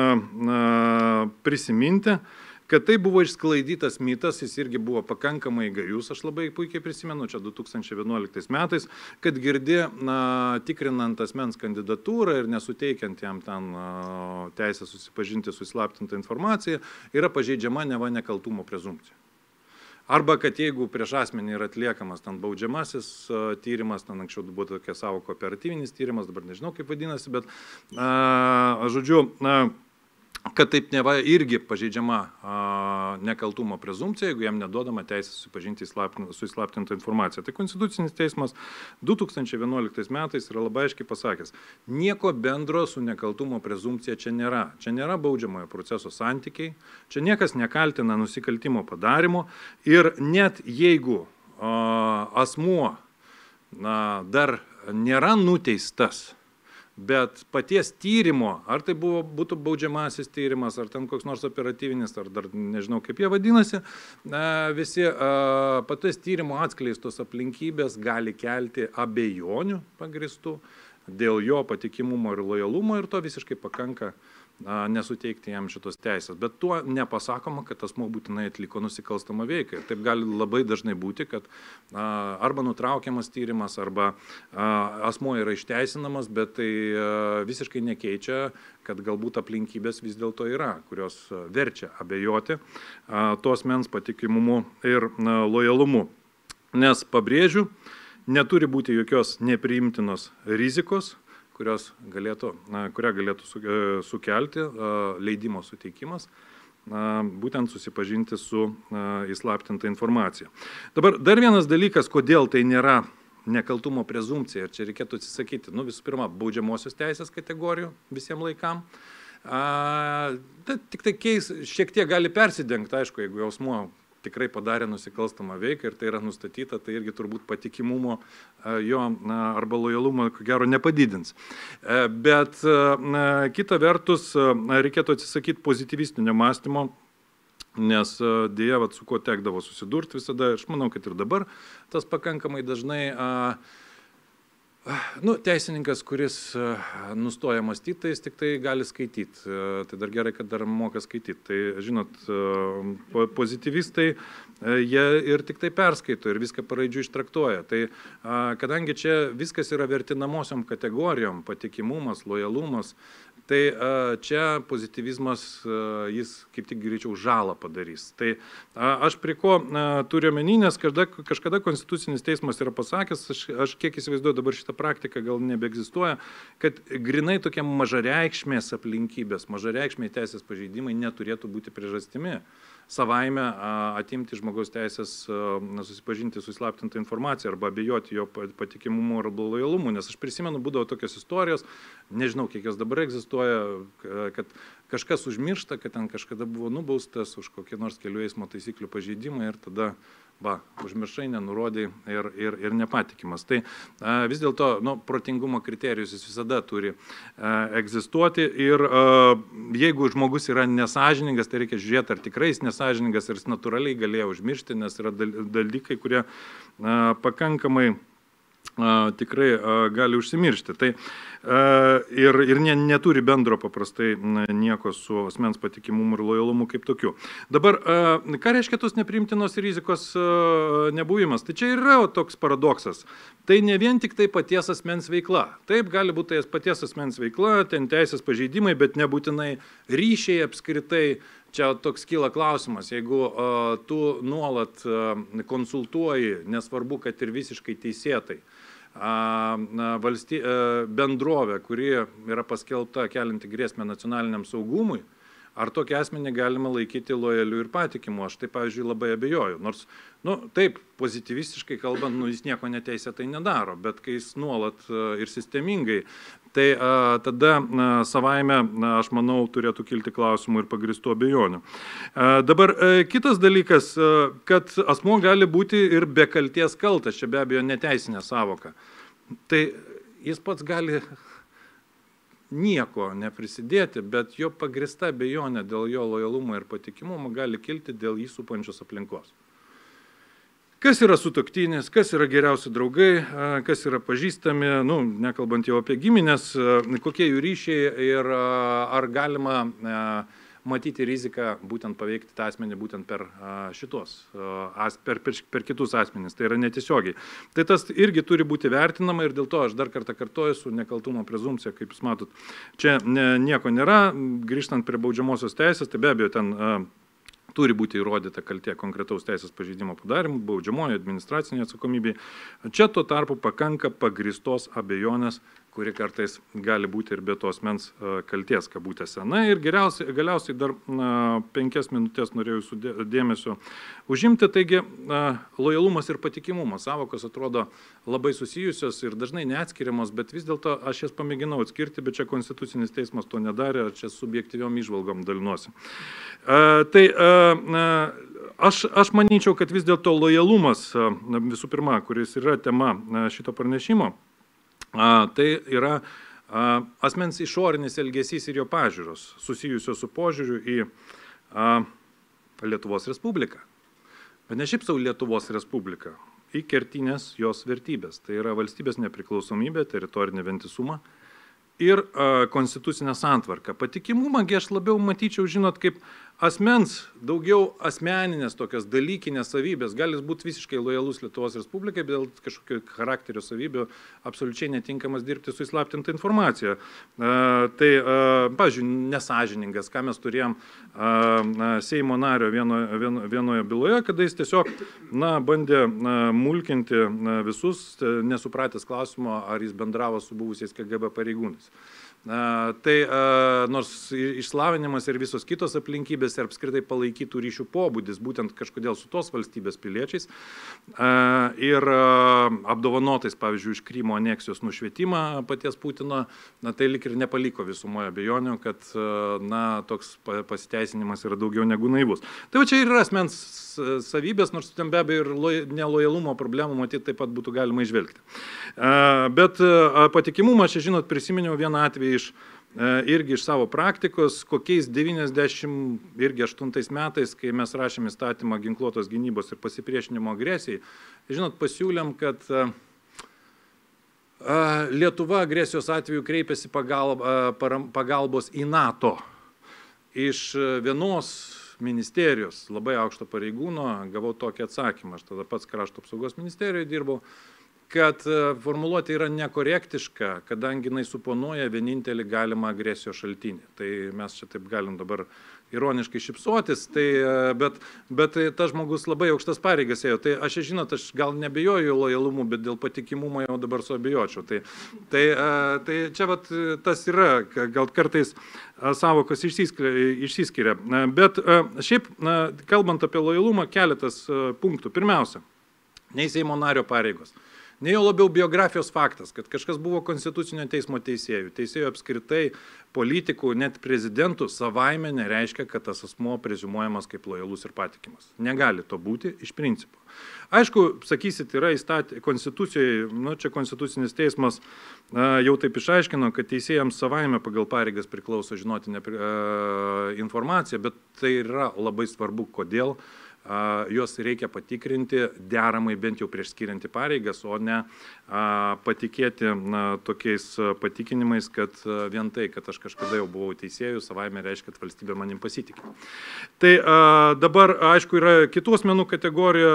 prisiminti, kad tai buvo išsklaidytas mitas, jis irgi buvo pakankamai gajus, aš labai puikiai prisimenu, čia du tūkstančiai vienuoliktais metais, kad girdi, na, tikrinant asmens kandidatūrą ir nesuteikiant jam ten teisę susipažinti su įslaptinta informacija, yra pažeidžiama neva nekaltumo prezumpcija. Arba kad jeigu prieš asmenį yra atliekamas ten baudžiamasis tyrimas, ten anksčiau buvo tokia savoka operatyvinis tyrimas, dabar nežinau kaip vadinasi, bet, a, žodžiu, a, kad taip neva irgi pažeidžiama a, nekaltumo prezumpcija, jeigu jam neduodama teisė susipažinti su įslaptinta informacija. Tai Konstitucinis teismas du tūkstančiai vienuoliktais metais yra labai aiškiai pasakęs, nieko bendro su nekaltumo prezumpcija čia nėra. Čia nėra baudžiamojo proceso santykiai, čia niekas nekaltina nusikaltimo padarimo ir net jeigu a, asmuo na, dar nėra nuteistas, bet paties tyrimo, ar tai buvo, būtų baudžiamasis tyrimas, ar ten koks nors operatyvinis, ar dar nežinau kaip jie vadinasi, visi paties tyrimo atskleistos aplinkybės gali kelti abejonių pagristų dėl jo patikimumo ir lojalumo ir to visiškai pakanka nesuteikti jam šitos teisės. Bet tuo nepasakoma, kad asmuo būtinai atliko nusikalstamą veiką. Ir taip gali labai dažnai būti, kad arba nutraukiamas tyrimas, arba asmuo yra išteisinamas, bet tai visiškai nekeičia, kad galbūt aplinkybės vis dėlto yra, kurios verčia abejoti to asmens patikimumu ir lojalumu. Nes pabrėžiu, neturi būti jokios nepriimtinos rizikos, kurios galėtų, kurią galėtų sukelti leidimo suteikimas, būtent susipažinti su įslaptinta informacija. Dabar dar vienas dalykas, kodėl tai nėra nekaltumo prezumpcija, ir čia reikėtų atsisakyti, nu visų pirma, baudžiamosios teisės kategorijų visiems laikam. A, tai, tik tai keis, šiek tiek gali persidengti, aišku, jeigu asmuo tikrai padarė nusikalstamą veiką ir tai yra nustatyta, tai irgi turbūt patikimumo jo arba lojalumo, ko gero, nepadidins. Bet kita vertus, reikėtų atsisakyti pozityvistinio mąstymo, nes dėja, vat, su kuo tekdavo susidurti visada, aš manau, kad ir dabar tas pakankamai dažnai... Nu, teisininkas, kuris nustoja mąstyti, tai jis tik tai gali skaityti. Tai dar gerai, kad dar moka skaityti. Tai, žinot, pozityvistai, jie ir tik tai perskaito ir viską paraidžių ištraktuoja. Tai kadangi čia viskas yra vertinamosiom kategorijom, patikimumas, lojalumas, tai čia pozityvizmas, jis kaip tik greičiau žalą padarys. Tai aš prie ko turiu omeny, nes kažkada, kažkada Konstitucinis teismas yra pasakęs, aš, aš kiek įsivaizduoju dabar šitą praktika gal nebeegzistuoja, kad grinai tokie mažareikšmės aplinkybės, mažareikšmiai teisės pažeidimai neturėtų būti priežastimi savaime atimti žmogaus teisės susipažinti su įslaptinta informacija arba abejoti jo patikimumu arba lojalumu, nes aš prisimenu, būdavo tokios istorijos, nežinau, kiek jos dabar egzistuoja, kad kažkas užmiršta, kad ten kažkada buvo nubaustas už kokį nors kelių eismo taisyklių pažeidimą ir tada va, užmiršai, nenurodai ir, ir, ir nepatikimas. Tai a, vis dėlto, nu, protingumo kriterijus jis visada turi a, egzistuoti ir a, jeigu žmogus yra nesažiningas, tai reikia žiūrėti, ar tikrai jis nesažiningas ir jis natūraliai galėjo užmiršti, nes yra dalykai, kurie a, pakankamai a, tikrai a, gali užsimiršti. Tai a, ir, ir ne, neturi bendro paprastai nieko su asmens patikimumu ir lojalumu kaip tokiu. Dabar, a, ką reiškia tos nepriimtinos rizikos a, nebuvimas? Tai čia yra toks paradoksas. Tai ne vien tik tai paties asmens veikla. Taip, gali būti tai paties asmens veikla, ten teisės pažeidimai, bet nebūtinai ryšiai apskritai. Čia toks kyla klausimas, jeigu a, tu nuolat a, konsultuoji, nesvarbu, kad ir visiškai teisėtai, a, valsty, a, bendrovė, kuri yra paskelbta kelinti grėsmę nacionaliniam saugumui, ar tokį asmenį galima laikyti lojaliu ir patikimu? Aš tai, pavyzdžiui, labai abejoju. Nors, nu, taip, pozityvistiškai kalbant, nu, jis nieko neteisėtai nedaro, bet kai jis nuolat a, ir sistemingai, tai a, tada a, savaime, a, aš manau, turėtų kilti klausimų ir pagristų abejonių. A, dabar a, kitas dalykas, a, kad asmuo gali būti ir be kalties kaltas, čia be abejo neteisinė savoka. Tai jis pats gali nieko neprisidėti, bet jo pagrista abejonė dėl jo lojalumo ir patikimumo gali kilti dėl jį supančios aplinkos. Kas yra sutuoktinis, kas yra geriausi draugai, kas yra pažįstami, nu, nekalbant jau apie giminės, kokie jų ryšiai ir ar galima matyti riziką būtent paveikti tą asmenį būtent per šitos, per, per, per kitus asmenys, tai yra netiesiogiai. Tai tas irgi turi būti vertinama ir dėl to aš dar kartą kartoju su nekaltumo prezumpcija, kaip jūs matot, čia ne, nieko nėra, grįžtant prie baudžiamosios teisės, tai be abejo ten turi būti įrodyta kaltė konkretaus teisės pažeidimo padarimų, baudžiamoji administracinė atsakomybė. Čia tuo tarpu pakanka pagristos abejonės, kuri kartais gali būti ir be tos mens kalties kabutėse. Na ir geriausiai, galiausiai dar na, penkias minutės norėjau jūsų dėmesio užimti. Taigi, na, lojalumas ir patikimumas savokos atrodo labai susijusios ir dažnai neatskiriamos, bet vis dėlto aš jas pamėginau atskirti, bet čia Konstitucinis teismas to nedarė, čia subjektyviom įžvalgom dalinuosi. A, tai a, a, aš, aš manyčiau, kad vis dėlto lojalumas, a, visų pirma, kuris yra tema a, šito pranešimo, A, tai yra a, asmens išorinis elgesys ir jo pažiūros, susijusios su požiūriu į a, Lietuvos Respubliką. Bet ne šiaip savo Lietuvos Respubliką, į kertinės jos vertybės. Tai yra valstybės nepriklausomybė, teritorinį vientisumą ir a, konstitucinę santvarką. Patikimumą aš labiau matyčiau, žinot, kaip asmens, daugiau asmeninės tokios dalykinės savybės. Gali būti visiškai lojalus Lietuvos Respublikai, bet dėl kažkokio charakterio savybių absoliučiai netinkamas dirbti su įslaptinta informacija. A, tai, a, pavyzdžiui, nesažiningas, ką mes turėjom a, Seimo nario vieno, vieno, vienoje byloje, kada jis tiesiog na, bandė na, mulkinti na, visus, nesupratęs klausimo, ar jis bendravo su buvusiais K G B pareigūnais. Tai nors išlavinimas ir visos kitos aplinkybės ir apskritai palaikytų ryšių pobūdis, būtent kažkodėl su tos valstybės piliečiais ir apdovanotais, pavyzdžiui, iš Krymo aneksijos nušvietimą paties Putino, na, tai lik ir nepaliko visumoje abejonių, kad na, toks pasiteisinimas yra daugiau negu naivus. Tai va čia ir yra asmens savybės, nors ten be abejo ir nelojalumo problemų matyti taip pat būtų galima išvelgti. Bet patikimumą, čia žinot, prisiminiau vieną atvejį iš, irgi iš savo praktikos, kokiais devyniasdešimt aštuntais metais, kai mes rašėme įstatymą ginkluotos gynybos ir pasipriešinimo agresijai, žinot, pasiūlėm, kad Lietuva agresijos atveju kreipėsi pagalbos į NATO. Iš vienos ministerijos, labai aukšto pareigūno, gavau tokį atsakymą, aš tada pats krašto apsaugos ministerijoje dirbau, kad formuluotė yra nekorektiška, kadangi jinai suponuoja vienintelį galimą agresijos šaltinį. Tai mes čia taip galim dabar ironiškai šipsuotis, tai, bet, bet tas žmogus labai aukštas pareigas ėjo. Tai aš, žinot, aš gal nebejoju lojalumu, bet dėl patikimumo jau dabar suabejočiau. Tai, tai, tai čia vat, tas yra, gal kartais savokos išsiskiria. Bet šiaip, kalbant apie lojalumą, keletas punktų. Pirmiausia, nei Seimo nario pareigos. Ne jau labiau biografijos faktas, kad kažkas buvo konstitucinio teismo teisėjų. Teisėjų apskritai politikų, net prezidentų savaime nereiškia, kad tas asmuo preziumuojamas kaip lojalus ir patikimas. Negali to būti iš principo. Aišku, sakysit, yra įstatė, konstitucijoje, nu čia konstitucinis teismas a, jau taip išaiškino, kad teisėjams savaime pagal pareigas priklauso žinoti nepri, a, informaciją, bet tai yra labai svarbu, kodėl. Juos reikia patikrinti deramai bent jau prieš skiriantį pareigas, o ne patikėti na, tokiais patikinimais, kad vien tai, kad aš kažkada jau buvau teisėjų, savaime reiškia, kad valstybė manim pasitikė. Tai dabar, aišku, yra kitų asmenų kategorija,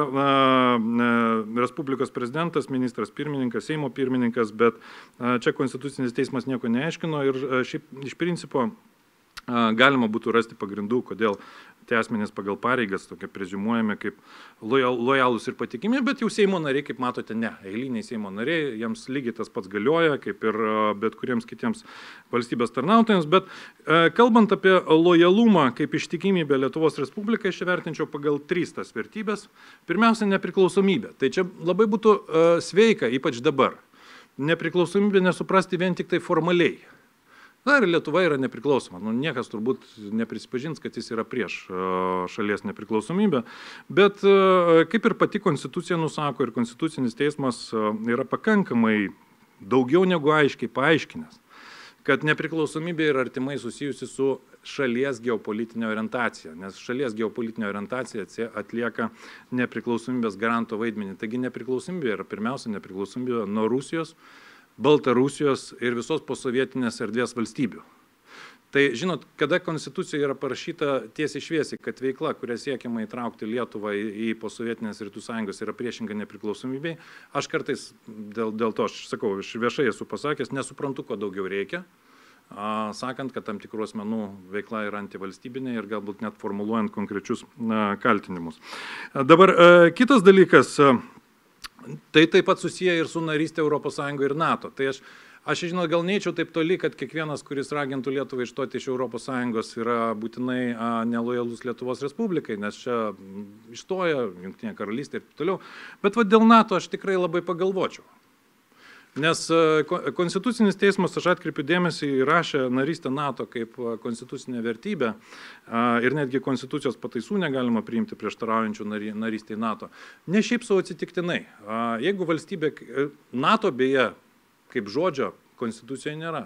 Respublikos prezidentas, ministras pirmininkas, Seimo pirmininkas, bet čia konstitucinis teismas nieko neaiškino ir šiaip iš principo galima būtų rasti pagrindų, kodėl tie asmenys pagal pareigas tokie preziumuojami kaip lojalūs ir patikimi, bet jau Seimo nariai, kaip matote, ne. Eiliniai Seimo nariai, jiems lygiai tas pats galioja, kaip ir bet kuriems kitiems valstybės tarnautojams. Bet kalbant apie lojalumą kaip ištikimybę Lietuvos Respublikai, aš vertinčiau pagal tris tas vertybės. Pirmiausia, nepriklausomybė. Tai čia labai būtų sveika, ypač dabar. Nepriklausomybė nesuprasti vien tik tai formaliai. Na ir Lietuva yra nepriklausoma. Nu, niekas turbūt neprisipažins, kad jis yra prieš šalies nepriklausomybę. Bet kaip ir pati konstitucija nusako ir konstitucinis teismas yra pakankamai daugiau negu aiškiai paaiškinęs, kad nepriklausomybė yra artimai susijusi su šalies geopolitinė orientacija, nes šalies geopolitinė orientacija atlieka nepriklausomybės garanto vaidmenį. Taigi nepriklausomybė yra pirmiausia nepriklausomybė nuo Rusijos, Baltarusijos ir visos posovietinės erdvės valstybių. Tai, žinot, kada konstitucija yra parašyta tiesiai šviesiai, kad veikla, kuria siekiama įtraukti Lietuvą į, į posovietinės rytų sąjungos yra priešinga nepriklausomybei, aš kartais dėl, dėl to, aš sakau, aš viešai esu pasakęs, nesuprantu, ko daugiau reikia, a, sakant, kad tam tikrų asmenų veikla yra antivalstybinė ir galbūt net formuluojant konkrečius na, kaltinimus. Dabar a, kitas dalykas. A, Tai taip pat susiję ir su narystė Europos Sąjungoje ir NATO. Tai aš, aš žinau, gal neičiau taip toli, kad kiekvienas, kuris ragintų Lietuvą išstoti iš Europos Sąjungos, yra būtinai a, nelojalus Lietuvos Respublikai, nes čia išstoja Jungtinė karalystė ir taip toliau. Bet va, dėl NATO aš tikrai labai pagalvočiau. Nes konstitucinis teismas, aš atkreipiu dėmesį, įrašė narystę NATO kaip konstitucinę vertybę ir netgi konstitucijos pataisų negalima priimti prieštaraujančių narystę į NATO. Ne šiaip savo atsitiktinai. Jeigu valstybė, NATO beje, kaip žodžio, konstitucijoje nėra.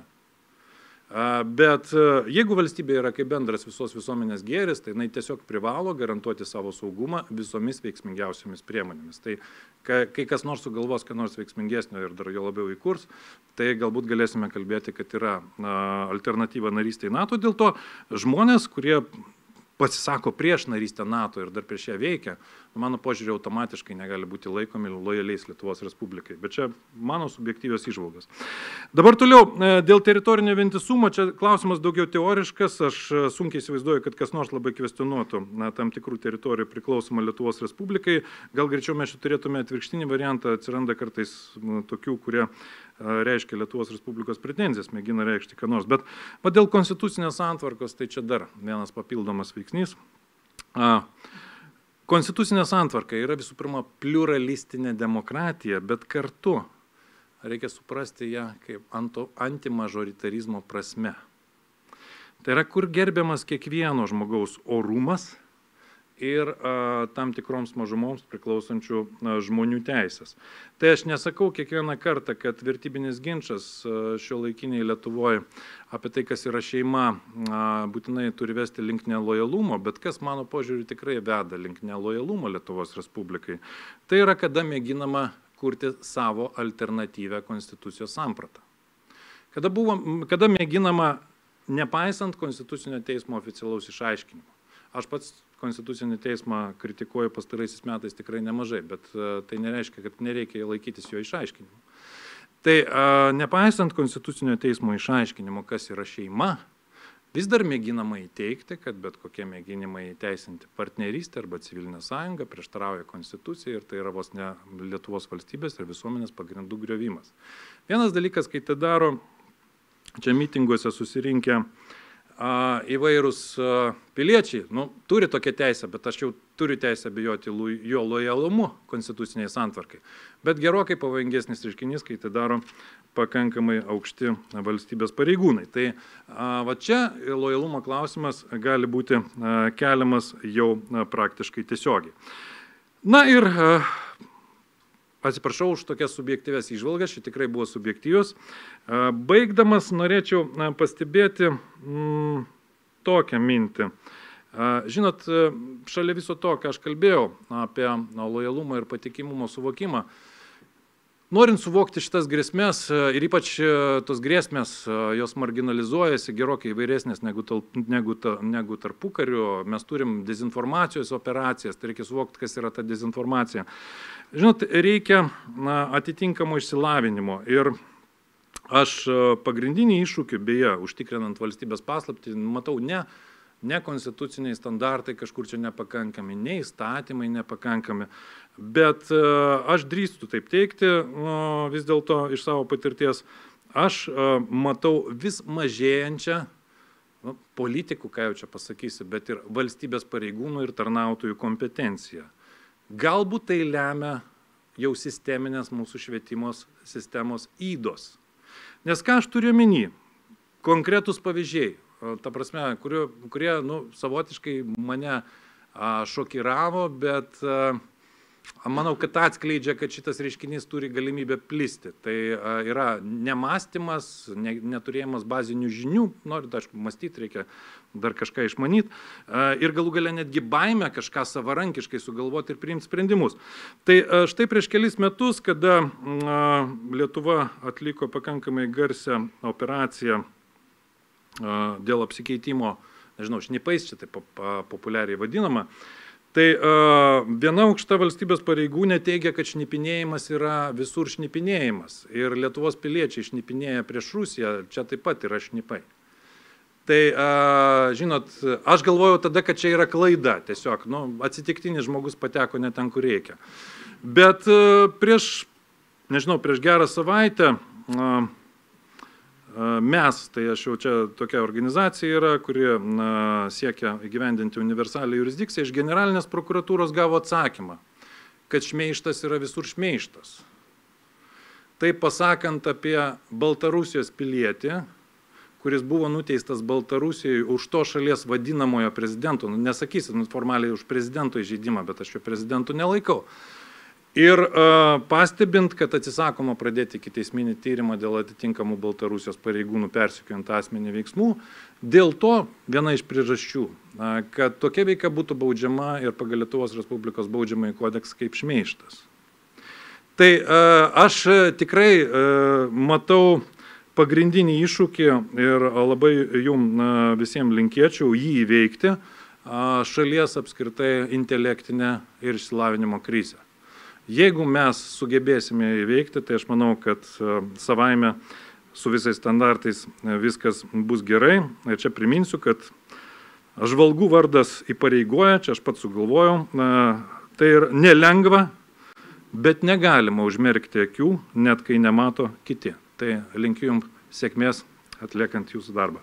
Bet jeigu valstybė yra kaip bendras visos visuomenės gėris, tai jinai tiesiog privalo garantuoti savo saugumą visomis veiksmingiausiomis priemonėmis. Tai kai kas nors sugalvos, ką nors veiksmingesnio ir dar jo labiau įkurs, tai galbūt galėsime kalbėti, kad yra alternatyva narystė į NATO. Dėl to žmonės, kurie pasisako prieš narystę NATO ir dar prieš ją veikia, mano požiūrė automatiškai negali būti laikomi lojaliais Lietuvos Respublikai. Bet čia mano subjektyvios įžvalgos. Dabar toliau, dėl teritorinio vientisumo, čia klausimas daugiau teoriškas, aš sunkiai įsivaizduoju, kad kas nors labai kvestionuotų na, tam tikrų teritorijų priklausomą Lietuvos Respublikai. Gal greičiau mes čia turėtume atvirkštinį variantą, atsiranda kartais na, tokių, kurie reiškia Lietuvos Respublikos pretenzijas, mėgina reikšti ką nors. Bet va, dėl konstitucinės santvarkos, tai čia dar vienas papildomas veiksnys. Konstitucinė santvarka yra visų pirma pliuralistinė demokratija, bet kartu reikia suprasti ją kaip antimažoritarizmo prasme. Tai yra, kur gerbiamas kiekvieno žmogaus orumas ir a, tam tikroms mažumoms priklausančių a, žmonių teisės. Tai aš nesakau kiekvieną kartą, kad vertybinis ginčas šiuolaikiniai Lietuvoje apie tai, kas yra šeima, a, būtinai turi vesti link nelojalumo, bet kas mano požiūrį tikrai veda link nelojalumo Lietuvos Respublikai, tai yra, kada mėginama kurti savo alternatyvę konstitucijos sampratą. Kada, buvo, kada mėginama, nepaisant Konstitucinio teismo oficialaus išaiškinimo. Aš pats Konstitucinį teismą kritikuoju pastaraisiais metais tikrai nemažai, bet tai nereiškia, kad nereikia laikytis jo išaiškinimo. Tai nepaisant Konstitucinio teismo išaiškinimo, kas yra šeima, vis dar mėginama įteikti, kad bet kokie mėginimai įteisinti partnerystę arba civilinę sąjungą prieštarauja Konstitucijai ir tai yra vos ne Lietuvos valstybės ir visuomenės pagrindų griovimas. Vienas dalykas, kai tai daro, čia mitinguose susirinkę a, įvairūs a, piliečiai, nu, turi tokią teisę, bet aš jau turiu teisę bijoti jo lojalumu konstituciniai santvarkai. Bet gerokai pavojingesnis reiškinys, kai tai daro pakankamai aukšti valstybės pareigūnai. Tai a, va čia lojalumo klausimas gali būti a, keliamas jau a, praktiškai tiesiogiai. Na ir a, atsiprašau už tokias subjektyves įžvalgas, čia tikrai buvo subjektyvios. Baigdamas norėčiau pastebėti mm, tokią mintį. Žinot, šalia viso to, ką aš kalbėjau apie lojalumą ir patikimumo suvokimą, norint suvokti šitas grėsmės ir ypač tos grėsmės, jos marginalizuojasi gerokai įvairesnės negu, negu, negu tarpukariu, mes turim dezinformacijos operacijas, tai reikia suvokti, kas yra ta dezinformacija. Žinot, reikia na, atitinkamo išsilavinimo ir aš pagrindinį iššūkį, beje, užtikrinant valstybės paslaptį, matau ne, ne konstituciniai standartai kažkur čia nepakankami, ne įstatymai nepakankami, bet aš drįstu taip teikti, vis dėlto iš savo patirties, aš matau vis mažėjančią nu, politikų, ką jau čia pasakysi, bet ir valstybės pareigūnų ir tarnautojų kompetenciją. Galbūt tai lemia jau sisteminės mūsų švietimos sistemos ydos. Nes ką aš turiu omeny? Konkretus pavyzdžiai, ta prasme, kurie, kurie nu, savotiškai mane a, šokiravo, bet a, manau, kad atskleidžia, kad šitas reiškinys turi galimybę plisti. Tai a, yra nemąstymas, ne, neturėjimas bazinių žinių, norint, aišku, mąstyti reikia dar kažką išmanyti, ir galų gale netgi baimę kažką savarankiškai sugalvoti ir priimti sprendimus. Tai štai prieš kelis metus, kada Lietuva atliko pakankamai garsią operaciją dėl apsikeitimo, nežinau, šnipais, čia taip populiariai vadinama, tai viena aukšta valstybės pareigūnė teigia, kad šnipinėjimas yra visur šnipinėjimas ir Lietuvos piliečiai šnipinėja prieš Rusiją, čia taip pat yra šnipai. Tai, žinot, aš galvojau tada, kad čia yra klaida, tiesiog, nu, atsitiktinis žmogus pateko ne ten, kur reikia. Bet prieš, nežinau, prieš gerą savaitę mes, tai aš jau čia tokia organizacija yra, kuri siekia įgyvendinti universalią jurisdikciją, iš generalinės prokuratūros gavo atsakymą, kad šmeižtas yra visur šmeižtas. Tai pasakant apie Baltarusijos pilietį, kuris buvo nuteistas Baltarusijoje už to šalies vadinamojo prezidento, nu, nesakysit nu, formaliai už prezidento įžeidimą, bet aš jo prezidentu nelaikau. Ir uh, pastebint, kad atsisakoma pradėti ikiteisminį tyrimą dėl atitinkamų Baltarusijos pareigūnų persekiojant asmenį veiksmų, dėl to viena iš priežasčių, uh, kad tokia veika būtų baudžiama ir pagal Lietuvos Respublikos baudžiamąjį kodeksą kaip šmeižtas. Tai uh, aš tikrai uh, matau pagrindinį iššūkį ir labai jum visiems linkėčiau jį įveikti šalies apskritai intelektinę ir išsilavinimo krizę. Jeigu mes sugebėsime įveikti, tai aš manau, kad savaime su visais standartais viskas bus gerai. Ir čia priminsiu, kad žvalgų vardas įpareigoja, čia aš pats sugalvojau, tai ir nelengva, bet negalima užmerkti akių, net kai nemato kiti. Tai linkiu jums sėkmės atliekant jūsų darbą.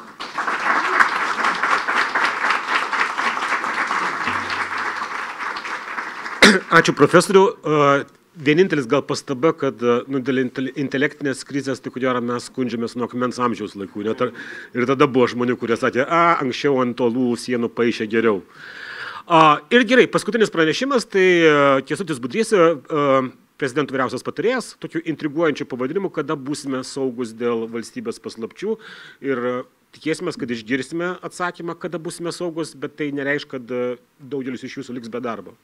Ačiū profesoriu. Vienintelis gal pastaba, kad nu, dėl intelektinės krizės, tai ko gero mes skundžiamės nuo akmens amžiaus laikų. Net ir tada buvo žmonių, kurie sakė, a, anksčiau ant tolų sienų paišė geriau. A, ir gerai, paskutinis pranešimas, tai Kęstutis Budrys, prezidento vyriausias patarėjas, tokiu intriguojančiu pavadinimu, kada būsime saugus dėl valstybės paslapčių. Ir tikėsime, kad išgirsime atsakymą, kada būsime saugus, bet tai nereiškia, kad daugelis iš jūsų liks be darbo.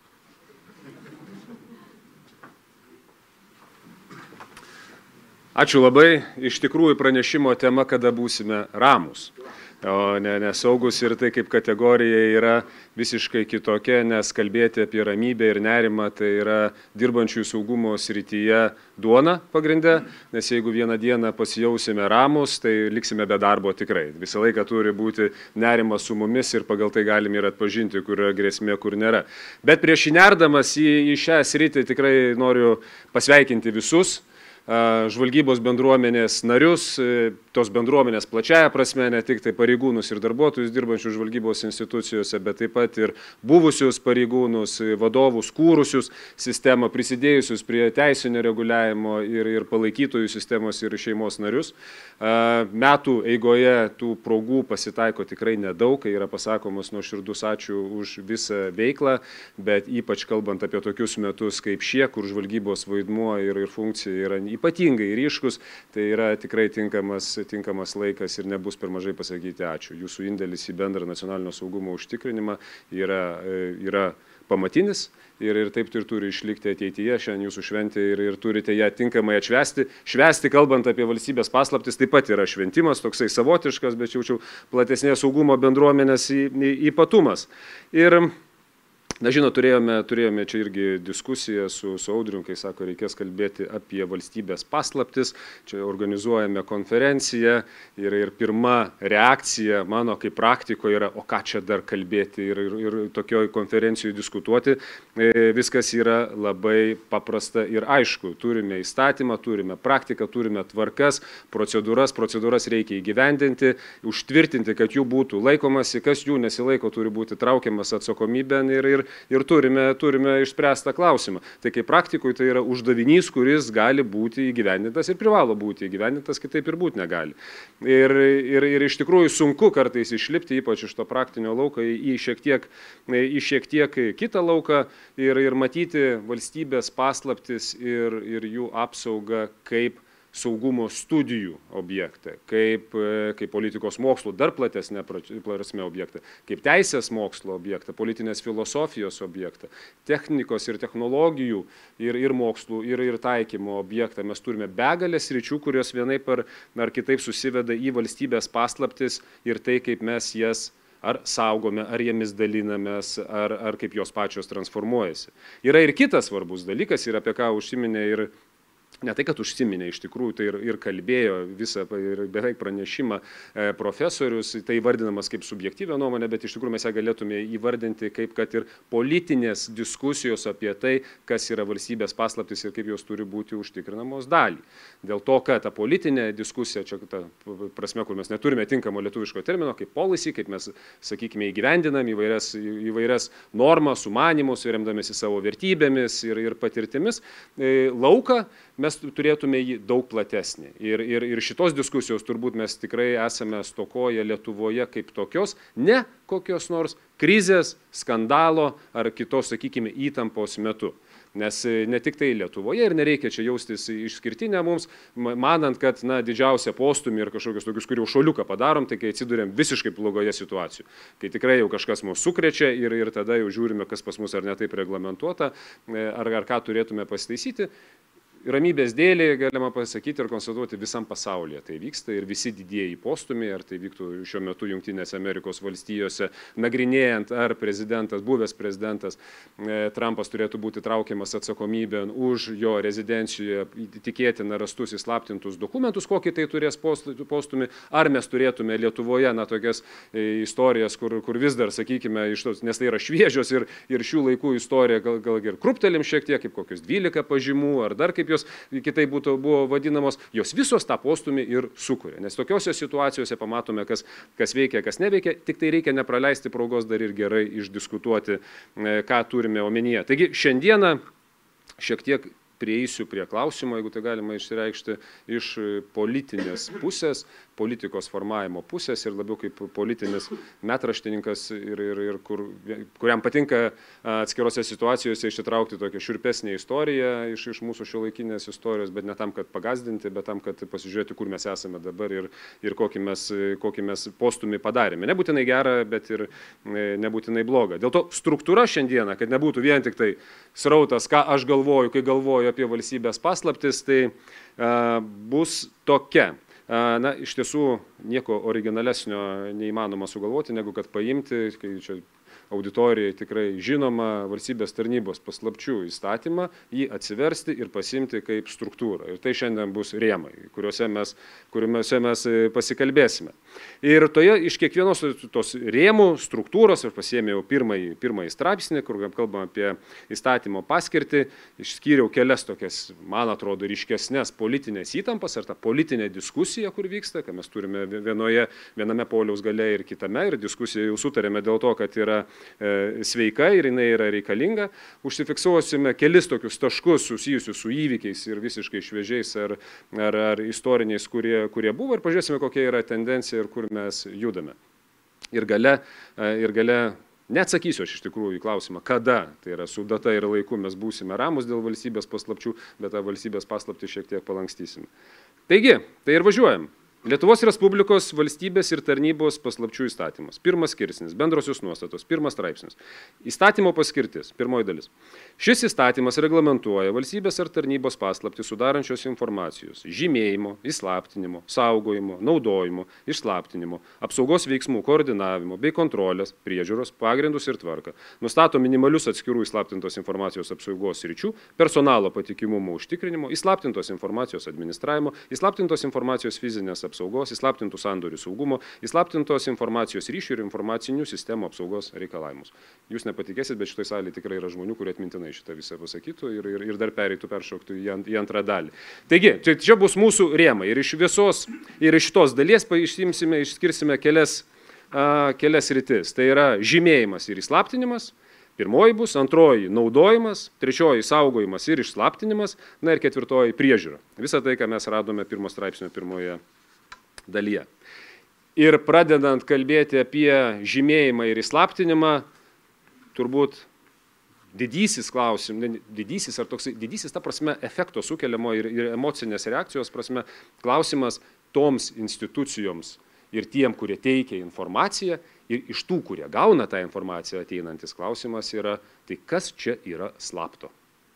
Ačiū labai. Iš tikrųjų pranešimo tema, kada būsime ramūs, o ne nesaugus, ir tai kaip kategorija yra visiškai kitokia, nes kalbėti apie ramybę ir nerimą tai yra dirbančiųjų saugumo srityje duona pagrinde, nes jeigu vieną dieną pasijausime ramus, tai liksime be darbo tikrai. Visą laiką turi būti nerimas su mumis ir pagal tai galime ir atpažinti, kur yra grėsmė, kur nėra. Bet prieš įnerdamas į, į šią sritį tikrai noriu pasveikinti visus žvalgybos bendruomenės narius, tos bendruomenės plačiaja prasme, ne tik tai pareigūnus ir darbuotojus dirbančių žvalgybos institucijose, bet taip pat ir buvusius pareigūnus, vadovus, kūrusius sistemą, prisidėjusius prie teisinio reguliavimo ir, ir palaikytojų sistemos ir šeimos narius. Metų eigoje tų progų pasitaiko tikrai nedaug, kai yra pasakomas nuoširdus ačiū už visą veiklą, bet ypač kalbant apie tokius metus kaip šie, kur žvalgybos vaidmuo ir, ir funkcija yra ypatingai ryškus, tai yra tikrai tinkamas, tinkamas laikas ir nebus per mažai pasakyti ačiū. Jūsų indėlis į bendrą nacionalinio saugumo užtikrinimą yra, yra pamatinis ir, ir taip ir turi išlikti ateityje. Šiandien jūsų šventė ir, ir turite ją tinkamai atšvęsti. Švęsti, kalbant apie valstybės paslaptis, taip pat yra šventimas, toksai savotiškas, bet jaučiau platesnės saugumo bendruomenės ypatumas. Ir na, žinot, turėjome, turėjome čia irgi diskusiją su, su Audrium, kai sako, reikės kalbėti apie valstybės paslaptis. Čia organizuojame konferenciją ir, ir pirma reakcija mano kaip praktiko yra, o ką čia dar kalbėti ir, ir, ir tokioj konferencijoje diskutuoti. Viskas yra labai paprasta ir aišku. Turime įstatymą, turime praktiką, turime tvarkas, procedūras, procedūras reikia įgyvendinti, užtvirtinti, kad jų būtų laikomasi, kas jų nesilaiko, turi būti traukiamas atsakomybėn ir, ir ir turime, turime išspręstą klausimą. Tai kaip praktikui tai yra uždavinys, kuris gali būti įgyvendintas ir privalo būti įgyvendintas, kitaip ir būti negali. Ir, ir, ir iš tikrųjų sunku kartais išlipti, ypač iš to praktinio lauko, į šiek tiek, į šiek tiek kitą lauką ir, ir matyti valstybės paslaptis ir, ir jų apsaugą kaip saugumo studijų objektą, kaip, kaip politikos mokslo dar platesnė prasme objektą, kaip teisės mokslo objektą, politinės filosofijos objektą, technikos ir technologijų ir, ir mokslų ir, ir taikymo objektą. Mes turime begalės sričių, kurios vienaip ar, ar kitaip susiveda į valstybės paslaptis ir tai, kaip mes jas ar saugome, ar jomis dalinamės, ar, ar kaip jos pačios transformuojasi. Yra ir kitas svarbus dalykas, ir apie ką užsiminė ir ne tai, kad užsiminė, iš tikrųjų tai ir, ir kalbėjo visą ir beveik pranešimą e, profesorius, tai įvardinamas kaip subjektyvę nuomonę, bet iš tikrųjų mes ją galėtume įvardinti kaip kad ir politinės diskusijos apie tai, kas yra valstybės paslaptis ir kaip jos turi būti užtikrinamos dalį. Dėl to, kad ta politinė diskusija, čia ta prasme, kur mes neturime tinkamo lietuviško termino, kaip policy, kaip mes, sakykime, įgyvendinam įvairias, įvairias normas, sumanymus, remdamėsi savo vertybėmis ir, ir patirtimis, e, lauką mes turėtume jį daug platesnį. Ir, ir, ir šitos diskusijos turbūt mes tikrai esame stokoję Lietuvoje kaip tokios, ne kokios nors krizės, skandalo ar kitos, sakykime, įtampos metu. Nes ne tik tai Lietuvoje ir nereikia čia jaustis išskirtinę mums, manant, kad na, didžiausia postumi ir kažkokius tokius, kurių šoliuką padarom, tai kai atsidurėm visiškai blogoje situacijoje. Kai tikrai jau kažkas mus sukrečia ir, ir tada jau žiūrime, kas pas mus ar netaip reglamentuota, ar, ar ką turėtume pasitaisyti. Ramybės dėlį galima pasakyti ir konstatuoti visam pasaulyje. Tai vyksta ir visi didieji postumiai, ar tai vyktų šiuo metu Jungtinėse Amerikos valstijose, nagrinėjant, ar prezidentas, buvęs prezidentas e, Trumpas turėtų būti traukiamas atsakomybėn už jo rezidencijoje tikėtina rastus įslaptintus dokumentus, kokį tai turės postumį, ar mes turėtume Lietuvoje na, tokias e, istorijas, kur, kur vis dar, sakykime, iš tos, nes tai yra šviežios ir, ir šių laikų istorija, gal, gal ir kruptelim šiek tiek, kaip kokius dvylika pažymų, ar dar kaip jos jos kitai būtų, buvo vadinamos, jos visos tą postumį ir sukuria. Nes tokiuose situacijose pamatome, kas, kas veikia, kas neveikia, tik tai reikia nepraleisti progos dar ir gerai išdiskutuoti, ką turime omenyje. Taigi šiandieną šiek tiek prieisiu prie klausimo, jeigu tai galima išreikšti, iš politinės pusės, politikos formavimo pusės ir labiau kaip politinis metraštininkas, ir, ir, ir kur, kuriam patinka atskirose situacijose išsitraukti tokią šiurpesnę istoriją iš, iš mūsų šiuolaikinės istorijos, bet ne tam, kad pagazdinti, bet tam, kad pasižiūrėti, kur mes esame dabar ir, ir kokį, mes, kokį mes postumį padarėme. Nebūtinai gerą, bet ir nebūtinai blogą. Dėl to struktūra šiandieną, kad nebūtų vien tik tai srautas, ką aš galvoju, kai galvoju apie valstybės paslaptis, tai a, bus tokia. Na, iš tiesų, nieko originalesnio neįmanoma sugalvoti, negu kad paimti, kai čia auditorijai tikrai žinoma valstybės tarnybos paslapčių įstatymą, jį atsiversti ir pasimti kaip struktūrą. Ir tai šiandien bus rėmai, kuriuose mes, kuriuose mes pasikalbėsime. Ir toje iš kiekvienos tos rėmų struktūros, aš pasiėmiau pirmąjį, pirmąjį straipsnį, kur kalbam apie įstatymo paskirtį, išskyriau kelias tokias, man atrodo, ryškesnės politinės įtampas ar tą politinę diskusiją, kur vyksta, kad mes turime vienoje, viename poliaus gale ir kitame, ir diskusiją jau sutarėme dėl to, kad yra sveika ir jinai yra reikalinga. Užsifiksuosime kelis tokius taškus susijusius su įvykiais ir visiškai šviežiais ar, ar, ar istoriniais, kurie, kurie buvo, ir pažiūrėsime, kokia yra tendencija ir kur mes judame. Ir gale, ir gale neatsakysiu aš iš tikrųjų į klausimą, kada, tai yra su data ir laiku mes būsime ramus dėl valstybės paslapčių, bet tą valstybės paslaptį šiek tiek palankstysime. Taigi, tai ir važiuojam. Lietuvos Respublikos valstybės ir tarnybos paslapčių įstatymas. Pirmas skirsnis, bendrosios nuostatos, pirmas straipsnis. Įstatymo paskirtis, pirmoji dalis. Šis įstatymas reglamentuoja valstybės ar tarnybos paslaptį sudarančios informacijos, žymėjimo, įslaptinimo, saugojimo, naudojimo, išslaptinimo, apsaugos veiksmų koordinavimo bei kontrolės, priežiūros, pagrindus ir tvarką. Nustato minimalius atskirų įslaptintos informacijos apsaugos sričių, personalo patikimumo užtikrinimo, įslaptintos informacijos administravimo, įslaptintos informacijos fizinės apsaugos, įslaptintų sandorių saugumo, įslaptintos informacijos ryšių ir informacinių sistemų apsaugos reikalavimus. Jūs nepatikėsit, bet šitoj salėje tikrai yra žmonių, kurie atmintinai šitą visą pasakytų ir, ir, ir dar pereitų, peršoktų į, ant, į antrą dalį. Taigi, čia, čia bus mūsų rėmai ir iš visos, ir iš tos dalies išsimsime, išskirsime kelias, a, kelias rytis. Tai yra žymėjimas ir įslaptinimas. Pirmoji bus, antroji naudojimas, trečioji saugojimas ir išslaptinimas, na ir ketvirtoji priežiūra. Visą tai, ką mes radome pirmo straipsnio pirmoje dalyje. Ir pradedant kalbėti apie žymėjimą ir įslaptinimą, turbūt didysis klausimas, didysis ar toksai, didysis ta prasme efekto sukeliamo ir, ir emocinės reakcijos prasme klausimas toms institucijoms ir tiem, kurie teikia informaciją, ir iš tų, kurie gauna tą informaciją ateinantis klausimas yra, tai kas čia yra slapto.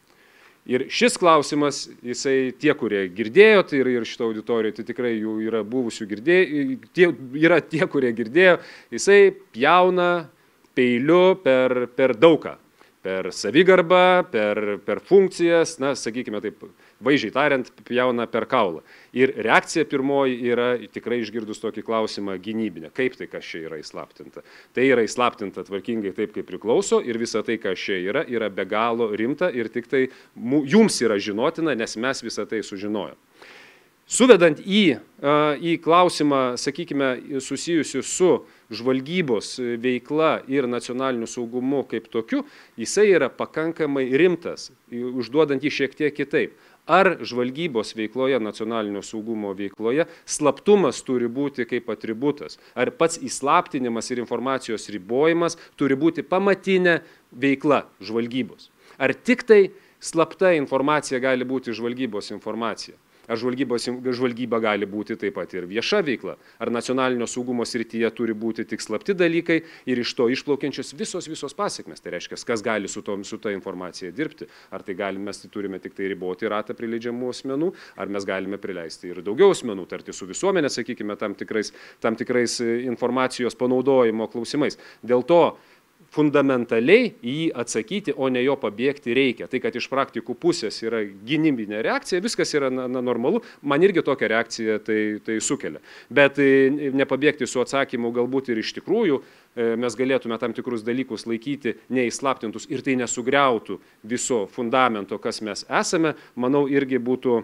Ir šis klausimas, jisai tie, kurie girdėjo, tai ir, ir šito auditorijoje, tai tikrai jų yra buvusių girdėjų, tie, yra tie, kurie girdėjo, jisai pjauna peiliu per, per daugą. Per savigarbą, per, per funkcijas, na, sakykime taip, vaizdžiai tariant, pjauna per kaulą. Ir reakcija pirmoji yra, tikrai išgirdus tokį klausimą, gynybinė. Kaip tai, kas čia yra įslaptinta? Tai yra įslaptinta tvarkingai taip, kaip priklauso, ir visa tai, kas čia yra, yra be galo rimta ir tik tai jums yra žinotina, nes mes visą tai sužinojom. Suvedant į, į klausimą, sakykime, susijusiu su žvalgybos veikla ir nacionaliniu saugumu kaip tokiu, jisai yra pakankamai rimtas, užduodant jį šiek tiek kitaip. Ar žvalgybos veikloje, nacionalinio saugumo veikloje, slaptumas turi būti kaip atributas? Ar pats įslaptinimas ir informacijos ribojimas turi būti pamatinė veikla žvalgybos? Ar tik tai slapta informacija gali būti žvalgybos informacija? Ar žvalgyba gali būti taip pat ir vieša veikla? Ar nacionalinio saugumo srityje turi būti tik slapti dalykai ir iš to išplaukiančios visos visos pasiekmes? Tai reiškia, kas gali su, tom, su ta informacija dirbti? Ar tai galime, mes turime tik tai riboti ratą prileidžiamų asmenų, ar mes galime prileisti ir daugiau asmenų, tarti su visuomenė, sakykime, tam tikrais, tam tikrais informacijos panaudojimo klausimais. Dėl to fundamentaliai į jį atsakyti, o ne jo pabėgti reikia. Tai, kad iš praktikų pusės yra gynybinė reakcija, viskas yra na, na, normalu, man irgi tokia reakcija tai, tai sukelia. Bet nepabėgti su atsakymu galbūt ir iš tikrųjų mes galėtume tam tikrus dalykus laikyti neįslaptintus ir tai nesugriautų viso fundamento, kas mes esame, manau, irgi būtų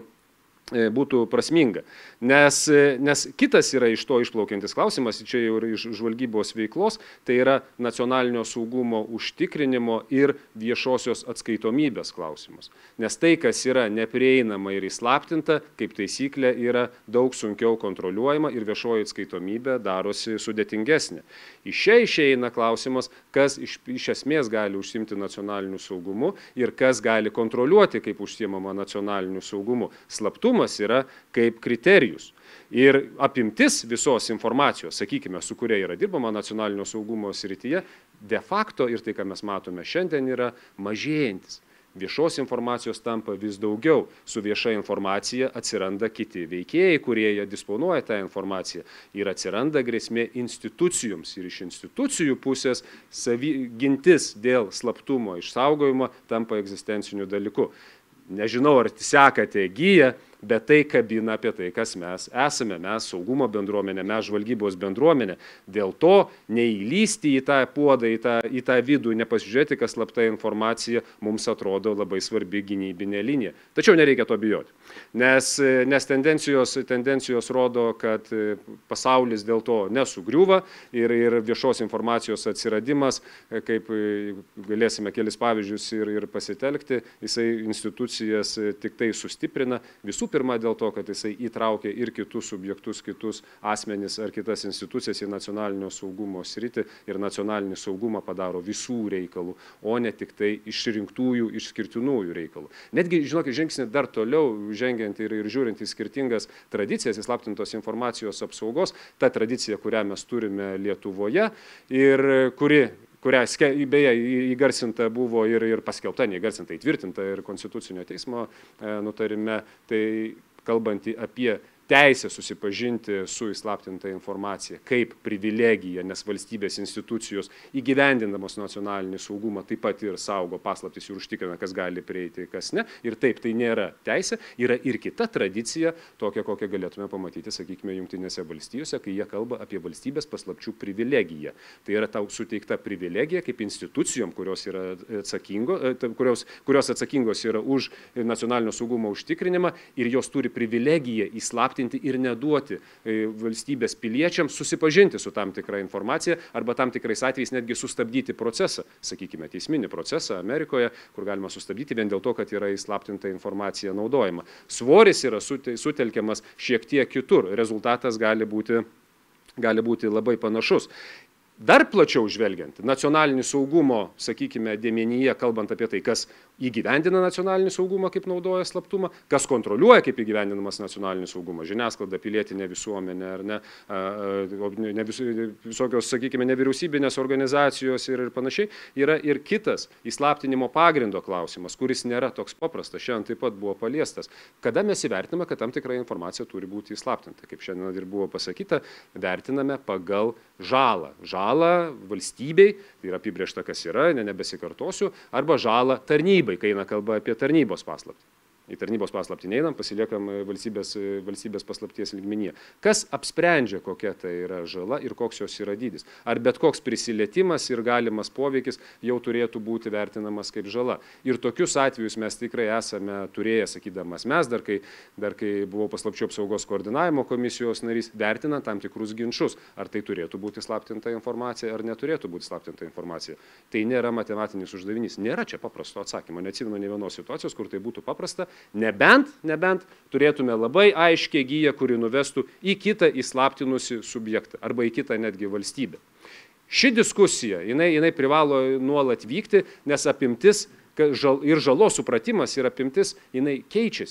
būtų prasminga. Nes, nes kitas yra iš to išplaukiantis klausimas, čia jau iš žvalgybos veiklos, tai yra nacionalinio saugumo užtikrinimo ir viešosios atskaitomybės klausimas. Nes tai, kas yra neprieinama ir įslaptinta, kaip taisyklė, yra daug sunkiau kontroliuojama ir viešoji atskaitomybė darosi sudėtingesnė. Iš čia išeina klausimas, kas iš, iš esmės gali užsimti nacionaliniu saugumu ir kas gali kontroliuoti, kaip užsiimama nacionaliniu saugumu. Slaptumas yra kaip kriterijus. Ir apimtis visos informacijos, sakykime, su kuria yra dirbama nacionalinio saugumo srityje, de facto ir tai, ką mes matome šiandien, yra mažėjantis. Viešos informacijos tampa vis daugiau. Su vieša informacija atsiranda kiti veikėjai, kurie disponuoja tą informaciją. Ir atsiranda grėsmė institucijoms. Ir iš institucijų pusės savi, gintis dėl slaptumo išsaugojimo tampa egzistenciniu dalyku. Nežinau, ar sekate giją, bet tai kabina apie tai, kas mes esame, mes saugumo bendruomenė, mes žvalgybos bendruomenė. Dėl to neįlysti į tą puodą, į tą, į tą vidų, nepasižiūrėti, kas slapta informacija mums atrodo labai svarbi gynybinė linija. Tačiau nereikia to bijoti, nes, nes tendencijos, tendencijos rodo, kad pasaulis dėl to nesugriūva ir, ir viešos informacijos atsiradimas, kaip galėsime kelis pavyzdžius ir, ir pasitelkti, jisai institucijas tik tai sustiprina. Visų pirma dėl to, kad jisai įtraukia ir kitus subjektus, kitus asmenis ar kitas institucijas į nacionalinio saugumo sritį ir nacionalinį saugumą padaro visų reikalų, o ne tik tai išrinktųjų, išskirtinųjų reikalų. Netgi, žinokit, žingsnį dar toliau, žengiant ir, ir žiūrint į skirtingas tradicijas, įslaptintos informacijos apsaugos, ta tradicija, kurią mes turime Lietuvoje ir kuri kurią beje įgarsinta buvo ir, ir paskelbta, neįgarsinta, įtvirtinta ir Konstitucinio teismo nutarime, tai kalbantį apie teisę susipažinti su įslaptinta informacija kaip privilegija, nes valstybės institucijos įgyvendindamos nacionalinį saugumą taip pat ir saugo paslaptis ir užtikrina, kas gali prieiti, kas ne. Ir taip, tai nėra teisė, yra ir kita tradicija, tokia, kokią galėtume pamatyti, sakykime, Jungtinėse valstijose, kai jie kalba apie valstybės paslapčių privilegiją. Tai yra tau suteikta privilegija kaip institucijom, kurios, yra atsakingo, kurios, kurios atsakingos yra už nacionalinio saugumo užtikrinimą ir jos turi privilegiją įslaptinti ir neduoti valstybės piliečiams susipažinti su tam tikra informacija arba tam tikrais atvejais netgi sustabdyti procesą, sakykime, teisminį procesą Amerikoje, kur galima sustabdyti vien dėl to, kad yra įslaptinta informacija naudojama. Svoris yra sutelkiamas šiek tiek kitur, rezultatas gali būti, gali būti labai panašus. Dar plačiau žvelgiant, nacionalinį saugumo, sakykime, dėmenyje, kalbant apie tai, kas įgyvendina nacionalinį saugumą, kaip naudoja slaptumą, kas kontroliuoja, kaip įgyvendinamas nacionalinį saugumą, žiniasklaida, pilietinė visuomenė, ar ne, ne vis, visokios, sakykime, nevyriausybinės organizacijos ir, ir panašiai, yra ir kitas įslaptinimo pagrindo klausimas, kuris nėra toks paprastas, šiandien taip pat buvo paliestas. Kada mes įvertiname, kad tam tikra informacija turi būti įslaptinta, kaip šiandien ir buvo pasakyta, vertiname pagal žalą. Žalą valstybei, tai yra apibrėžta, kas yra, ne, nebesikartosiu, arba žalą tarnybai, kai eina kalba apie tarnybos paslaptį. Į tarnybos paslaptį neinam, pasiliekam valstybės, valstybės paslapties lygmenyje. Kas apsprendžia, kokia tai yra žala ir koks jos yra dydis? Ar bet koks prisilietimas ir galimas poveikis jau turėtų būti vertinamas kaip žala? Ir tokius atvejus mes tikrai esame turėję, sakydamas mes, dar kai, dar kai buvau paslapčių apsaugos koordinavimo komisijos narys, vertinant tam tikrus ginčus. Ar tai turėtų būti slaptinta informacija, ar neturėtų būti slaptinta informacija. Tai nėra matematinis uždavinys. Nėra čia paprasto atsakymo. Neatsimenu nė vienos situacijos, kur tai būtų paprasta. Nebent, nebent turėtume labai aiškiai giją, kuri nuvestų į kitą įslaptinusi subjektą arba į kitą netgi valstybę. Ši diskusija, jinai, jinai privalo nuolat vykti, nes apimtis ir žalos supratimas ir apimtis, jinai keičiasi.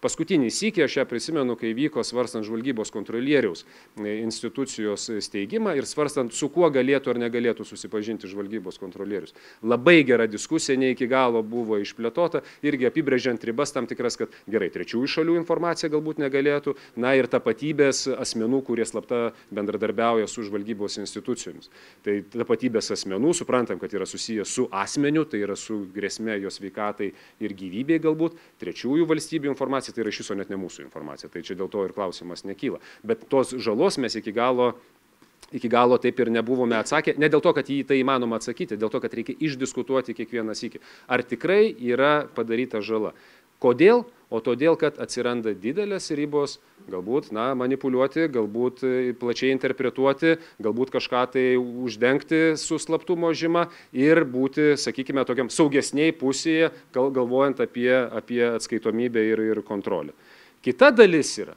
Paskutinį sykį aš ją prisimenu, kai vyko svarstant žvalgybos kontrolieriaus institucijos steigimą ir svarstant, su kuo galėtų ar negalėtų susipažinti žvalgybos kontrolierius. Labai gera diskusija, ne iki galo buvo išplėtota, irgi apibrėžiant ribas tam tikras, kad gerai, trečiųjų šalių informacija galbūt negalėtų, na ir tapatybės asmenų, kurie slapta bendradarbiauja su žvalgybos institucijomis. Tai tapatybės asmenų, suprantam, kad yra susijęs su asmeniu, tai yra su grėsme jos sveikatai ir gyvybei galbūt, trečiųjų valstybių informacija, tai yra iš viso net ne mūsų informacija, tai čia dėl to ir klausimas nekyla. Bet tos žalos mes iki galo, iki galo taip ir nebuvome atsakę, ne dėl to, kad jį tai įmanoma atsakyti, dėl to, kad reikia išdiskutuoti kiekvieną sykį. Ar tikrai yra padaryta žala? Kodėl? O todėl, kad atsiranda didelės ribos, galbūt na, manipuliuoti, galbūt plačiai interpretuoti, galbūt kažką tai uždengti su slaptumo žyma ir būti, sakykime, tokiam saugesniai pusėje, galvojant apie, apie atskaitomybę ir, ir kontrolę. Kita dalis yra,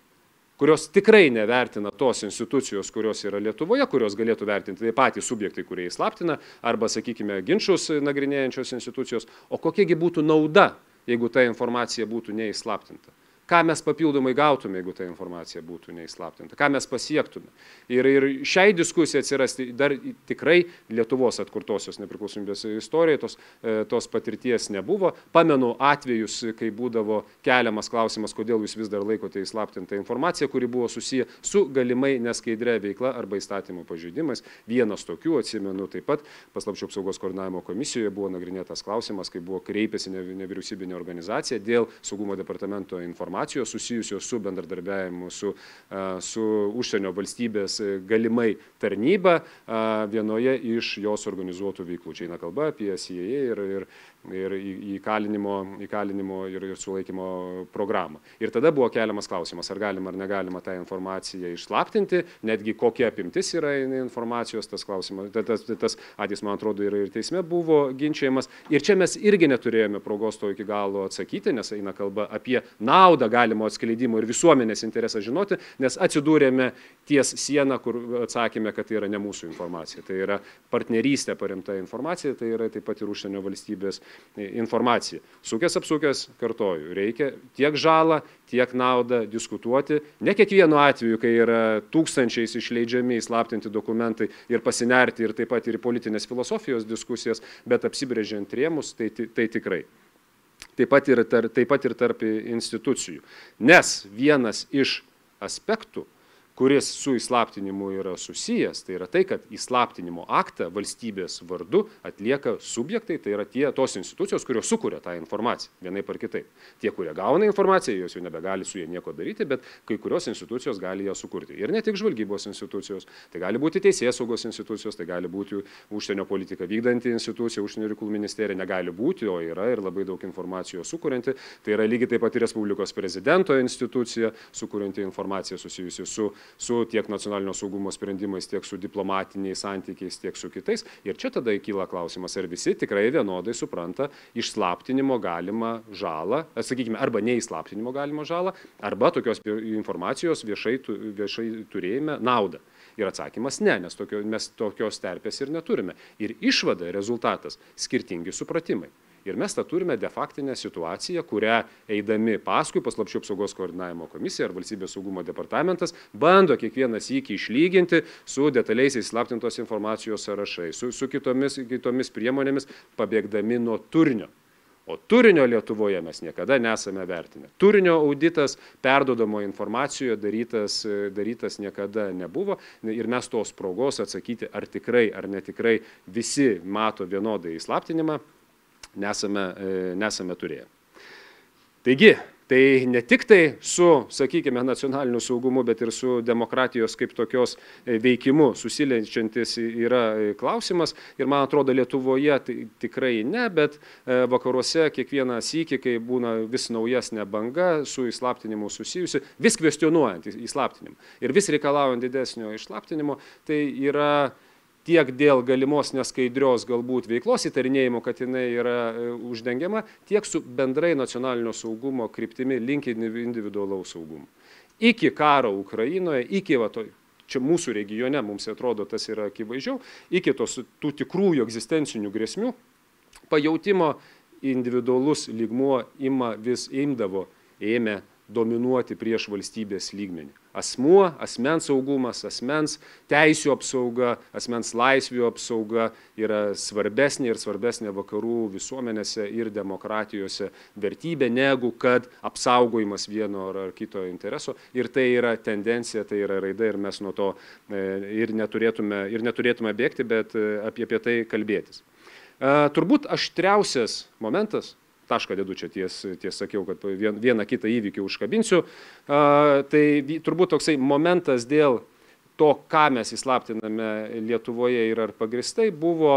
kurios tikrai nevertina tos institucijos, kurios yra Lietuvoje, kurios galėtų vertinti tai patys subjektai, kurie įslaptina, arba, sakykime, ginčus nagrinėjančios institucijos, o kokiegi būtų nauda, jeigu ta informacija būtų neįslaptinta. Ką mes papildomai gautume, jeigu ta informacija būtų neįslaptinta, ką mes pasiektume. Ir, ir šiai diskusijai atsirasti dar tikrai Lietuvos atkurtosios nepriklausomybės istorijoje tos, tos patirties nebuvo. Pamenu atvejus, kai būdavo keliamas klausimas, kodėl jūs vis dar laikote įslaptintą informaciją, kuri buvo susiję su galimai neskaidria veikla arba įstatymų pažeidimais. Vienas tokių, atsimenu taip pat, paslapčių apsaugos koordinavimo komisijoje buvo nagrinėtas klausimas, kai buvo kreipėsi nevyriausybinė organizacija dėl saugumo departamento informacijos susijusios su bendradarbiavimu su, su užsienio valstybės galimai tarnyba vienoje iš jos organizuotų veiklų. Čia eina kalba apie C I A ir, ir, ir įkalinimo, įkalinimo ir, ir sulaikymo programą. Ir tada buvo keliamas klausimas, ar galima ar negalima tą informaciją išslaptinti, netgi kokia apimtis yra informacijos, tas klausimas, tas, tas atvejis, man atrodo, ir, ir teisme buvo ginčiamas. Ir čia mes irgi neturėjome progos to iki galo atsakyti, nes eina kalba apie naudą galimo atskleidimo ir visuomenės interesą žinoti, nes atsidūrėme ties sieną, kur atsakėme, kad tai yra ne mūsų informacija. Tai yra partnerystė paremta informacija, tai yra taip pat ir užsienio valstybės informacija. Sukės apsukės, kartoju, reikia tiek žalą, tiek naudą diskutuoti. Ne kiekvienu atveju, kai yra tūkstančiais išleidžiami įslaptinti dokumentai ir pasinerti ir taip pat ir politinės filosofijos diskusijas, bet apsibrėžiant rėmus, tai, tai tikrai. Taip pat, ir, taip pat ir tarp institucijų. Nes vienas iš aspektų, kuris su įslaptinimu yra susijęs, tai yra tai, kad įslaptinimo aktą valstybės vardu atlieka subjektai, tai yra tie, tos institucijos, kurios sukuria tą informaciją, vienaip ar kitaip. Tie, kurie gauna informaciją, jos jau nebegali su jie nieko daryti, bet kai kurios institucijos gali ją sukurti. Ir ne tik žvalgybos institucijos, tai gali būti teisėsaugos institucijos, tai gali būti užsienio politiką vykdanti institucija, užsienio reikalų ministerija, negali būti, o yra ir labai daug informacijos sukurianti. Tai yra lygiai taip pat ir Respublikos prezidento institucija, sukurianti informaciją susijusi su su tiek nacionalinio saugumo sprendimais, tiek su diplomatiniais santykiais, tiek su kitais. Ir čia tada kyla klausimas, ar visi tikrai vienodai supranta išslaptinimo galimą žalą, sakykime, arba neįslaptinimo galimą žalą, arba tokios informacijos viešai, viešai turėjime naudą. Ir atsakymas ne, nes tokio, mes tokios terpės ir neturime. Ir išvada, rezultatas – skirtingi supratimai. Ir mes tą turime de factinę situaciją, kurią eidami paskui paslapčių apsaugos koordinavimo komisija ar valstybės saugumo departamentas bando kiekvienas įkį išlyginti su detaliaisiais slaptintos informacijos sąrašai, su, su kitomis, kitomis priemonėmis, pabėgdami nuo turinio. O turinio Lietuvoje mes niekada nesame vertinę. Turinio auditas perdodamo informacijoje darytas, darytas niekada nebuvo ir mes tos progos atsakyti, ar tikrai ar netikrai visi mato vienodai įslaptinimą, nesame, nesame turėję. Taigi, tai ne tik tai su, sakykime, nacionaliniu saugumu, bet ir su demokratijos kaip tokios veikimu susilenčiantis yra klausimas. Ir man atrodo, Lietuvoje tai tikrai ne, bet vakaruose kiekvieną sykį, kai būna vis naujesnė banga su įslaptinimu susijusi, vis kvestionuojant įslaptinimą ir vis reikalaujant didesnio įslaptinimo, tai yra tiek dėl galimos neskaidrios galbūt veiklos įtarinėjimo, kad jinai yra uždengiama, tiek su bendrai nacionalinio saugumo kryptimi link individualaus saugumo. Iki karo Ukrainoje, iki va, to, čia mūsų regione, mums atrodo, tas yra akivaizdžiau, iki tos tų tikrųjų egzistencinių grėsmių, pajautimo individualus lygmuo ima vis imdavo ėmė dominuoti prieš valstybės lygmenį. Asmuo, asmens saugumas, asmens teisių apsauga, asmens laisvių apsauga yra svarbesnė ir svarbesnė vakarų visuomenėse ir demokratijose vertybė, negu kad apsaugojimas vieno ar kito intereso. Ir tai yra tendencija, tai yra raida ir mes nuo to ir neturėtume, ir neturėtume bėgti, bet apie, apie tai kalbėtis. Turbūt aštriausias momentas, tašką dedu čia ties, ties sakiau, kad vien, vieną kitą įvykį užkabinsiu. A, tai turbūt toksai momentas dėl to, ką mes įslaptiname Lietuvoje ir ar pagristai, buvo,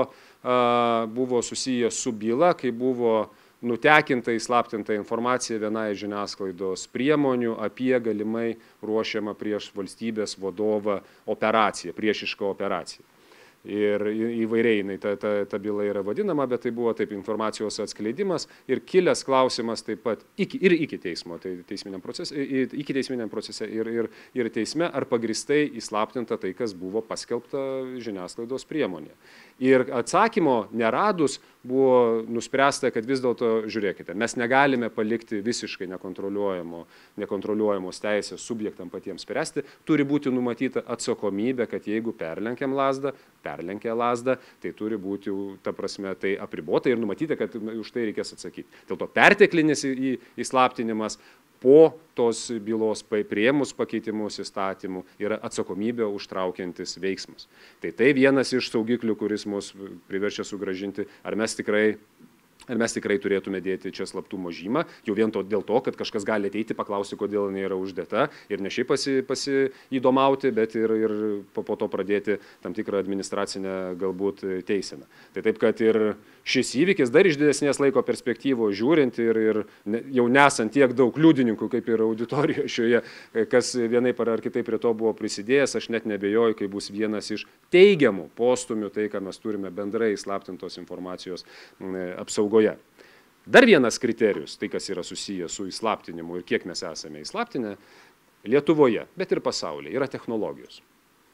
a, buvo susijęs su byla, kai buvo nutekinta įslaptinta informacija vienai žiniasklaidos priemonių apie galimai ruošiamą prieš valstybės vadovą operaciją, priešišką operaciją. Ir įvairiai ta, ta, ta byla yra vadinama, bet tai buvo taip informacijos atskleidimas ir kilęs klausimas taip pat iki, ir iki teismo, tai teisminiam procese, iki teisminiam procese ir, ir, ir teisme, ar pagristai įslaptinta tai, kas buvo paskelbta žiniasklaidos priemonė. Ir atsakymo neradus buvo nuspręsta, kad vis dėlto, žiūrėkite, mes negalime palikti visiškai nekontroliuojamo, nekontroliuojamos teisės subjektam patiems spręsti, turi būti numatyta atsakomybė, kad jeigu perlenkiam lazdą, perlenkia lazdą, tai turi būti, ta prasme, tai apribota ir numatyta, kad už tai reikės atsakyti. Dėl to perteklinis įslaptinimas po tos bylos priėmus pakeitimus įstatymų yra atsakomybė užtraukiantis veiksmas. Tai tai vienas iš saugiklių, kuris mus priverčia sugrąžinti, ar mes tikrai, ar mes tikrai turėtume dėti čia slaptumo žymą, jau vien to, dėl to, kad kažkas gali ateiti, paklausti, kodėl jinai yra uždėta ir ne šiaip pasi, pasiįdomauti, bet ir, ir po, po to pradėti tam tikrą administracinę galbūt teiseną. Tai taip, kad ir šis įvykis dar iš didesnės laiko perspektyvos žiūrint ir, ir jau nesant tiek daug liudininkų, kaip ir auditorijoje šioje, kas vienaip ar kitaip prie to buvo prisidėjęs, aš net nebejoju, kai bus vienas iš teigiamų postumių, tai, ką mes turime bendrai slaptintos informacijos apsaugoje. Dar vienas kriterijus, tai kas yra susijęs su įslaptinimu ir kiek mes esame įslaptinę Lietuvoje, bet ir pasaulyje, yra technologijos.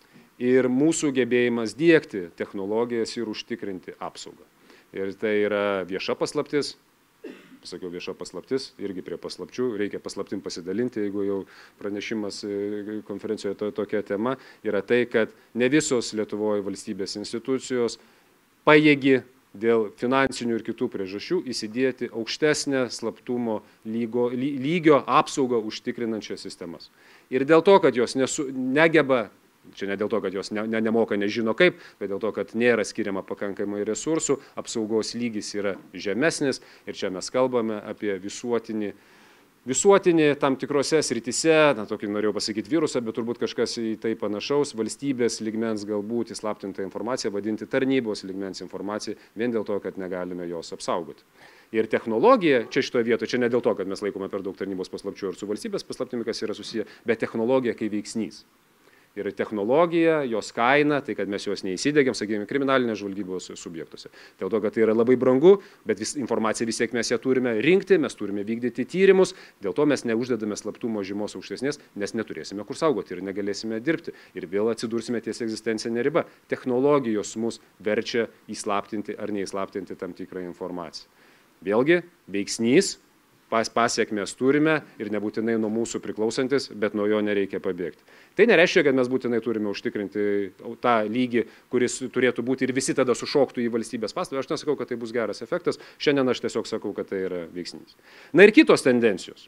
Ir mūsų gebėjimas diegti technologijas ir užtikrinti apsaugą. Ir tai yra vieša paslaptis, pasakiau vieša paslaptis, irgi prie paslapčių, reikia paslaptim pasidalinti, jeigu jau pranešimas konferencijoje to, tokia tema, yra tai, kad ne visos Lietuvoje valstybės institucijos pajėgi dėl finansinių ir kitų priežasčių įsidėti aukštesnę slaptumo lygo, lygio apsaugą užtikrinančias sistemas. Ir dėl to, kad jos nesu, negeba, čia ne dėl to, kad jos ne, ne, nemoka, nežino kaip, bet dėl to, kad nėra skiriama pakankamai resursų, apsaugos lygis yra žemesnis ir čia mes kalbame apie visuotinį, visuotinį tam tikrose srityse, na, tokį norėjau pasakyti virusą, bet turbūt kažkas į tai panašaus, valstybės lygmens galbūt įslaptintą informaciją vadinti tarnybos lygmens informaciją, vien dėl to, kad negalime jos apsaugoti. Ir technologija, čia šitoje vietoje, čia ne dėl to, kad mes laikome per daug tarnybos paslapčių ir su valstybės paslaptimi, kas yra susiję, bet technologija kaip veiksnys. Ir technologija, jos kaina, tai kad mes jos neįsidėgiam, sakykime, kriminalinės žvalgybos subjektuose. Dėl to, kad tai yra labai brangu, bet vis, informaciją vis tiek mes ją turime rinkti, mes turime vykdyti tyrimus, dėl to mes neuždedame slaptumo žymos aukštesnės, nes neturėsime kur saugoti ir negalėsime dirbti. Ir vėl atsidursime ties egzistencinė riba. Technologijos mus verčia įslaptinti ar neįslaptinti tam tikrą informaciją. Vėlgi, veiksnys. Pas, pasiekmes turime ir nebūtinai nuo mūsų priklausantis, bet nuo jo nereikia pabėgti. Tai nereiškia, kad mes būtinai turime užtikrinti tą lygį, kuris turėtų būti ir visi tada sušoktų į valstybės paslaugą. Aš nesakau, kad tai bus geras efektas, šiandien aš tiesiog sakau, kad tai yra veiksnys. Na ir kitos tendencijos,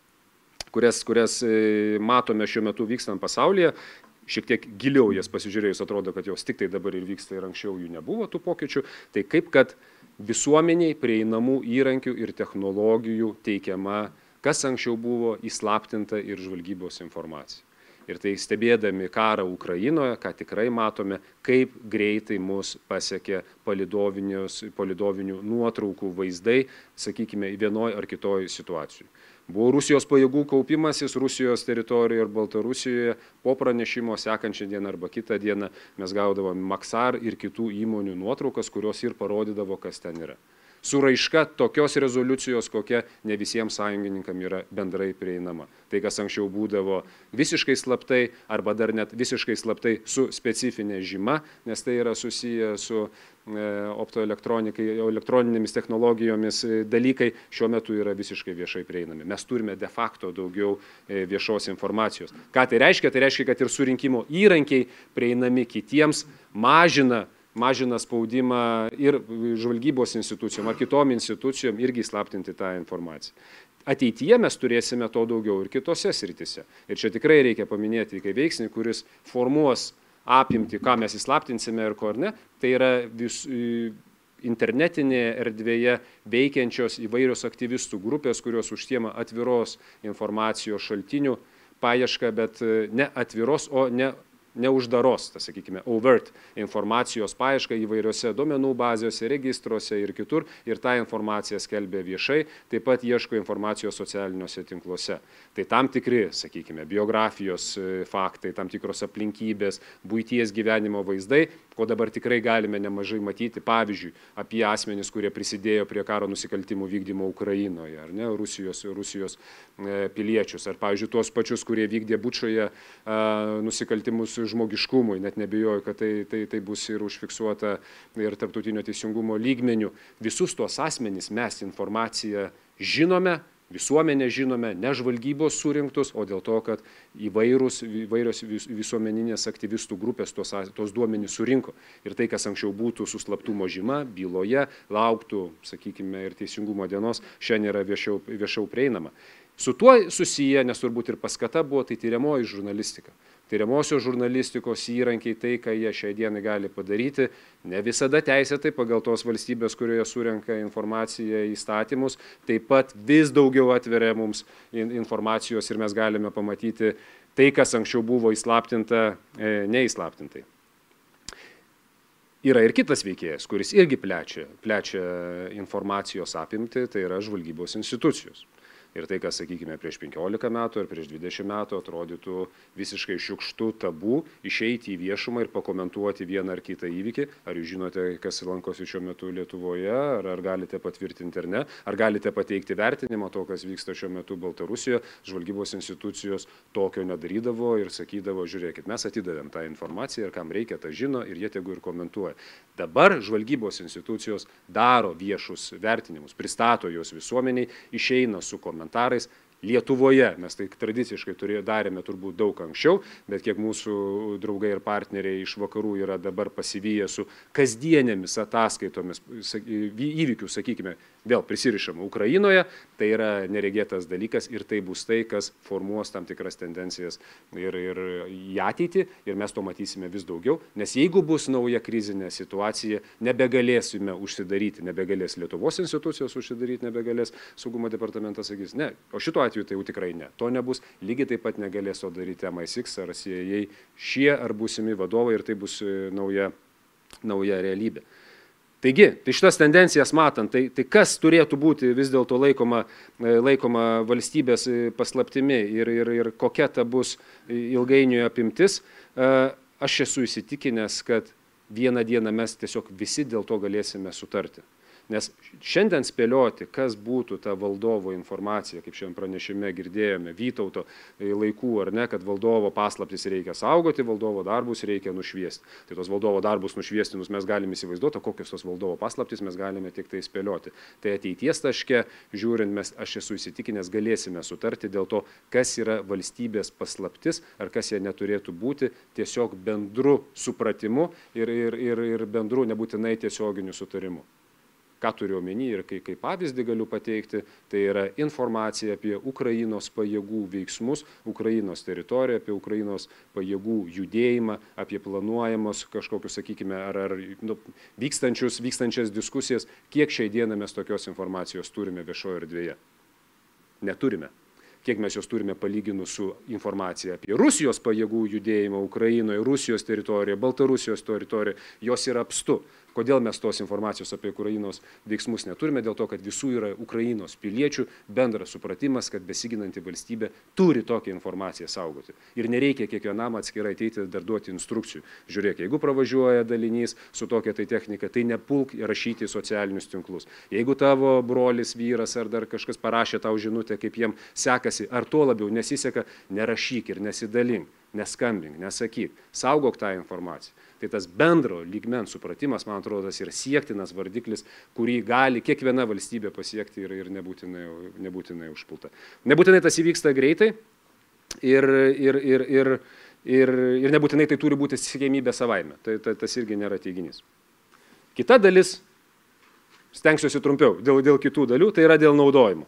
kurias, kurias matome šiuo metu vykstant pasaulyje, šiek tiek giliau jas pasižiūrėjus atrodo, kad jos tik tai dabar ir vyksta ir anksčiau jų nebuvo tų pokyčių, tai kaip kad visuomeniai prieinamų įrankių ir technologijų teikiama, kas anksčiau buvo įslaptinta ir žvalgybos informacija. Ir tai stebėdami karą Ukrainoje, ką tikrai matome, kaip greitai mus pasiekė palidovinių nuotraukų vaizdai, sakykime, vienoj ar kitoj situacijai. Buvo Rusijos pajėgų kaupimasis Rusijos teritorijoje ir Baltarusijoje, po pranešimo sekančią dieną arba kitą dieną mes gaudavome Maxar ir kitų įmonių nuotraukas, kurios ir parodydavo, kas ten yra. su raiška tokios rezoliucijos, kokia ne visiems sąjungininkam yra bendrai prieinama. Tai, kas anksčiau būdavo visiškai slaptai arba dar net visiškai slaptai su specifinė žyma, nes tai yra susiję su optoelektroninėmis technologijomis dalykai, šiuo metu yra visiškai viešai prieinami. Mes turime de facto daugiau viešos informacijos. Ką tai reiškia? Tai reiškia, kad ir surinkimo įrankiai prieinami kitiems mažina mažina spaudimą ir žvalgybos institucijom ar kitom institucijom irgi įslaptinti tą informaciją. Ateityje mes turėsime to daugiau ir kitose sritise. Ir čia tikrai reikia paminėti, kai veiksnį, kuris formuos apimti, ką mes įslaptinsime ir ko ar ne, tai yra vis, internetinėje erdvėje veikiančios įvairios aktyvistų grupės, kurios užsiema atviros informacijos šaltinių paiešką, bet ne atviros, o ne neuždaros, tas, sakykime, overt informacijos paiešką įvairiose duomenų bazėse, registruose ir kitur, ir tą informaciją skelbia viešai, taip pat ieško informacijos socialiniuose tinkluose. Tai tam tikri, sakykime, biografijos faktai, tam tikros aplinkybės, buities gyvenimo vaizdai, ko dabar tikrai galime nemažai matyti, pavyzdžiui, apie asmenis, kurie prisidėjo prie karo nusikaltimų vykdymo Ukrainoje, ar ne, Rusijos, Rusijos piliečius, ar, pavyzdžiui, tuos pačius, kurie vykdė Bučoje nusikaltimus žmogiškumui, net nebijoju, kad tai, tai, tai bus ir užfiksuota ir tarptautinio teisingumo lygmenių. Visus tuos asmenys mes informaciją žinome, visuomenė žinome, ne žvalgybos surinktus, o dėl to, kad įvairūs, įvairios visuomeninės aktyvistų grupės tos, tos duomenys surinko. Ir tai, kas anksčiau būtų su slaptumo žyma, byloje, lauktų, sakykime, ir teisingumo dienos, šiandien yra viešiau, viešiau prieinama. Su tuo susiję, nes turbūt ir paskata buvo, tai tyriamoji žurnalistika. Tyriamosios žurnalistikos įrankiai, tai, ką jie šiai dienai gali padaryti, ne visada teisėtai pagal tos valstybės, kurioje surenka informaciją įstatymus, taip pat vis daugiau atveria mums informacijos ir mes galime pamatyti tai, kas anksčiau buvo įslaptinta, neįslaptintai. Yra ir kitas veikėjas, kuris irgi plečia, plečia informacijos apimtį, tai yra žvalgybos institucijos. Ir tai, kas, sakykime, prieš penkiolika metų ar prieš dvidešimt metų atrodytų visiškai šiukštu tabu, išeiti į viešumą ir pakomentuoti vieną ar kitą įvykį. Ar jūs žinote, kas lankosi šiuo metu Lietuvoje, ar, ar galite patvirtinti ar ne, ar galite pateikti vertinimą to, kas vyksta šiuo metu Baltarusijoje. Žvalgybos institucijos tokio nedarydavo ir sakydavo, žiūrėkit, mes atidavėm tą informaciją ir kam reikia, tą žino ir jie tegu ir komentuoja. Dabar žvalgybos institucijos daro viešus vertinimus, pristato juos visuomeniai, išeina su komentarais. komentarais. Lietuvoje mes tai tradiciškai turėjo, darėme turbūt daug anksčiau, bet kiek mūsų draugai ir partneriai iš vakarų yra dabar pasivyję su kasdienėmis ataskaitomis įvykių, sakykime, vėl prisirišama Ukrainoje, tai yra neregėtas dalykas ir tai bus tai, kas formuos tam tikras tendencijas ir, ir į ateitį ir mes to matysime vis daugiau, nes jeigu bus nauja krizinė situacija, nebegalėsime užsidaryti, nebegalės Lietuvos institucijos užsidaryti, nebegalės saugumo departamentas sakys, ne, o šito atveju tai jau tikrai ne. To nebus, lygiai taip pat negalės to daryti M I six ar C I A, šie ar būsimi vadovai ir tai bus nauja, nauja realybė. Taigi, tai šitas tendencijas matant, tai, tai kas turėtų būti vis dėlto laikoma, laikoma valstybės paslaptimi ir, ir, ir kokia ta bus ilgainiui apimtis, aš esu įsitikinęs, kad vieną dieną mes tiesiog visi dėl to galėsime sutarti. Nes šiandien spėlioti, kas būtų ta valdovo informacija, kaip šiandien pranešime girdėjome, Vytauto laikų ar ne, kad valdovo paslaptis reikia saugoti, valdovo darbus reikia nušviesti. Tai tos valdovo darbus nušviestinus mes galime įsivaizduoti, kokios tos valdovo paslaptis mes galime tik tai spėlioti. Tai ateities taške, žiūrint, mes, aš esu įsitikinęs, galėsime sutarti dėl to, kas yra valstybės paslaptis ar kas jie neturėtų būti tiesiog bendru supratimu ir, ir, ir, ir bendru nebūtinai tiesioginiu sutarimu. Ką turiu omeny ir kaip, kaip pavyzdį galiu pateikti, tai yra informacija apie Ukrainos pajėgų veiksmus, Ukrainos teritoriją, apie Ukrainos pajėgų judėjimą, apie planuojamos kažkokius, sakykime, ar, ar nu, vykstančius, vykstančias diskusijas, kiek šiai dieną mes tokios informacijos turime viešoje erdvėje. Neturime. Kiek mes jos turime palyginus su informacija apie Rusijos pajėgų judėjimą Ukrainoje, Rusijos teritorijoje, Baltarusijos teritorijoje, jos yra apstu. Kodėl mes tos informacijos apie Ukrainos veiksmus neturime? Dėl to, kad visų yra Ukrainos piliečių bendras supratimas, kad besiginanti valstybė turi tokią informaciją saugoti. Ir nereikia kiekvienam atskirai ateiti dar duoti instrukcijų. Žiūrėk, jeigu pravažiuoja dalinys su tokia tai technika, tai nepulk rašyti į socialinius tinklus. Jeigu tavo brolis, vyras ar dar kažkas parašė tau žinutę, kaip jiem sekasi, ar tuo labiau nesiseka, nerašyk ir nesidalink, neskambink, nesakyk, saugok tą informaciją. Tai tas bendro lygmens supratimas, man atrodo, yra siektinas vardiklis, kurį gali kiekviena valstybė pasiekti ir, ir nebūtinai, nebūtinai užpulta. Nebūtinai tas įvyksta greitai ir, ir, ir, ir, ir, ir nebūtinai tai turi būti siekiamybė savaime. Tai, tai tas irgi nėra teiginys. Kita dalis, stengsiuosi trumpiau, dėl, dėl kitų dalių, tai yra dėl naudojimo.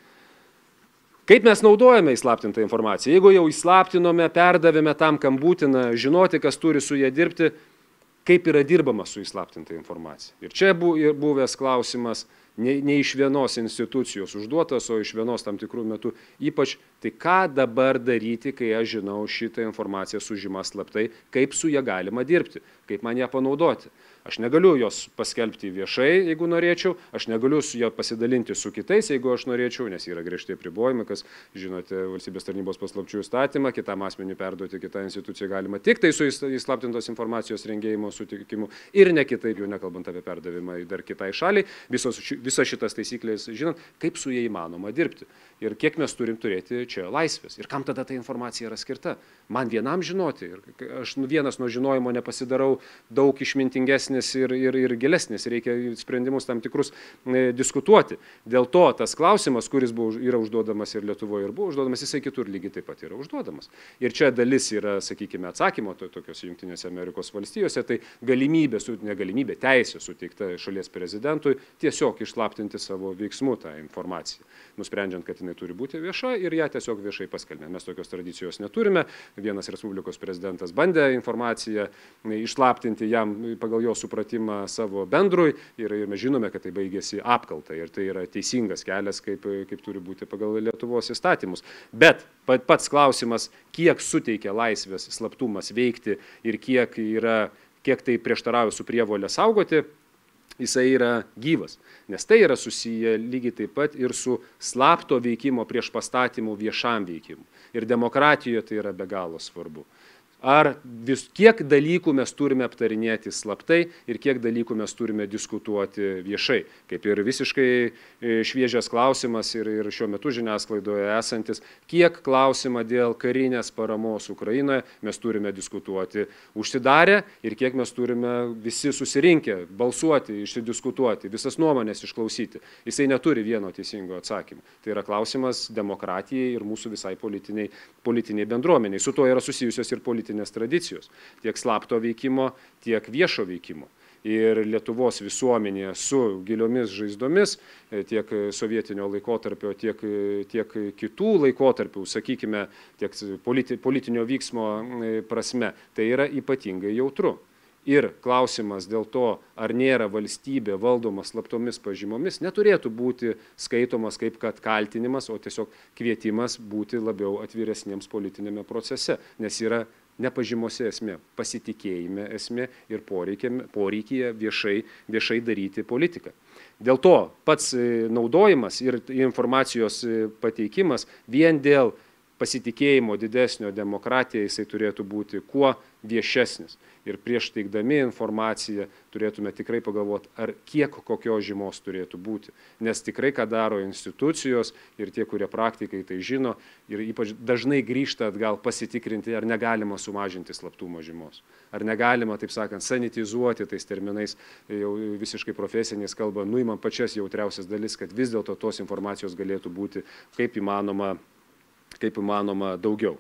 Kaip mes naudojame įslaptintą informaciją? Jeigu jau įslaptinome, perdavėme tam, kam būtina žinoti, kas turi su ją dirbti, kaip yra dirbama su įslaptinta informacija. Ir čia buvęs klausimas ne, ne iš vienos institucijos užduotas, o iš vienos tam tikrų metų. Ypač tai ką dabar daryti, kai aš žinau šitą informaciją sužymą slaptai, kaip su ją galima dirbti, kaip man ją panaudoti. Aš negaliu jos paskelbti viešai, jeigu norėčiau, aš negaliu su ją pasidalinti su kitais, jeigu aš norėčiau, nes yra griežtai apribojimai, kas, žinote, valstybės tarnybos paslapčių įstatymą, kitam asmeniui perduoti kitą instituciją galima tik tai su įslaptintos informacijos rengėjimo sutikimu ir ne kitaip, jau nekalbant apie perdavimą dar kitai šaliai, visos, visas šitas taisyklės, žinant, kaip su jie įmanoma dirbti ir kiek mes turim turėti čia laisvės ir kam tada ta informacija yra skirta. Man vienam žinoti ir aš vienas nuo žinojimo nepasidarau daug išmintingesnis ir, ir, ir gilesnis, reikia sprendimus tam tikrus e, diskutuoti. Dėl to tas klausimas, kuris buvo, yra užduodamas ir Lietuvoje ir buvo užduodamas, jisai kitur lygiai taip pat yra užduodamas. Ir čia dalis yra, sakykime, atsakymo to, tokios Jungtinėse Amerikos valstijose, tai galimybė, ne galimybė, teisė suteikta šalies prezidentui tiesiog išslaptinti savo veiksmų tą informaciją, nusprendžiant, kad jinai turi būti vieša ir ją tiesiog viešai paskelbė. Mes tokios tradicijos neturime. Vienas Respublikos prezidentas bandė informaciją išslaptinti jam pagal jo supratimą savo bendrui ir, ir mes žinome, kad tai baigėsi apkalta ir tai yra teisingas kelias, kaip, kaip turi būti pagal Lietuvos įstatymus. Bet pats klausimas, kiek suteikia laisvės slaptumas veikti ir kiek, yra, kiek tai prieštarauja su prievolė saugoti, jisai yra gyvas, nes tai yra susiję lygiai taip pat ir su slapto veikimo prieš pastatymų viešam veikimui. Ir demokratijoje tai yra be galo svarbu. Ar vis, kiek dalykų mes turime aptarinėti slaptai ir kiek dalykų mes turime diskutuoti viešai. Kaip ir visiškai šviežias klausimas ir, ir šiuo metu žiniasklaidoje esantis, kiek klausimą dėl karinės paramos Ukrainoje mes turime diskutuoti užsidarę ir kiek mes turime visi susirinkę balsuoti, išsidiskutuoti, visas nuomonės išklausyti. Jisai neturi vieno teisingo atsakymo. Tai yra klausimas demokratijai ir mūsų visai politiniai, politiniai bendruomeniai. Su to yra susijusios ir politinės tradicijos, tiek slapto veikimo, tiek viešo veikimo. Ir Lietuvos visuomenėje su giliomis žaizdomis, tiek sovietinio laikotarpio, tiek, tiek kitų laikotarpių, sakykime, tiek politi, politinio vyksmo prasme, tai yra ypatingai jautru. Ir klausimas dėl to, ar nėra valstybė valdoma slaptomis pažymomis, neturėtų būti skaitomas kaip kad kaltinimas, o tiesiog kvietimas būti labiau atviresniems politinėme procese, nes yra nepažymose esmė, pasitikėjime esmė ir poreikyje viešai, viešai daryti politiką. Dėl to pats naudojimas ir informacijos pateikimas vien dėl pasitikėjimo didesnio demokratija, jisai turėtų būti kuo viešesnis. Ir prieš teikdami informaciją turėtume tikrai pagalvoti, ar kiek kokios žymos turėtų būti. Nes tikrai, ką daro institucijos ir tie, kurie praktikai tai žino, ir ypač dažnai grįžta atgal pasitikrinti, ar negalima sumažinti slaptumo žymos. Ar negalima, taip sakant, sanitizuoti tais terminais, jau visiškai profesiniais kalba, nuimam pačias jautriausias dalis, kad vis dėlto tos informacijos galėtų būti kaip įmanoma, kaip įmanoma daugiau.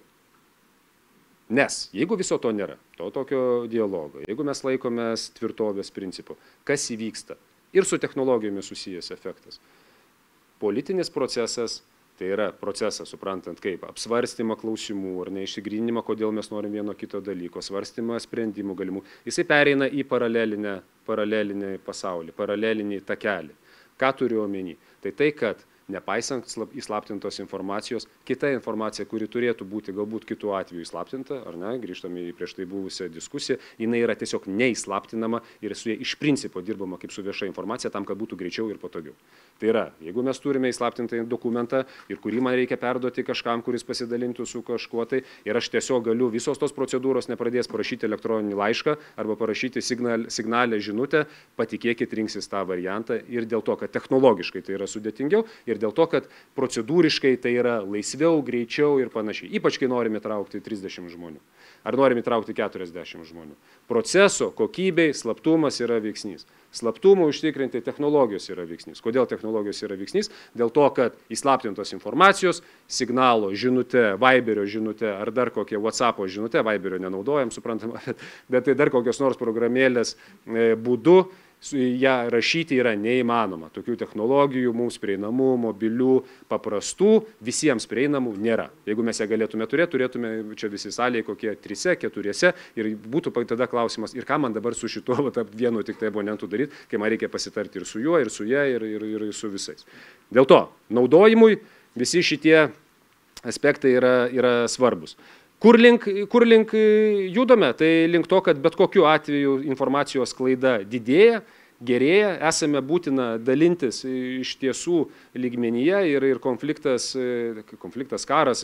Nes jeigu viso to nėra, to tokio dialogo, jeigu mes laikomės tvirtovės principų, kas įvyksta ir su technologijomis susijęs efektas. Politinis procesas, tai yra procesas, suprantant kaip, apsvarstymą klausimų ar neišsigryninimą, kodėl mes norim vieno kito dalyko, svarstymą sprendimų galimų, jisai pereina į paralelinę, paralelinį pasaulį, paralelinį takelį. Ką turiu omeny? Tai tai, kad nepaisant įslaptintos informacijos, kita informacija, kuri turėtų būti galbūt kitų atveju įslaptinta, ar ne, grįžtame į prieš tai buvusią diskusiją, jinai yra tiesiog neįslaptinama ir su jie iš principo dirbama kaip su vieša informacija tam, kad būtų greičiau ir patogiau. Tai yra, jeigu mes turime įslaptintą dokumentą ir kurį man reikia perduoti kažkam, kuris pasidalintų su kažkuo, tai ir aš tiesiog galiu visos tos procedūros nepradės parašyti elektroninį laišką arba parašyti signal, signalę žinutę, patikėkit, rinksis tą variantą ir dėl to, kad technologiškai tai yra sudėtingiau ir dėl to, kad procedūriškai tai yra laisviau, greičiau ir panašiai. Ypač, kai norime įtraukti trisdešimt žmonių. Ar norime įtraukti keturiasdešimt žmonių. Proceso kokybei slaptumas yra veiksnys. Slaptumą užtikrinti technologijos yra veiksnys. Kodėl technologijos yra veiksnys? Dėl to, kad įslaptintos informacijos, signalo žinute, Viberio žinute ar dar kokie WhatsApp'o žinute, Viberio nenaudojam, suprantama, bet, bet tai dar kokios nors programėlės e, būdu, ją rašyti yra neįmanoma. Tokių technologijų mums prieinamų, mobilių, paprastų, visiems prieinamų nėra. Jeigu mes ją galėtume turėti, turėtume čia visi salėje kokie trise, keturiese ir būtų tada klausimas, ir ką man dabar su šituo vienu tik tai abonentu daryti, kai man reikia pasitarti ir su juo, ir su ja, ir, ir, ir su visais. Dėl to, naudojimui visi šitie aspektai yra, yra svarbus. Kur link, kur link judame? Tai link to, kad bet kokiu atveju informacijos sklaida didėja, gerėja, esame būtina dalintis iš tiesų lygmenyje ir, ir konfliktas, konfliktas karas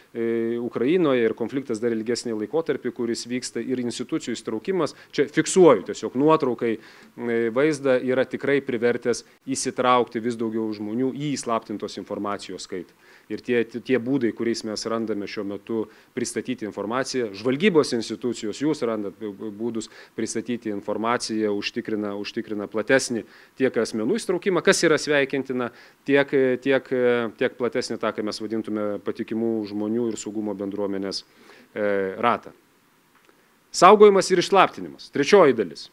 Ukrainoje ir konfliktas dar ilgesnį laikotarpį, kuris vyksta ir institucijų įsitraukimas. Čia fiksuoju tiesiog nuotraukai vaizdą yra tikrai privertęs įsitraukti vis daugiau žmonių į įslaptintos informacijos skaitą. Ir tie, tie būdai, kuriais mes randame šiuo metu pristatyti informaciją, žvalgybos institucijos, jūs randat būdus pristatyti informaciją, užtikrina, užtikrina platesnį tiek asmenų įstraukimą, kas yra sveikintina, tiek, tiek, tiek platesnį tą, ką mes vadintume patikimų žmonių ir saugumo bendruomenės e, ratą. Saugojimas ir išslaptinimas. Trečioji dalis.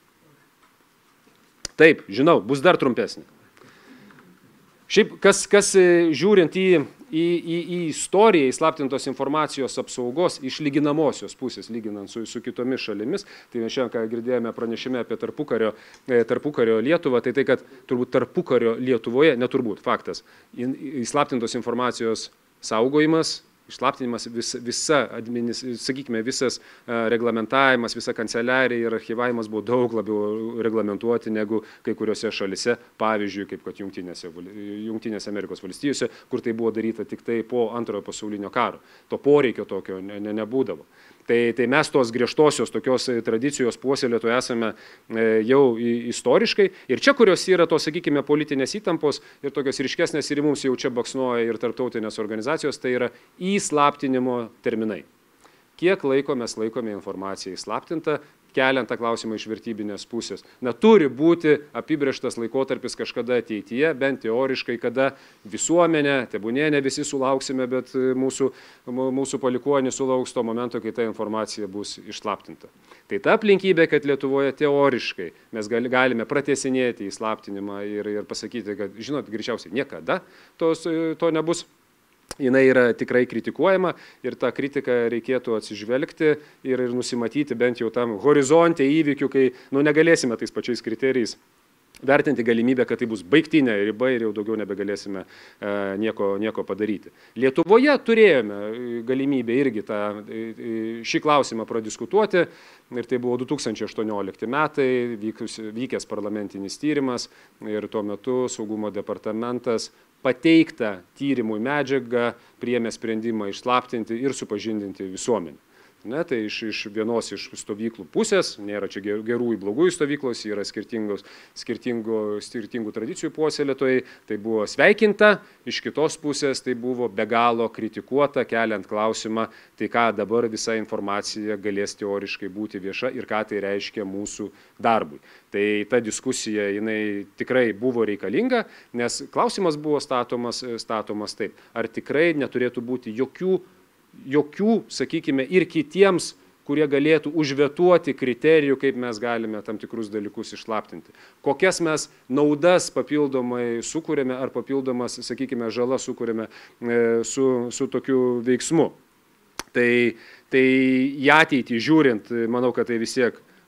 Taip, žinau, bus dar trumpesnė. Šiaip, kas, kas žiūrint į, į, į, į istoriją, įslaptintos informacijos apsaugos iš lyginamosios pusės, lyginant su, su kitomis šalimis, tai mes šiandien, ką girdėjome pranešime apie tarpukario, tarpukario Lietuvą, tai tai, kad turbūt tarpukario Lietuvoje, neturbūt, faktas, įslaptintos informacijos saugojimas, išslaptinimas, vis, visa, administ, sakykime, visas reglamentavimas, visa kanceliarija ir archyvavimas buvo daug labiau reglamentuoti negu kai kuriuose šalise, pavyzdžiui, kaip kad Jungtinėse, Jungtinėse Amerikos valstijose, kur tai buvo daryta tik tai po antrojo pasaulinio karo. To poreikio tokio ne, ne, nebūdavo. Tai, tai mes tos griežtosios tokios tradicijos puoselėtojai esame jau istoriškai ir čia, kurios yra tos, sakykime, politinės įtampos ir tokios ryškesnės ir mums jau čia baksnuoja ir tarptautinės organizacijos, tai yra įslaptinimo terminai. Kiek laiko mes laikome informaciją įslaptintą, keliant tą klausimą iš vertybinės pusės. Na, turi būti apibrėžtas laikotarpis kažkada ateityje, bent teoriškai, kada visuomenė, tebūnie ne visi sulauksime, bet mūsų, mūsų palikuonys sulauks to momento, kai ta informacija bus išslaptinta. Tai ta aplinkybė, kad Lietuvoje teoriškai mes galime pratesinėti įslaptinimą ir, ir pasakyti, kad, žinot, greičiausiai niekada tos, to nebus. Jinai yra tikrai kritikuojama ir tą kritiką reikėtų atsižvelgti ir, ir nusimatyti bent jau tam horizonte įvykių, kai nu, negalėsime tais pačiais kriterijais vertinti galimybę, kad tai bus baigtinė riba ir jau daugiau nebegalėsime e, nieko, nieko padaryti. Lietuvoje turėjome galimybę irgi tą, šį klausimą pradiskutuoti ir tai buvo du tūkstančiai aštuoniolikti metai, vykus, vykęs parlamentinis tyrimas ir tuo metu saugumo departamentas pateiktą tyrimui medžiagą priėmė sprendimą išslaptinti ir supažindinti visuomenę. Ne, tai iš, iš vienos iš stovyklų pusės, nėra čia gerųjų blogųjų stovyklos, yra skirtingos, skirtingų, skirtingų tradicijų puoselėtojai, tai buvo sveikinta, iš kitos pusės tai buvo be galo kritikuota, keliant klausimą, tai ką dabar visa informacija galės teoriškai būti vieša ir ką tai reiškia mūsų darbui. Tai ta diskusija, jinai tikrai buvo reikalinga, nes klausimas buvo statomas, statomas taip, ar tikrai neturėtų būti jokių jokių, sakykime, ir kitiems, kurie galėtų užvetuoti kriterijų, kaip mes galime tam tikrus dalykus išslaptinti. Kokias mes naudas papildomai sukūrėme ar papildomas, sakykime, žala sukūrėme su, su tokiu veiksmu. Tai, tai į ateitį žiūrint, manau, kad tai vis tiek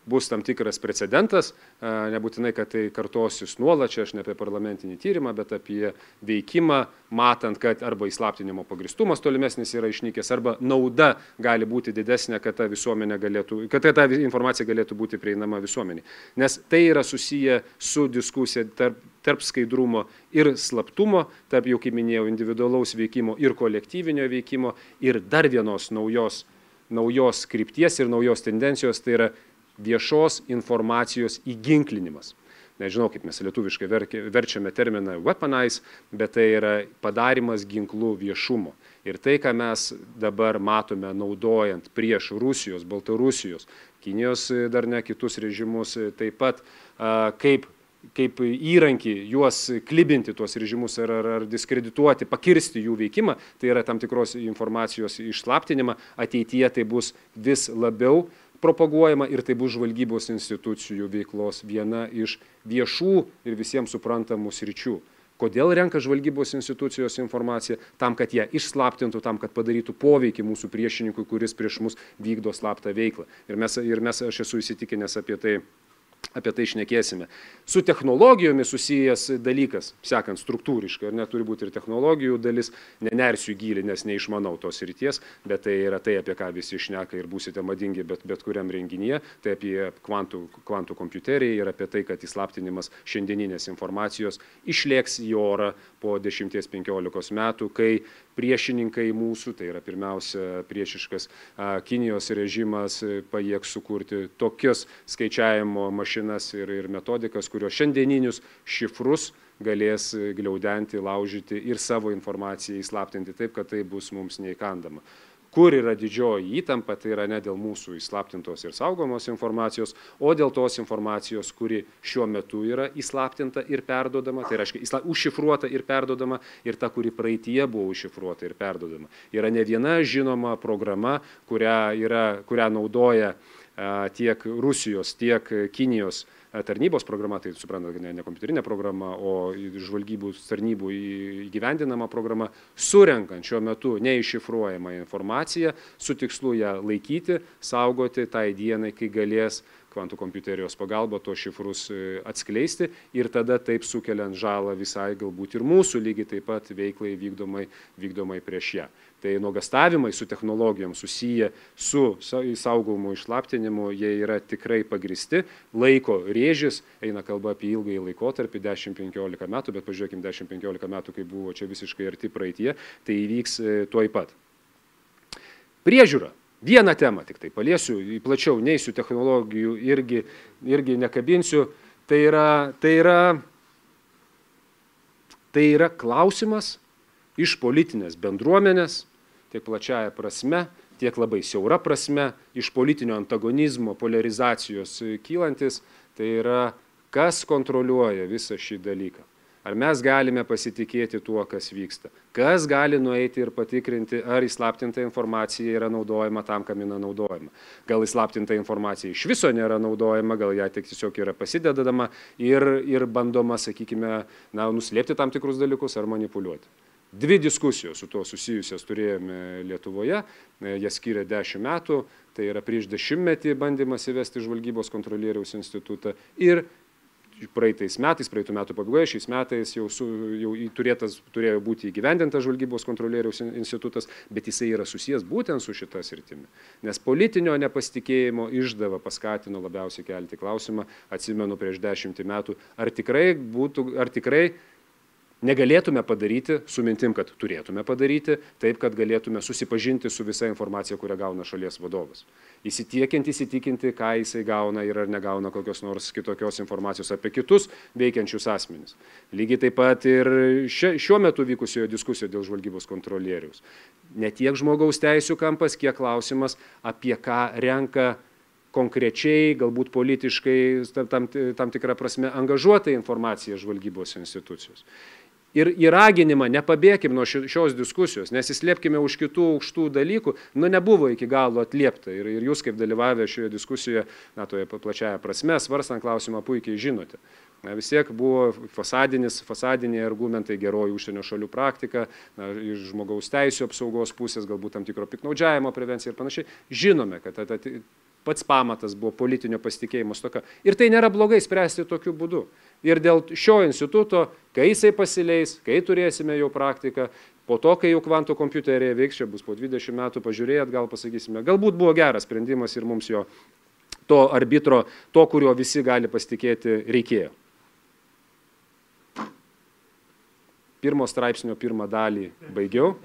bus tam tikras precedentas, nebūtinai, kad tai kartosis nuolat, čia aš ne apie parlamentinį tyrimą, bet apie veikimą, matant, kad arba įslaptinimo pagristumas tolimesnis yra išnykęs, arba nauda gali būti didesnė, kad ta, visuomenė galėtų, kad ta informacija galėtų būti prieinama visuomeniai. Nes tai yra susiję su diskusija tarp, tarp skaidrumo ir slaptumo, tarp, jau kaip minėjau, individualaus veikimo ir kolektyvinio veikimo ir dar vienos naujos, naujos krypties ir naujos tendencijos, tai yra viešos informacijos įginklinimas. Nežinau, kaip mes lietuviškai verčiame terminą weaponize, bet tai yra padarimas ginklų viešumo. Ir tai, ką mes dabar matome naudojant prieš Rusijos, Baltarusijos, Kinijos dar ne kitus režimus, taip pat kaip, kaip įrankį juos klibinti tuos režimus ar, ar, ar diskredituoti, pakirsti jų veikimą, tai yra tam tikros informacijos išslaptinimą, ateityje tai bus vis labiau propaguojama ir tai bus žvalgybos institucijų veiklos viena iš viešų ir visiems suprantamų sričių. Kodėl renka žvalgybos institucijos informaciją? Tam, kad ją išslaptintų, tam, kad padarytų poveikį mūsų priešininkui, kuris prieš mus vykdo slaptą veiklą. Ir mes, ir mes aš esu įsitikinęs apie tai, apie tai šnekėsime. Su technologijomis susijęs dalykas, sekant struktūriškai, ir neturi būti ir technologijų dalis, nenersiu į gilį, nes neišmanau tos srities, bet tai yra tai, apie ką visi šneka ir būsite madingi bet, bet kuriam renginyje, tai apie kvantų, kvantų kompiuteriją ir apie tai, kad įslaptinimas šiandieninės informacijos išlėks į orą po dešimties penkiolikos metų, kai priešininkai mūsų, tai yra pirmiausia priešiškas Kinijos režimas, pajėgs sukurti tokius skaičiavimo mašinas ir, ir metodikas, kurios šiandieninius šifrus galės gliaudenti, laužyti ir savo informaciją įslaptinti taip, kad tai bus mums neįkandama. Kur yra didžioji įtampa, tai yra ne dėl mūsų įslaptintos ir saugomos informacijos, o dėl tos informacijos, kuri šiuo metu yra įslaptinta ir perdodama, tai reiškia užšifruota ir perdodama, ir ta, kuri praeityje buvo užšifruota ir perdodama. Yra ne viena žinoma programa, kurią, yra, kurią naudoja tiek Rusijos, tiek Kinijos tarnybos programa, tai suprantate, ne, ne kompiuterinė programa, o žvalgybų tarnybų įgyvendinama programa, surenkant šiuo metu neiššifruojamą informaciją, su tikslu ją laikyti, saugoti tai dienai, kai galės kvantų kompiuterijos pagalba tos šifrus atskleisti ir tada taip sukeliant žalą visai galbūt ir mūsų lygiai taip pat veiklai vykdomai, vykdomai prieš ją. Tai nuogastavimai su technologijom susiję su saugomu išslaptinimu, jie yra tikrai pagristi. Laiko rėžis, eina kalba apie ilgąjį laikotarpį, dešimt penkiolika metų, bet pažiūrėkime, dešimt penkiolika metų, kai buvo čia visiškai arti praeitie, tai įvyks tuoj pat. Priežiūra. Vieną temą tik tai paliesiu, plačiau neisiu technologijų, irgi, irgi nekabinsiu. Tai yra, tai, yra, tai yra klausimas iš politinės bendruomenės, tiek plačiaja prasme, tiek labai siaura prasme, iš politinio antagonizmo, polarizacijos kylantis, tai yra, kas kontroliuoja visą šį dalyką. Ar mes galime pasitikėti tuo, kas vyksta? Kas gali nueiti ir patikrinti, ar įslaptinta informacija yra naudojama tam, kam yra naudojama? Gal įslaptinta informacija iš viso nėra naudojama, gal ją tik tiesiog yra pasidedama ir, ir bandoma, sakykime, na, nuslėpti tam tikrus dalykus ar manipuliuoti. Dvi diskusijos su tuo susijusios turėjome Lietuvoje, jas skyrė dešimt metų, tai yra prieš dešimtmetį bandymas įvesti žvalgybos kontrolieriaus institutą ir praeitais metais, praeitų metų pabaigoje, šiais metais jau, su, jau turėtas, turėjo būti įgyvendintas žvalgybos kontrolieriaus institutas, bet jisai yra susijęs būtent su šita sritimi. Nes politinio nepasitikėjimo išdava paskatino labiausiai kelti klausimą, atsimenu prieš dešimtį metų, ar tikrai būtų, ar tikrai negalėtume padaryti, su mintim, kad turėtume padaryti, taip, kad galėtume susipažinti su visa informacija, kurią gauna šalies vadovas. Įsitiekiant, įsitikinti, ką jisai gauna ir ar negauna kokios nors kitokios informacijos apie kitus veikiančius asmenis. Lygiai taip pat ir šiuo metu vykusioje diskusijoje dėl žvalgybos kontrolieriaus. Ne tiek žmogaus teisių kampas, kiek klausimas, apie ką renka konkrečiai, galbūt politiškai, tam, tam tikrą prasme, angažuotą informaciją žvalgybos institucijos. Ir į raginimą nepabėkim nuo šios diskusijos, nesislėpkime už kitų aukštų dalykų, nu nebuvo iki galo atliepta. Ir, ir jūs, kaip dalyvavę šioje diskusijoje, na, toje plačiaja prasme, svarstant klausimą, puikiai žinote. Na, vis tiek buvo fasadinis, fasadiniai argumentai, geroji užsienio šalių praktika, na, iš žmogaus teisių apsaugos pusės, galbūt tam tikro piknaudžiavimo prevencija ir panašiai. Žinome, kad pats pamatas buvo politinio pasitikėjimo stoka. Ir tai nėra blogai spręsti tokiu būdu. Ir dėl šio instituto, kai jisai pasileis, kai turėsime jau praktiką, po to, kai jau kvantų kompiuteriai veiks, čia bus po dvidešimt metų pažiūrėjot, gal pasakysime, galbūt buvo geras sprendimas ir mums jo to arbitro, to, kurio visi gali pasitikėti, reikėjo. Pirmo straipsnio pirmą dalį baigiau,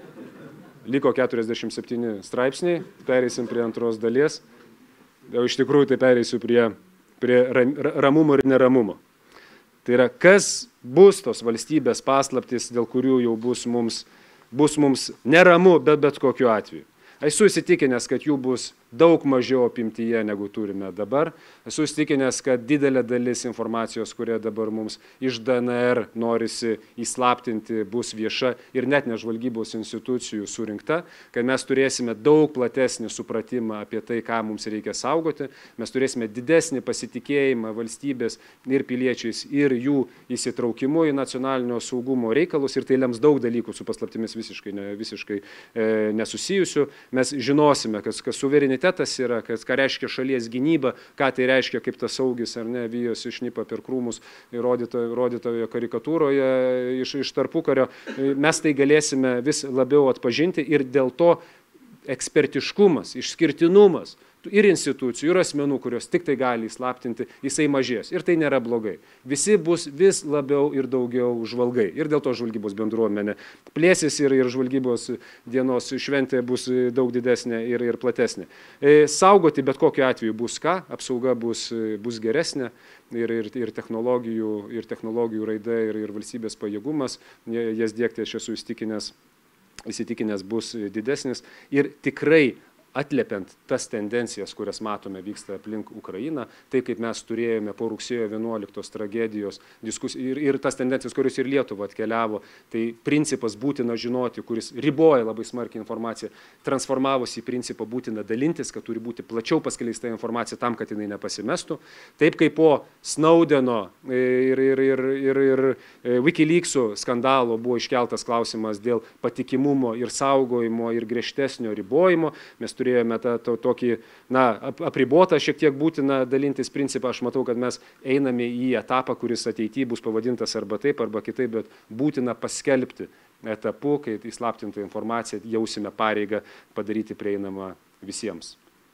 liko keturiasdešimt septyni straipsniai, pereisim prie antros dalies, jau iš tikrųjų tai pereisiu prie, prie ramumo ir neramumo. Tai yra, kas bus tos valstybės paslaptys, dėl kurių jau bus mums, bus mums neramu, bet bet kokiu atveju. Esu įsitikinęs, kad jų bus daug mažiau apimtyje, negu turime dabar. Esu įsitikinęs, kad didelė dalis informacijos, kurie dabar mums iš D N R norisi įslaptinti, bus vieša ir net ne žvalgybos institucijų surinkta, kad mes turėsime daug platesnį supratimą apie tai, ką mums reikia saugoti, mes turėsime didesnį pasitikėjimą valstybės ir piliečiais ir jų įsitraukimu į nacionalinio saugumo reikalus ir tai lems daug dalykų su paslaptimis visiškai, ne, visiškai e, nesusijusių. Mes žinosime, kas, kas suverenitetas yra, kas, ką reiškia šalies gynyba, ką tai reiškia, kaip tas saugis ar ne, vijosi šnipa per krūmus rodytoje karikatūroje iš, iš tarpukario. Mes tai galėsime vis labiau atpažinti ir dėl to ekspertiškumas, išskirtinumas ir institucijų, ir asmenų, kurios tik tai gali įslaptinti, jisai mažės. Ir tai nėra blogai. Visi bus vis labiau ir daugiau žvalgai. Ir dėl to žvalgybos bendruomenė plėsis ir, ir žvalgybos dienos šventė bus daug didesnė ir, ir platesnė. Saugoti bet kokiu atveju bus ką, apsauga bus, bus geresnė ir, ir, ir, technologijų, ir technologijų raida ir, ir valstybės pajėgumas, jas diegti aš esu įsitikinęs, įsitikinęs bus didesnis ir tikrai atliepiant tas tendencijas, kurias matome vyksta aplink Ukrainą, tai kaip mes turėjome po rugsėjo vienuoliktos tragedijos diskusijų ir, ir tas tendencijas, kuris ir Lietuvą atkeliavo, tai principas būtina žinoti, kuris riboja labai smarkiai informaciją, transformavosi į principą būtina dalintis, kad turi būti plačiau paskleista informacija tam, kad jinai nepasimestų. Taip kaip po Snowdeno ir, ir, ir, ir, ir Wikileaksų skandalo buvo iškeltas klausimas dėl patikimumo ir saugojimo ir griežtesnio ribojimo, mes turėjome tą to, tokį, na, apribotą šiek tiek būtina dalintis principą. Aš matau, kad mes einame į etapą, kuris ateityje bus pavadintas arba taip, arba kitaip, bet būtina paskelbti etapu, kai įslaptintą informaciją jausime pareigą padaryti prieinamą visiems.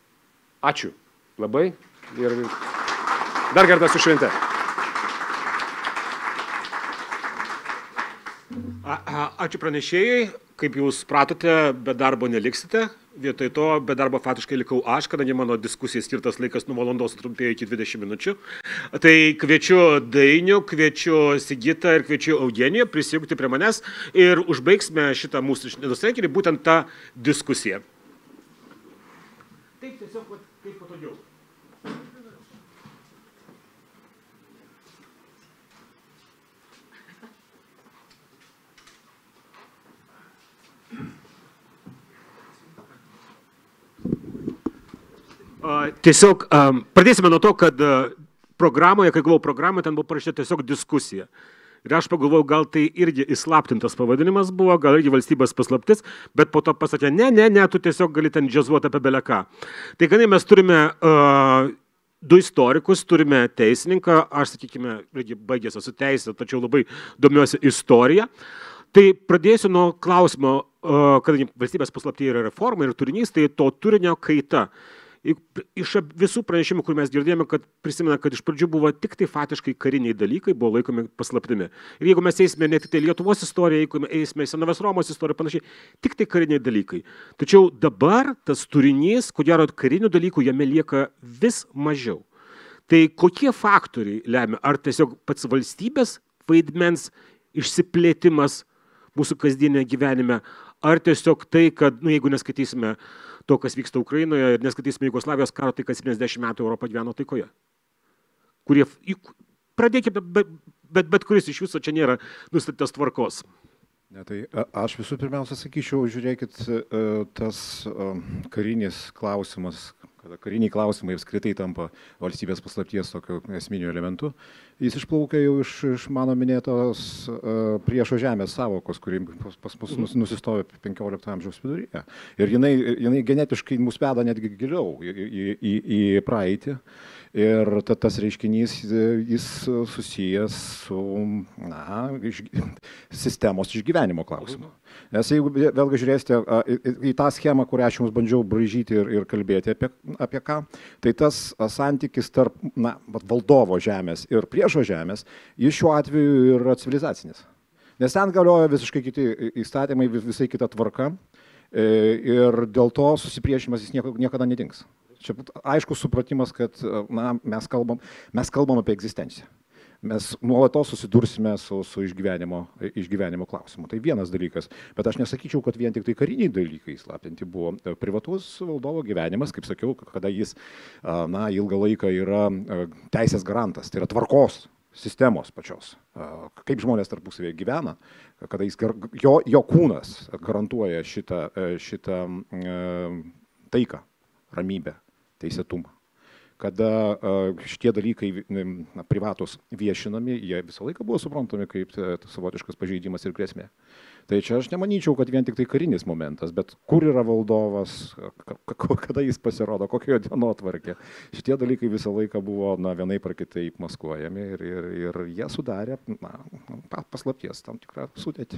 Ačiū labai ir dar kartą su švente. Ačiū pranešėjai. Kaip jūs pratote, be darbo neliksite. Vietoj to be darbo faktiškai likau aš, kadangi mano diskusijai skirtas laikas nuo valandos trumpėjo iki dvidešimt minučių. Tai kviečiu Dainių, kviečiu Sigitą ir kviečiu Eugeniją prisijungti prie manęs ir užbaigsime šitą mūsų šiandienos renginį, būtent tą diskusiją. Taip, tiesiog kaip patogiau. Tiesiog pradėsime nuo to, kad programoje, kai galvojau programoje, ten buvo parašyta tiesiog diskusija. Ir aš pagalvojau, gal tai irgi įslaptintas pavadinimas buvo, gal irgi valstybės paslaptis, bet po to pasakė, ne, ne, ne, tu tiesiog gali ten džiazuoti apie beleką. Tai kai mes turime uh, du istorikus, turime teisininką, aš, sakykime, irgi baigęs esu teisę, tačiau labai domiuosi istoriją. Tai pradėsiu nuo klausimo, uh, kadangi valstybės paslaptyje yra reforma ir turinys, tai to turinio kaita. Iš visų pranešimų, kur mes girdėjome, kad prisimena, kad iš pradžių buvo tik tai faktiškai kariniai dalykai, buvo laikomi paslaptimi. Ir jeigu mes eisime ne tik tai Lietuvos istoriją, jeigu eisime į Senovės Romos istoriją, panašiai, tik tai kariniai dalykai. Tačiau dabar tas turinys, ko gero karinių dalykų, jame lieka vis mažiau. Tai kokie faktoriai lemia? Ar tiesiog pats valstybės vaidmens išsiplėtimas mūsų kasdienėje gyvenime, ar tiesiog tai, kad, nu, jeigu neskaitysime to, kas vyksta Ukrainoje ir neskaitysime Jugoslavijos karo, tai kad septyniasdešimt metų Europą gyveno taikoje. Kurie, pradėkime, bet, bet, bet kuris iš jūsų čia nėra nustatytas tvarkos. Ne, tai aš visų pirmiausia sakyčiau, žiūrėkit, tas karinis klausimas, kada kariniai klausimai apskritai tampa valstybės paslapties tokiu esminiu elementu, jis išplaukia jau iš, iš mano minėtos uh, priešo žemės savokos, kuri pas, pas mus nus, nusistovi penkiolikto amžiaus viduryje. Ir jinai, jinai genetiškai mus veda netgi giliau į, į, į, į praeitį. Ir ta, tas reiškinys, jis susijęs su na, iš, sistemos išgyvenimo klausimu. Nes jeigu vėlgi žiūrėsite į, į tą schemą, kurią aš jums bandžiau braižyti ir, ir kalbėti apie, apie ką, tai tas santykis tarp na, valdovo žemės ir priešo žemės, jis šiuo atveju yra civilizacinis. Nes ten galioja visiškai kiti įstatymai, visai kita tvarka ir dėl to susipriešimas jis niekada nedings. Čia aiškus supratimas, kad na, mes, kalbam, mes kalbam apie egzistenciją. Mes nuolatos susidursime su, su išgyvenimo, išgyvenimo klausimu. Tai vienas dalykas. Bet aš nesakyčiau, kad vien tik tai kariniai dalykai įslaptinti buvo. Privatus valdovo gyvenimas, kaip sakiau, kada jis na, ilgą laiką yra teisės garantas, tai yra tvarkos sistemos pačios. Kaip žmonės tarpusavėje gyvena, kada jis, jo, jo kūnas garantuoja šitą, šitą taiką, ramybę, teisėtumą. Kada uh, šitie dalykai na, privatus viešinami, jie visą laiką buvo suprantami kaip savotiškas pažeidimas ir grėsmė. Tai čia aš nemanyčiau, kad vien tik tai karinis momentas, bet kur yra valdovas, kada jis pasirodo, kokio dienotvarkė. Šitie dalykai visą laiką buvo na, vienaip ar kitaip maskuojami ir, ir, ir jie sudarė na, paslapties tam tikrą sudėtį.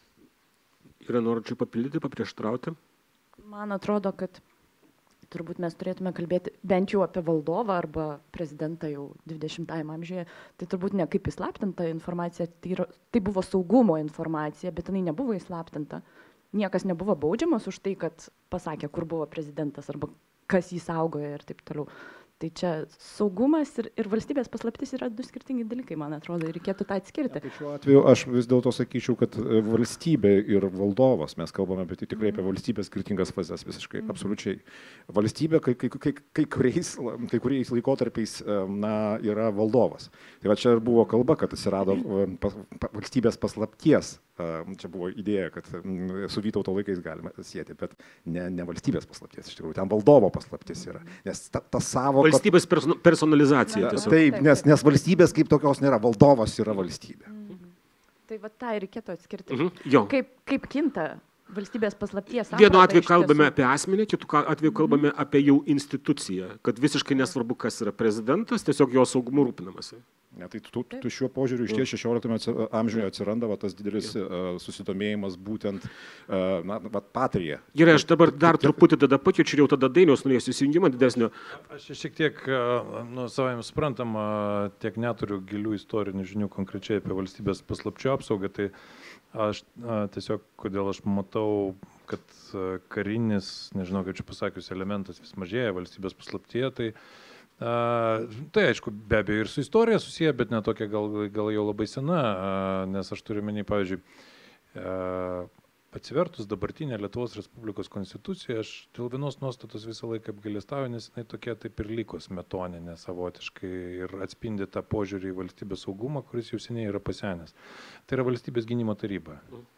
Yra norinčių papildyti, paprieštrauti? Man atrodo, kad turbūt mes turėtume kalbėti bent jau apie valdovą arba prezidentą jau dvidešimtajame amžiuje, tai turbūt ne kaip įslaptinta informacija, tai, yra, tai buvo saugumo informacija, bet jinai nebuvo įslaptinta. Niekas nebuvo baudžiamas už tai, kad pasakė, kur buvo prezidentas arba kas jį saugojo ir taip toliau. Tai čia saugumas ir, ir valstybės paslaptis yra du skirtingi dalykai, man atrodo, ir reikėtų tą atskirti. Ja, tai šiuo atveju aš vis dėlto sakyčiau, kad valstybė ir valdovas, mes kalbame apie tai tikrai apie valstybės skirtingas fazes visiškai, mm. absoliučiai. Valstybė kai, kai, kai, kai, kuriais, kai kuriais laikotarpiais na, yra valdovas. Tai va čia ir buvo kalba, kad atsirado pas, pa, valstybės paslapties. Čia buvo idėja, kad su Vytauto laikais galima sieti, bet ne, ne valstybės paslapties, iš tikrųjų, ten valdovo paslaptis yra. Nes ta, ta savo... Valstybės personalizacija. Tiesiog. Taip, nes, nes valstybės kaip tokios nėra, valdovas yra valstybė. Mhm. Tai va tą ir reikėtų atskirti. Mhm. Kaip, kaip kinta valstybės paslapties. Vienu atveju kalbame apie asmenį, kitu atveju kalbame mm-hmm. apie jau instituciją, kad visiškai nesvarbu, kas yra prezidentas, tiesiog jo saugumu rūpinamasi. Ne, tai tu, tu šiuo požiūriu iš ties šešioliktame amžiuje atsiranda va, tas didelis uh, susidomėjimas būtent uh, na, va, patrija. Gerai, aš dabar dar truputį tada pakeičiu, jau tada Dainiaus norėsiu įsijungimą didesnio. Aš šiek tiek, nu, savai suprantam, tiek neturiu gilių istorinių žinių konkrečiai apie valstybės paslapčių apsaugą, tai aš a, tiesiog, kodėl aš matau, kad a, karinis, nežinau, kaip čia pasakius, elementas vis mažėja valstybės paslaptyje, tai, a, tai aišku, be abejo ir su istorija susiję, bet ne tokia gal, gal jau labai sena, a, nes aš turiu menį, pavyzdžiui, a, atsivertus dabartinę Lietuvos Respublikos konstituciją, aš dėl vienos nuostatos visą laiką apgailestauju, nes jinai tokia taip ir liko smetoninė savotiškai ir atspindi tą požiūrį į valstybės saugumą, kuris jau seniai yra pasenęs. Tai yra valstybės gynimo taryba.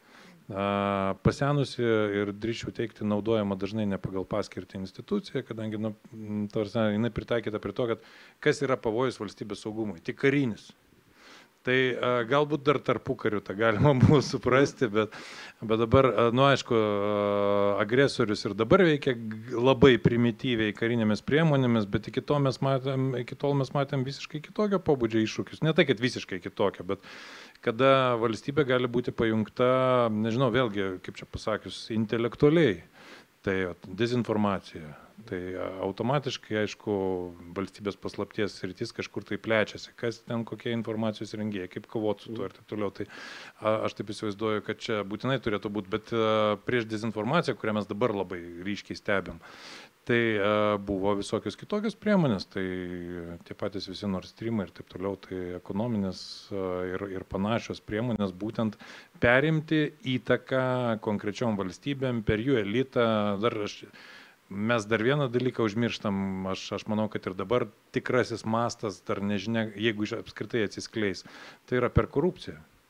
Pasenusi ir drįsčiau teikti naudojama dažnai ne pagal paskirtį instituciją, kadangi nu, tarsi, jinai pritaikyta prie to, kad kas yra pavojus valstybės saugumui, tik karinis. Tai a, galbūt dar tarpukariu tą galima buvo suprasti, bet, bet dabar, a, nu aišku, a, agresorius ir dabar veikia labai primityviai karinėmis priemonėmis, bet iki tol mes matėm, iki tol mes matėm visiškai kitokio pobūdžio iššūkius. Ne tai, kad visiškai kitokio, bet kada valstybė gali būti pajungta, nežinau, vėlgi, kaip čia pasakius, intelektualiai. Tai dezinformacija. Tai automatiškai, aišku, valstybės paslapties sritis kažkur tai plečiasi, kas ten kokie informacijos rengėjai, kaip kovoti su tuo ir taip toliau. Tai aš taip įsivaizduoju, kad čia būtinai turėtų būti, bet prieš dezinformaciją, kurią mes dabar labai ryškiai stebim, tai buvo visokios kitokios priemonės, tai tie patys visi Nord Streamai ir taip toliau, tai ekonominės ir, ir panašios priemonės būtent perimti įtaką konkrečiom valstybėm, per jų elitą. Dar aš, mes dar vieną dalyką užmirštam, aš, aš manau, kad ir dabar tikrasis mastas, dar nežinia, jeigu apskritai atsiskleis, tai yra per korupciją.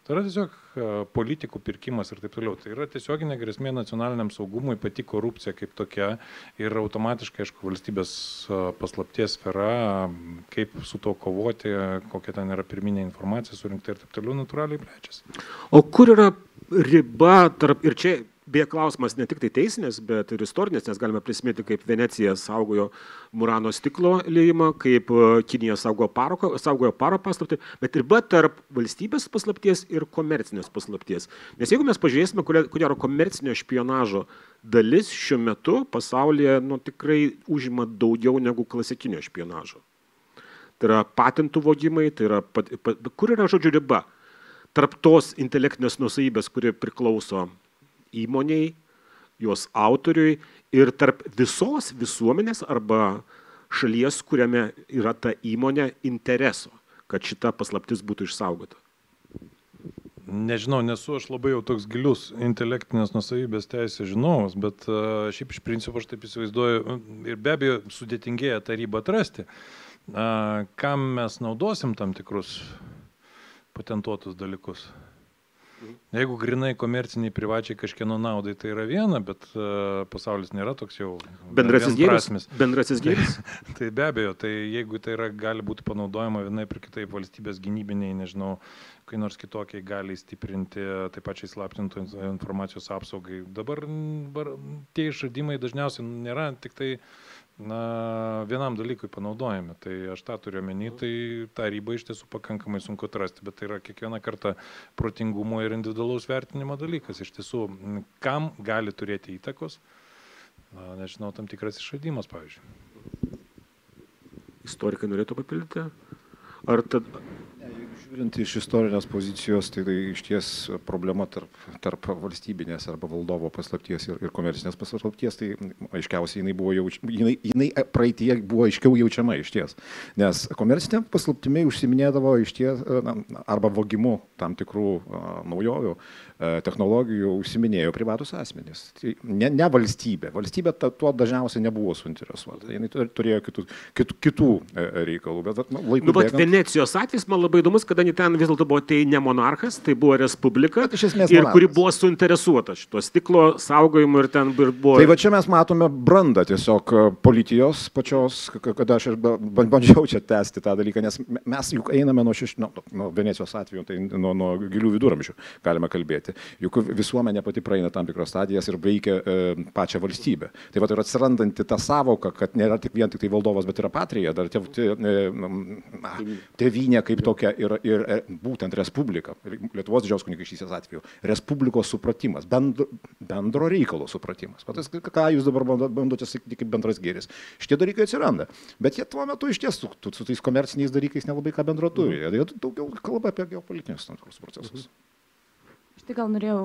Tai yra tiesiog politikų pirkimas ir taip toliau. Tai yra tiesioginė grėsmė nacionaliniam saugumui, pati korupcija kaip tokia ir automatiškai, aišku, valstybės paslapties sfera, kaip su to kovoti, kokia ten yra pirminė informacija surinkta ir taip toliau, natūraliai plečiasi. O kur yra riba tarp, ir čia beje klausimas ne tik tai teisinės, bet ir istorinės, nes galime prisiminti, kaip Venecija saugojo Murano stiklo liejimą, kaip Kinija saugojo paro, saugojo paro paslaptį, bet riba tarp valstybės paslapties ir komercinės paslapties. Nes jeigu mes pažiūrėsime, ko gero komercinio špionažo dalis šiuo metu pasaulyje nu, tikrai užima daugiau negu klasikinio špionažo. Tai yra patentų vogimai, tai yra, pat, pat, kur yra žodžių riba tarp tos intelektinės nuosavybės, kuri priklauso įmoniai, jos autoriui ir tarp visos visuomenės arba šalies, kuriame yra ta įmonė intereso, kad šita paslaptis būtų išsaugota. Nežinau, nesu aš labai jau toks gilius intelektinės nuosavybės teisės žinovas, bet šiaip iš principo aš taip įsivaizduoju ir be abejo sudėtingėja tą ribą atrasti, kam mes naudosim tam tikrus patentuotus dalykus. Jeigu grinai komerciniai privačiai kažkieno naudai, tai yra viena, bet uh, pasaulis nėra toks jau bendrasis gėris. Bendrasis gėris. Tai, tai be abejo, tai jeigu tai yra, gali būti panaudojama vienai ir kitaip valstybės gynybiniai, nežinau, kai nors kitokiai gali įstiprinti taip pačiai slaptintų informacijos apsaugai. Dabar bar, tie išradimai dažniausiai nėra tik tai na, vienam dalykui panaudojami. Tai aš tą turiu omeny, tai tą ribą iš tiesų pakankamai sunku atrasti, bet tai yra kiekvieną kartą protingumo ir individualaus vertinimo dalykas. Iš tiesų, kam gali turėti įtakos, na, nežinau, tam tikras išradimas, pavyzdžiui. Istorikai norėtų papildyti? Ar tad... Žiūrint iš istorinės pozicijos, tai, tai iš ties problema tarp, tarp valstybinės arba valdovo paslapties ir, ir komercinės paslapties, tai aiškiausiai jinai, buvo jauč, jinai, jinai praeitie buvo aiškiau jaučiama iš ties. Nes komercinė paslaptimi užsiminėdavo iš ties na, arba vogimu tam tikrų a, naujovių, a, technologijų užsiminėjo privatus asmenys. Tai ne, ne valstybė. Valstybė ta, tuo dažniausiai nebuvo suinteresuota. Jinai turėjo kitų, kitų, kitų reikalų. Bet, na, laiku nu, bet Venecijos atvejis man labai įdomus, kad ten vis dėlto buvo tai ne monarchas, tai buvo respublika, ir monarchas, kuri buvo suinteresuota šito stiklo saugojimu ir ten ir buvo... Tai va čia mes matome brandą tiesiog politijos pačios, kada aš ir bandžiau čia tęsti tą dalyką, nes mes juk einame nuo, šeš, nuo, nuo Venecijos atveju, tai nuo, nuo gilių viduramžių galime kalbėti. Juk visuomenė pati praeina tam tikros stadijas ir veikia e, pačią valstybę. Tai va tai yra atsirandanti ta savoka, kad nėra tik vien tik tai valdovas, bet yra patrija, dar tėv, tė, e, tėvynė kaip tokia yra ir būtent respublika, Lietuvos didžiausios kunigaikštystės atveju, respublikos supratimas, bendro, bendro reikalo supratimas. Patas, ką jūs dabar bandote sakyti kaip bendras gėris. Šitie dalykai atsiranda, bet jie tuo metu iš tiesų su, su tais komerciniais dalykais nelabai ką bendro turi. Jie daugiau kalba apie geopolitinius tam tikrus procesus. Aš tai gal norėjau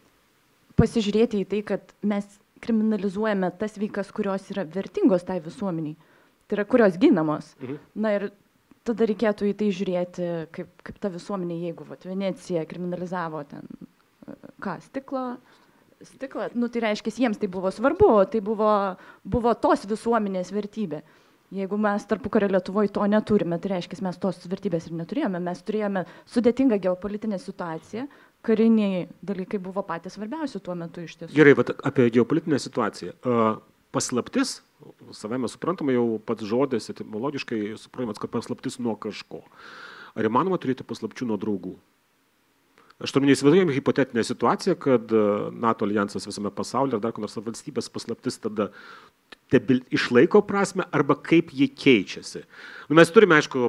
pasižiūrėti į tai, kad mes kriminalizuojame tas veikas, kurios yra vertingos tai visuomeniai. Tai yra, kurios ginamos. Mhm. Na ir tada reikėtų į tai žiūrėti, kaip, kaip ta visuomenė, jeigu vat, Venecija kriminalizavo ten, ką, stiklo, stiklą, nu tai reiškia, jiems tai buvo svarbu, tai buvo, buvo tos visuomenės vertybė. Jeigu mes tarpukario Lietuvoje to neturime, tai reiškia, mes tos vertybės ir neturėjome, mes turėjome sudėtingą geopolitinę situaciją, kariniai dalykai buvo patys svarbiausi tuo metu iš tiesų. Gerai, vat, apie geopolitinę situaciją. Uh, paslaptis, savame suprantama, jau pats žodis, etimologiškai suprantamas, kad paslaptis nuo kažko. Ar įmanoma turėti paslapčių nuo draugų? Aš turiu neįsivaizduojame hipotetinę situaciją, kad NATO alijansas visame pasaulyje ar dar ko nors valstybės paslaptis tada tebil, išlaiko prasme arba kaip jie keičiasi. Nu, mes turime, aišku,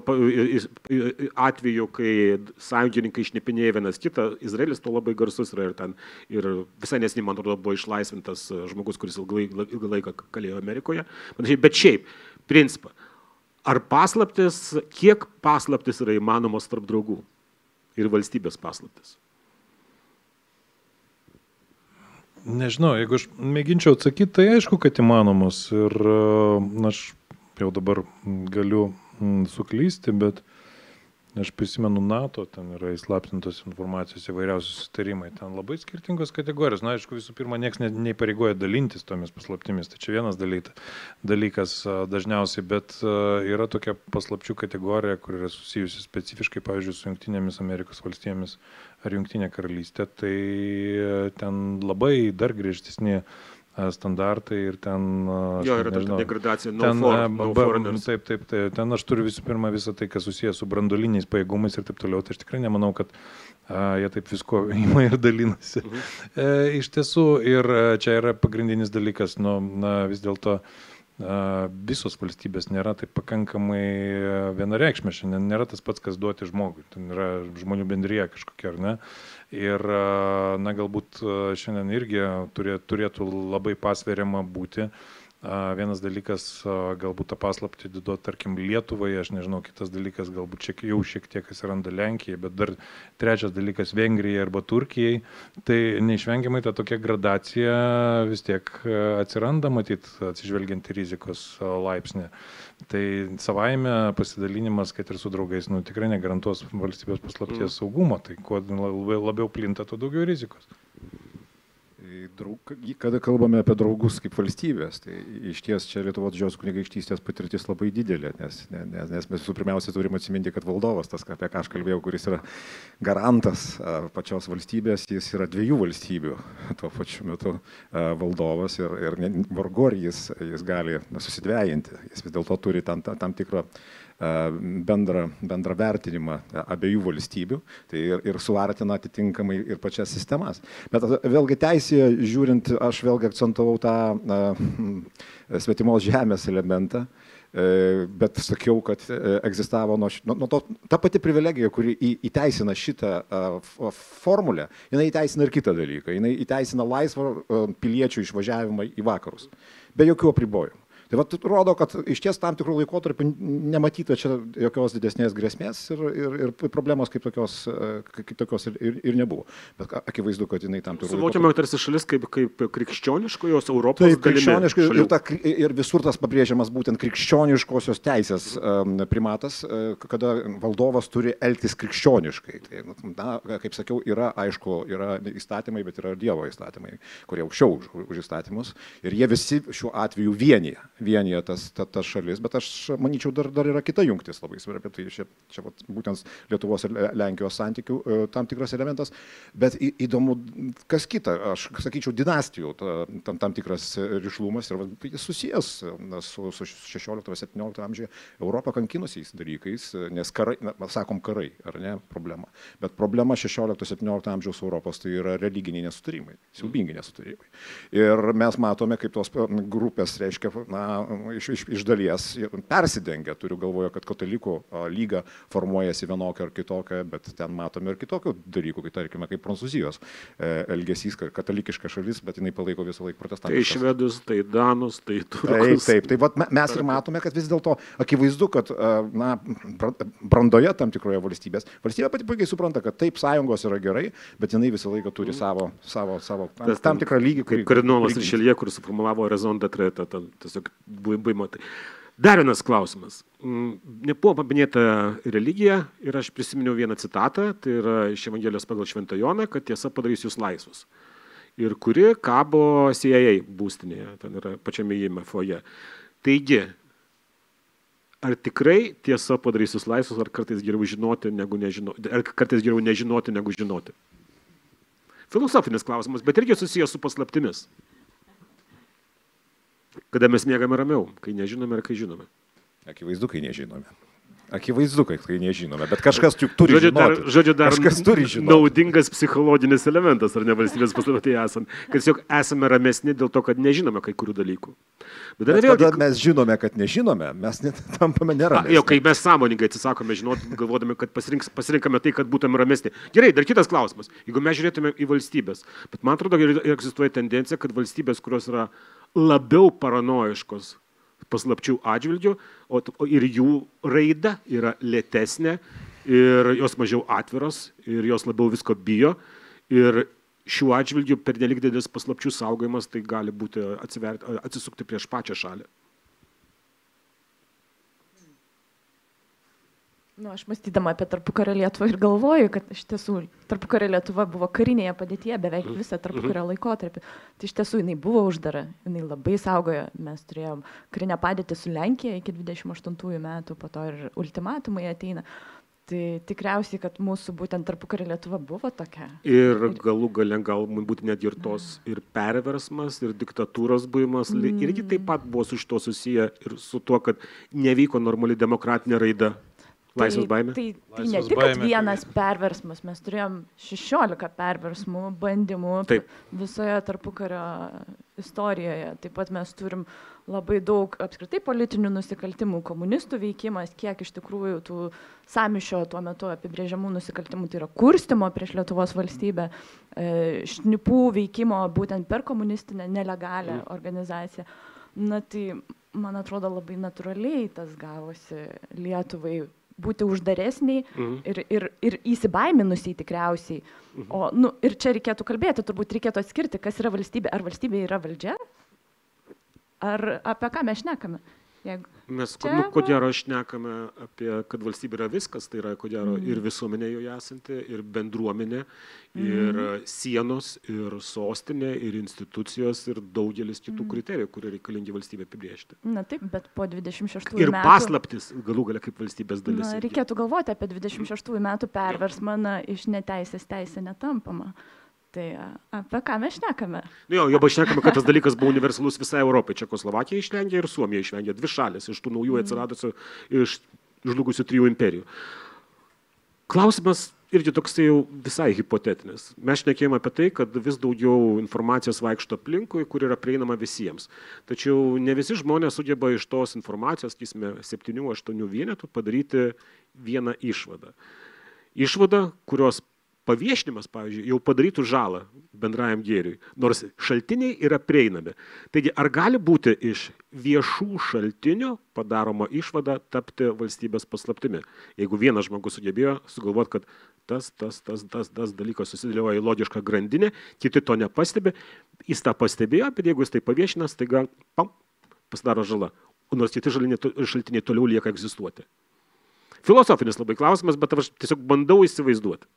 atveju, kai sąjungininkai šnipinėja vienas kitą, Izraelis to labai garsus yra ir ten, ir visai nesiniai, man atrodo, buvo išlaisvintas žmogus, kuris ilgą laiką kalėjo Amerikoje. Bet šiaip, principą, ar paslaptis, kiek paslaptis yra įmanomos tarp draugų ir valstybės paslaptis? Nežinau, jeigu aš mėginčiau atsakyti, tai aišku, kad įmanomas ir aš jau dabar galiu suklysti, bet Aš prisimenu NATO, ten yra įslaptintos informacijos įvairiausios susitarimai, ten labai skirtingos kategorijos. Na, aišku, visų pirma, niekas neįpareigoja dalintis tomis paslaptimis, tai čia vienas dalykas dažniausiai, bet yra tokia paslapčių kategorija, kur yra susijusi specifiškai, pavyzdžiui, su Jungtinėmis Amerikos valstijomis ar Jungtinė karalystė, tai ten labai dar griežtesni standartai ir ten... Jo, yra tokia degradacija, no for, no foreigners. Taip, taip, taip, ten aš turiu visų pirma visą tai, kas susijęs su brandoliniais pajėgumais ir taip toliau, tai aš tikrai nemanau, kad a, jie taip visko ima ir dalinasi. Mhm. E, iš tiesų, ir čia yra pagrindinis dalykas, nu, na, vis dėlto visos valstybės nėra taip pakankamai vienareikšmė, šiandien nėra tas pats, kas duoti žmogui, ten yra žmonių bendrija kažkokia, ar ne? Ir, na, galbūt šiandien irgi turėtų labai pasveriama būti. Vienas dalykas, galbūt tą paslaptį duoti, tarkim, Lietuvai, aš nežinau, kitas dalykas, galbūt šiek, jau šiek tiek atsiranda Lenkijai, bet dar trečias dalykas Vengrijai arba Turkijai, tai neišvengiamai ta tokia gradacija vis tiek atsiranda, matyt, atsižvelgiant į rizikos laipsnį. Tai savaime pasidalinimas, kad ir su draugais, nu, tikrai negarantuos valstybės paslapties saugumo, tai kuo labiau plinta, tuo daugiau rizikos. Kada kalbame apie draugus kaip valstybės, tai iš ties čia Lietuvos Didžiosios kunigaikštystės patirtis labai didelė, nes, nes, nes mes pirmiausia turime atsiminti, kad valdovas, tas, apie ką aš kalbėjau, kuris yra garantas pačios valstybės, jis yra dviejų valstybių tuo pačiu metu valdovas ir, ir vargu ar jis, jis gali susidvejinti, jis vis dėlto turi tam, tam tikrą bendrą, bendrą vertinimą abiejų valstybių, tai ir, ir suartina atitinkamai ir pačias sistemas. Bet vėlgi teisėje žiūrint, aš vėlgi akcentavau tą a, svetimos žemės elementą, bet sakiau, kad egzistavo nuo, nuo to, ta pati privilegija, kuri įteisina šitą formulę, jinai įteisina ir kitą dalyką, jinai įteisina laisvą piliečių išvažiavimą į vakarus, be jokių apribojimų. Tai vat, rodo, kad iš ties tam tikrų laikotarpių nematyta čia jokios didesnės grėsmės ir, ir, ir problemos kaip tokios, kaip tokios ir, ir, ir nebuvo. Bet akivaizdu, kad jinai tam tikrų... Suvokiame tarsi šalis kaip, kaip krikščioniškojos Europos taip, krikščioniškų ir, ta, ir visur tas pabrėžiamas būtent krikščioniškosios teisės um, primatas, kada valdovas turi elgtis krikščioniškai. Tai, na, kaip sakiau, yra, aišku, yra įstatymai, bet yra Dievo įstatymai, kurie aukščiau už, už įstatymus. Ir jie visi šiuo atveju vienyje. vienyje tas, ta, tas šalis, bet aš manyčiau, dar, dar yra kita jungtis labai svarbi, tai čia, čia vat, būtent Lietuvos ir Lenkijos santykių tam tikras elementas, bet į, įdomu, kas kita, aš sakyčiau, dinastijų ta, tam, tam tikras rišlumas ir vat, jis susijęs su, su šešiolikto septyniolikto amžiuje Europą kankinusiais dalykais, nes karai, na, sakom karai, ar ne, problema, bet problema šešiolikto septyniolikto amžiaus Europos tai yra religiniai nesutarimai, siaubingi nesutarimai. Ir mes matome, kaip tos grupės, reiškia, na, iš, iš, iš dalies persidengia, turiu galvoje, kad katalikų lyga formuojasi vienokia ar kitokia, bet ten matome ir kitokių dalykų, kai tarkime, kaip Prancūzijos elgesys, katalikiška šalis, bet jinai palaiko visą laiką protestantiškas. Tai švedus, tai danus, tai turkus. Taip, taip, taip, vat mes ir matome, kad vis dėlto akivaizdu, kad na, brandoje tam tikroje valstybės, valstybė pati puikiai supranta, kad taip, sąjungos yra gerai, bet jinai visą laiką turi savo, savo, savo tam, tam tikrą lygį. Kaip kardinolas Rišeljė, kuris suformulavo raison d'être, tiesiog buvimo. Dar vienas klausimas. Nebuvo paminėta religija ir aš prisiminiau vieną citatą, tai yra iš Evangelijos pagal Šventą Joną, kad tiesa padarys jūs laisvus. Ir kuri kabo C I A būstinėje, ten yra pačiame įėjime foje. Taigi, ar tikrai tiesa padarys jūs laisvus, ar kartais geriau žinoti, negu nežinoti, ar kartais geriau nežinoti, negu žinoti? Filosofinis klausimas, bet irgi susijęs su paslaptimis. Kada mes miegame ramiau, kai nežinome ir kai žinome. Akivaizdu, kai nežinome. Akivaizdu, kai nežinome, bet kažkas juk turi žodžiu, žinoti. Dar, žodžiu, dar kažkas turi žinoti. Naudingas psichologinis elementas, ar ne valstybės paslaptyje esant, kad tiesiog esame ramesni dėl to, kad nežinome kai kurių dalykų. Bet, bet vėlgi, kada mes žinome, kad nežinome, mes net tampame neramesni. Jo, kai mes sąmoningai atsisakome žinoti, galvodami, kad pasirinks, pasirinkame tai, kad būtume ramesni. Gerai, dar kitas klausimas. Jeigu mes žiūrėtume į valstybės, bet man atrodo, egzistuoja tendencija, kad valstybės, kurios yra labiau paranojiškos paslapčių atžvilgių, o ir jų raida yra lėtesnė ir jos mažiau atviros ir jos labiau visko bijo ir šiuo atžvilgiu pernelyg didelis paslapčių saugojimas tai gali būti atsiverti, atsisukti prieš pačią šalį. Nu, aš mąstydama apie tarpukario Lietuvą ir galvoju, kad iš tiesų tarpukario Lietuva buvo karinėje padėtyje beveik visą tarpukario laikotarpį. Tai iš tiesų jinai buvo uždara, jinai labai saugojo. Mes turėjom karinę padėtį su Lenkija iki dvidešimt aštuntųjų metų, po to ir ultimatumai ateina. Tai tikriausiai, kad mūsų būtent tarpukario Lietuva buvo tokia. Ir galų gale galbūt net ir tos ir perversmas, ir diktatūros buvimas, mm. irgi taip pat buvo su šito susiję ir su tuo, kad nevyko normali demokratinė raida. Laisvės baimė? Tai, tai, tai ne tik vienas perversmas, mes turėjom šešiolika perversmų, bandymų Taip. visoje tarpukario istorijoje. Taip pat mes turim labai daug apskritai politinių nusikaltimų, komunistų veikimas, kiek iš tikrųjų tų sąmyšio tuo metu apibrėžiamų nusikaltimų, tai yra kurstimo prieš Lietuvos valstybę, šnipų veikimo būtent per komunistinę nelegalią organizaciją. Na tai, man atrodo, labai natūraliai tas gavosi Lietuvai būti uždaresniai mhm. ir, ir, ir įsibaiminusiai tikriausiai. Mhm. O, nu, ir čia reikėtų kalbėti, turbūt reikėtų atskirti, kas yra valstybė. Ar valstybė yra valdžia? Ar apie ką mes šnekame? Jeigu mes, čia... nu, ko gero, šnekame apie, kad valstybė yra viskas, tai yra, ko gero, mm. ir visuomenė joje esanti, ir bendruomenė, mm. ir sienos, ir sostinė, ir institucijos, ir daugelis kitų mm. kriterijų, kurie reikalingi valstybė apibrėžti. Na taip, bet po dvidešimt šeštųjų ir metų... Ir paslaptis, galų galia, kaip valstybės dalis. Na, reikėtų galvoti apie dvidešimt šeštųjų metų perversmą, na, iš neteisės teisė netampama. Tai apie ką mes šnekame? Nu jo, jau šnekame, kad tas dalykas buvo universalus visai Europai. Čekoslovakija išvengė ir Suomija išvengė. Dvi šalės iš tų naujų atsiradusių iš žlugusių trijų imperijų. Klausimas irgi toks jau visai hipotetinis. Mes šnekėjome apie tai, kad vis daugiau informacijos vaikšto aplinkui, kur yra prieinama visiems. Tačiau ne visi žmonės sugeba iš tos informacijos, sakysime, septynių, aštuonių vienetų padaryti vieną išvadą. Išvada, kurios paviešinimas, pavyzdžiui, jau padarytų žalą bendrajam gėriui, nors šaltiniai yra prieinami. Taigi, ar gali būti iš viešų šaltinių padaroma išvada tapti valstybės paslaptimi? Jeigu vienas žmogus sugebėjo sugalvoti, kad tas, tas, tas, tas, tas dalykas susidėlioja į logišką grandinę, kiti to nepastebi, jis tą pastebėjo, bet jeigu jis tai paviešina, staiga pam, pasidaro žala, nors kiti šaltiniai toliau lieka egzistuoti. Filosofinis labai klausimas, bet aš tiesiog bandau įsivaizduoti.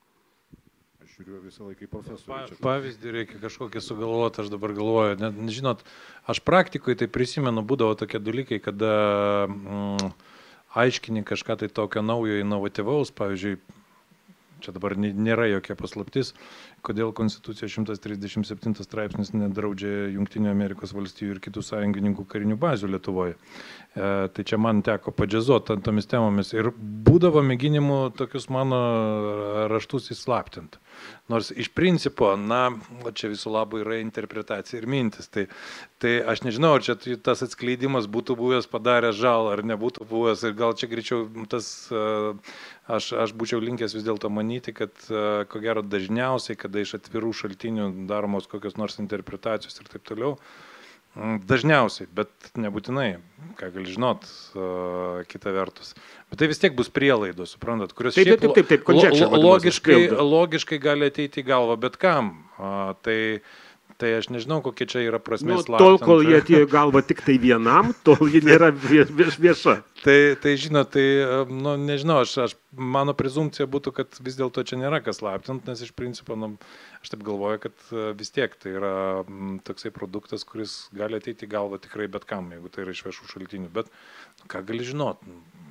Visą laiką profesorių. Pavyzdį reikia kažkokį sugalvoti, aš dabar galvoju. Net, žinot, aš praktikoje tai prisimenu, būdavo tokie dalykai, kada mm, aiškini kažką tai tokio naujo, inovatyvaus, pavyzdžiui, čia dabar nėra jokia paslaptis, kodėl Konstitucija šimtas trisdešimt septintas straipsnis nedraudžia Jungtinių Amerikos valstijų ir kitų sąjungininkų karinių bazių Lietuvoje. E, tai čia man teko padžiazuoti tomis temomis ir būdavo mėginimų tokius mano raštus įslaptinti. Nors iš principo, na, čia visų labų yra interpretacija ir mintis. Tai, tai aš nežinau, ar čia tas atskleidimas būtų buvęs padaręs žalą ar nebūtų buvęs. Ir gal čia greičiau tas, aš, aš būčiau linkęs vis dėlto manyti, kad ko gero dažniausiai, kada iš atvirų šaltinių daromos kokios nors interpretacijos ir taip toliau, dažniausiai, bet nebūtinai, ką gali žinot, uh, kita vertus. Bet tai vis tiek bus prielaidos, suprantat, kurios taip, šiaip taip, taip, taip, taip, lo, logiškai, logiškai gali ateiti į galvą, bet kam. Uh, tai, tai aš nežinau, kokia čia yra prasmė nu, slaptinti. Tol, kol jie atėjo į galvą tik tai vienam, tol ji nėra vieš, vieša. Tai, tai žinot, tai, nu, nežinau, aš, aš, mano prezumcija būtų, kad vis dėlto čia nėra kas slaptinti, nes iš principo, nu, aš taip galvoju, kad vis tiek tai yra toksai produktas, kuris gali ateiti į galvą tikrai bet kam, jeigu tai yra iš viešų šaltinių. Bet ką gali žinot?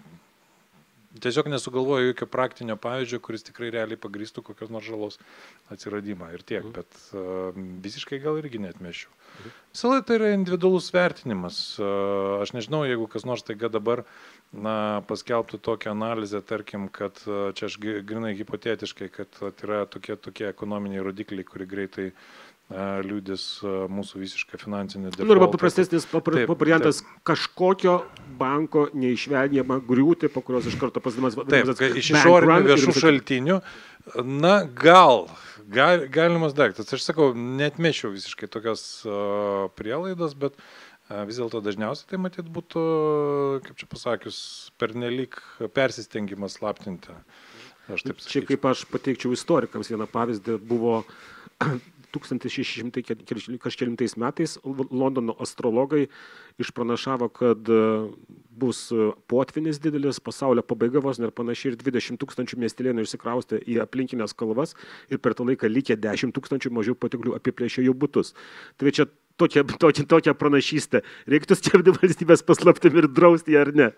Tiesiog nesugalvoju jokio praktinio pavyzdžio, kuris tikrai realiai pagrįstų kokios nors žalos atsiradimą ir tiek, bet uh, visiškai gal irgi neatmešiu. Visą laiką tai yra individualus vertinimas. Uh, aš nežinau, jeigu kas nors taiga dabar na, paskelbtų tokią analizę, tarkim, kad uh, čia aš grinai hipotetiškai, kad uh, yra tokie, tokie ekonominiai rodikliai, kurie greitai uh, liūdės uh, mūsų visišką finansinį defaultą. Arba paprastesnis variantas kažkokio banko neišvengiama griūti, po kurios iš karto pasidamas... Taip, iš išorinių viešų šaltinių, na, gal, gal, galimas daiktas. Aš sakau, neatmečiau visiškai tokios uh, prielaidos, bet uh, vis dėlto dažniausiai tai matyt būtų, kaip čia pasakius, pernelyg persistengimas slaptinti. Aš taip Čia kaip aš pateikčiau istorikams vieną pavyzdį, buvo tūkstantis šeši šimtai kažkelintais metais Londono astrologai išpranašavo, kad bus potvinis didelis, pasaulio pabaiga vos ir panašiai, ir dvidešimt tūkstančių miestelėnų išsikraustė į aplinkinės kalvas ir per tą laiką likę dešimt tūkstančių mažiau patiklių apiplėšė jų butus. Tai čia tokia, tokia, tokia pranašystė. Reiktų skelbti valstybės paslaptim ir drausti ar ne?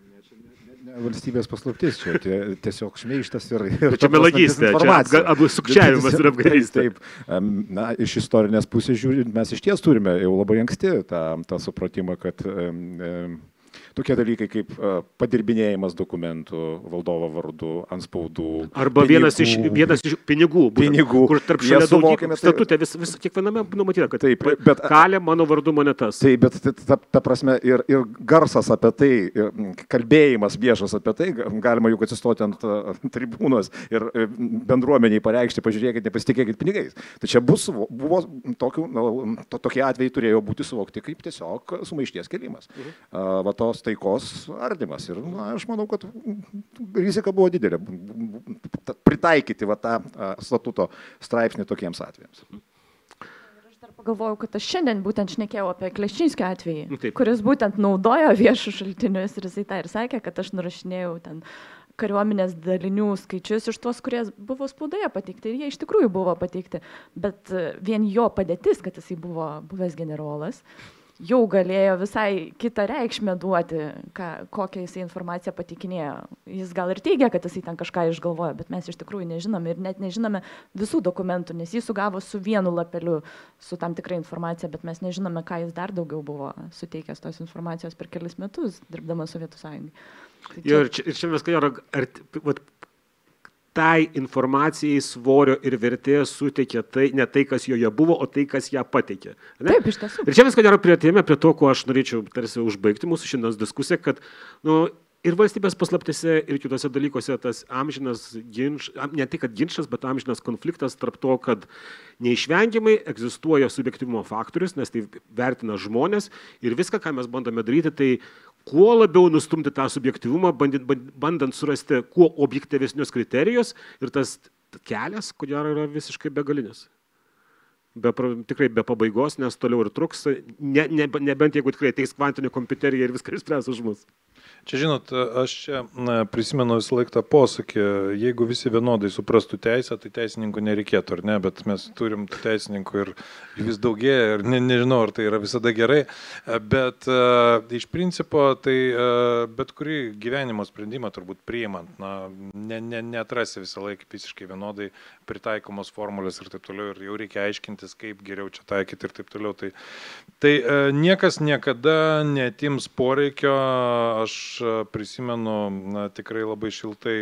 Valstybės paslaptis, čia tiesiog šmeižtas ir... ir čia melagystė, čia abu sukčiavimas ir apgavystė. Taip, na, iš istorinės pusės žiūrint, mes iš ties turime jau labai anksti tą, tą supratimą, kad um, tokie dalykai kaip uh, padirbinėjimas dokumentų, valdovo vardų, anspaudų. Arba pinigų, vienas, iš, vienas iš pinigų, būtent, pinigų, kur tarp šalia daugybė statutė, vis, vis, kiekviename numatyta, kad taip, bet, kalė mano vardu monetas. Taip, bet ta, ta, ta prasme ir, ir garsas apie tai, ir kalbėjimas viešas apie tai, galima juk atsistoti ant, ant tribūnos ir bendruomeniai pareikšti, pažiūrėkit, nepasitikėkit pinigais. Tai čia bus, buvo tokių, to, tokie atvejai turėjo būti suvokti kaip tiesiog sumaišties kėlimas. Mhm. Uh, va tos taikos ardymas. Ir na, aš manau, kad rizika buvo didelė pritaikyti va, tą statuto straipsnį tokiems atvejams. Aš dar pagalvojau, kad aš šiandien būtent šnekėjau apie Kleščinskio atvejį, Taip. kuris būtent naudojo viešus šaltinius ir jisai tą ir sakė, kad aš nurašinėjau ten kariuomenės dalinių skaičius iš tuos, kurie buvo spaudoje pateikti. Ir jie iš tikrųjų buvo pateikti, bet vien jo padėtis, kad jisai buvo buvęs generolas, jau galėjo visai kitą reikšmę duoti, ką, kokią jisai informaciją pateikinėjo. Jis gal ir teigia, kad jisai ten kažką išgalvojo, bet mes iš tikrųjų nežinome ir net nežinome visų dokumentų, nes jis sugavo su vienu lapeliu, su tam tikra informacija, bet mes nežinome, ką jis dar daugiau buvo suteikęs tos informacijos per kelis metus, dirbdamas Sovietų Sąjungai. Tai čia... Ir, čia, ir čia mes kalbėjome, ar vat, tai informacijai svorio ir vertės suteikia tai, ne tai, kas joje buvo, o tai, kas ją pateikė. Ne? Taip, iš tiesų. Ir čia mes, ko gero, priartėjome prie to, ko aš norėčiau tarsi užbaigti mūsų šiandienos diskusiją, kad nu, ir valstybės paslaptise, ir kitose dalykuose tas amžinas ginčas, ne tik, kad ginčas, bet amžinas konfliktas tarp to, kad neišvengiamai egzistuoja subjektyvumo faktorius, nes tai vertina žmonės ir viską, ką mes bandome daryti, tai kuo labiau nustumti tą subjektyvumą, bandant, bandant surasti kuo objektyvesnius kriterijus ir tas kelias, ko gero, yra visiškai begalinis. Be, tikrai be pabaigos, nes toliau ir truks, ne, ne, nebent jeigu tikrai ateis kvantinė kompiuterija ir viską išspręs už mus. Čia, žinot, aš čia na, prisimenu visą laiką tą posakį, jeigu visi vienodai suprastų teisę, tai teisininkų nereikėtų, ar ne, bet mes turim teisininkų ir vis daugėja ir ne, nežinau, ar tai yra visada gerai, bet uh, iš principo tai uh, bet kurį gyvenimo sprendimą turbūt priimant, na, ne, ne, neatrasi visą laiką visiškai vienodai pritaikomos formulės ir taip toliau ir jau reikia aiškintis, kaip geriau čia taikyti ir taip toliau. Tai, tai uh, niekas niekada netims poreikio, aš prisimenu na, tikrai labai šiltai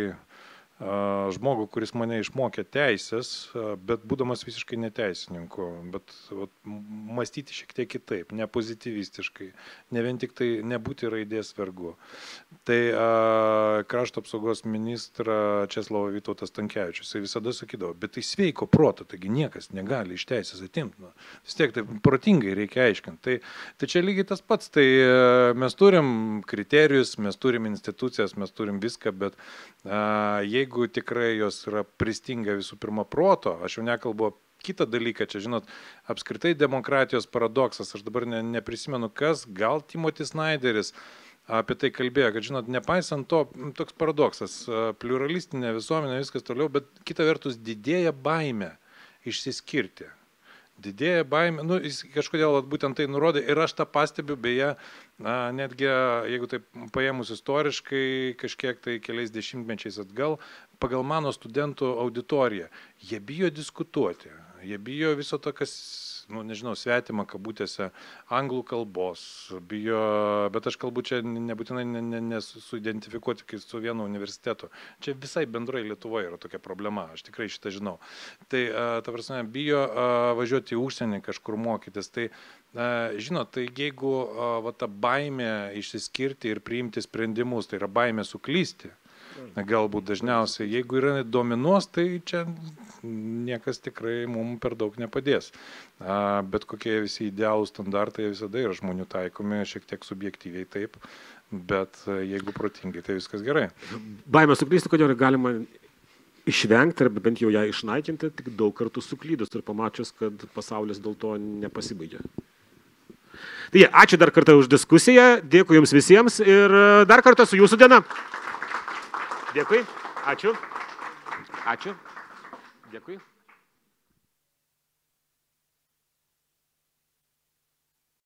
a, žmogų, kuris mane išmokė teisės, a, bet būdamas visiškai neteisininku, bet vat, mąstyti šiek tiek kitaip, ne pozitivistiškai, ne vien tik tai nebūti raidės vergu. Tai a, krašto apsaugos ministra Česlovas Vytautas Stankevičius, jis visada sakydavo, bet tai sveiko proto, taigi niekas negali iš teisės atimti. Nu, vis tiek tai protingai reikia aiškinti. Tai, tai čia lygiai tas pats, tai a, mes turim kriterijus, mes turim institucijas, mes turim viską, bet a, jeigu tikrai jos yra pristinga visų pirma proto, aš jau nekalbu kitą dalyką, čia žinot, apskritai demokratijos paradoksas, aš dabar ne, neprisimenu kas, gal Timothy Snyderis apie tai kalbėjo, kad žinot, nepaisant to, toks paradoksas, pliuralistinė visuomenė, viskas toliau, bet kita vertus didėja baimė išsiskirti. Didėja baimė, nu, jis kažkodėl būtent tai nurodė ir aš tą pastebiu, beje, na, netgi, jeigu taip paėmus istoriškai, kažkiek tai keliais dešimtmečiais atgal, pagal mano studentų auditoriją, jie bijo diskutuoti, jie bijo viso to, kas, nu, nežinau, svetima kabutėse, anglų kalbos, bijo, bet aš kalbu čia nebūtinai nesuidentifikuoti ne, ne su vienu universitetu. Čia visai bendrai Lietuvoje yra tokia problema, aš tikrai šitą žinau. Tai, ta prasme, bijo važiuoti į užsienį kažkur mokytis. Tai, žinot, tai jeigu va, ta baimė išsiskirti ir priimti sprendimus, tai yra baimė suklysti, galbūt dažniausiai, jeigu yra dominuos, tai čia niekas tikrai mums per daug nepadės. Bet kokie visi idealūs standartai visada yra žmonių taikomi, šiek tiek subjektyviai taip, bet jeigu protingai, tai viskas gerai. Baimė suklysti, kodėl galima išvengti arba bent jau ją išnaikinti, tik daug kartų suklydus ir pamačius, kad pasaulis dėl to nepasibaigė. Tai ačiū dar kartą už diskusiją, dėkui jums visiems ir dar kartą su jūsų diena. Dėkui, ačiū. Ačiū. Dėkui.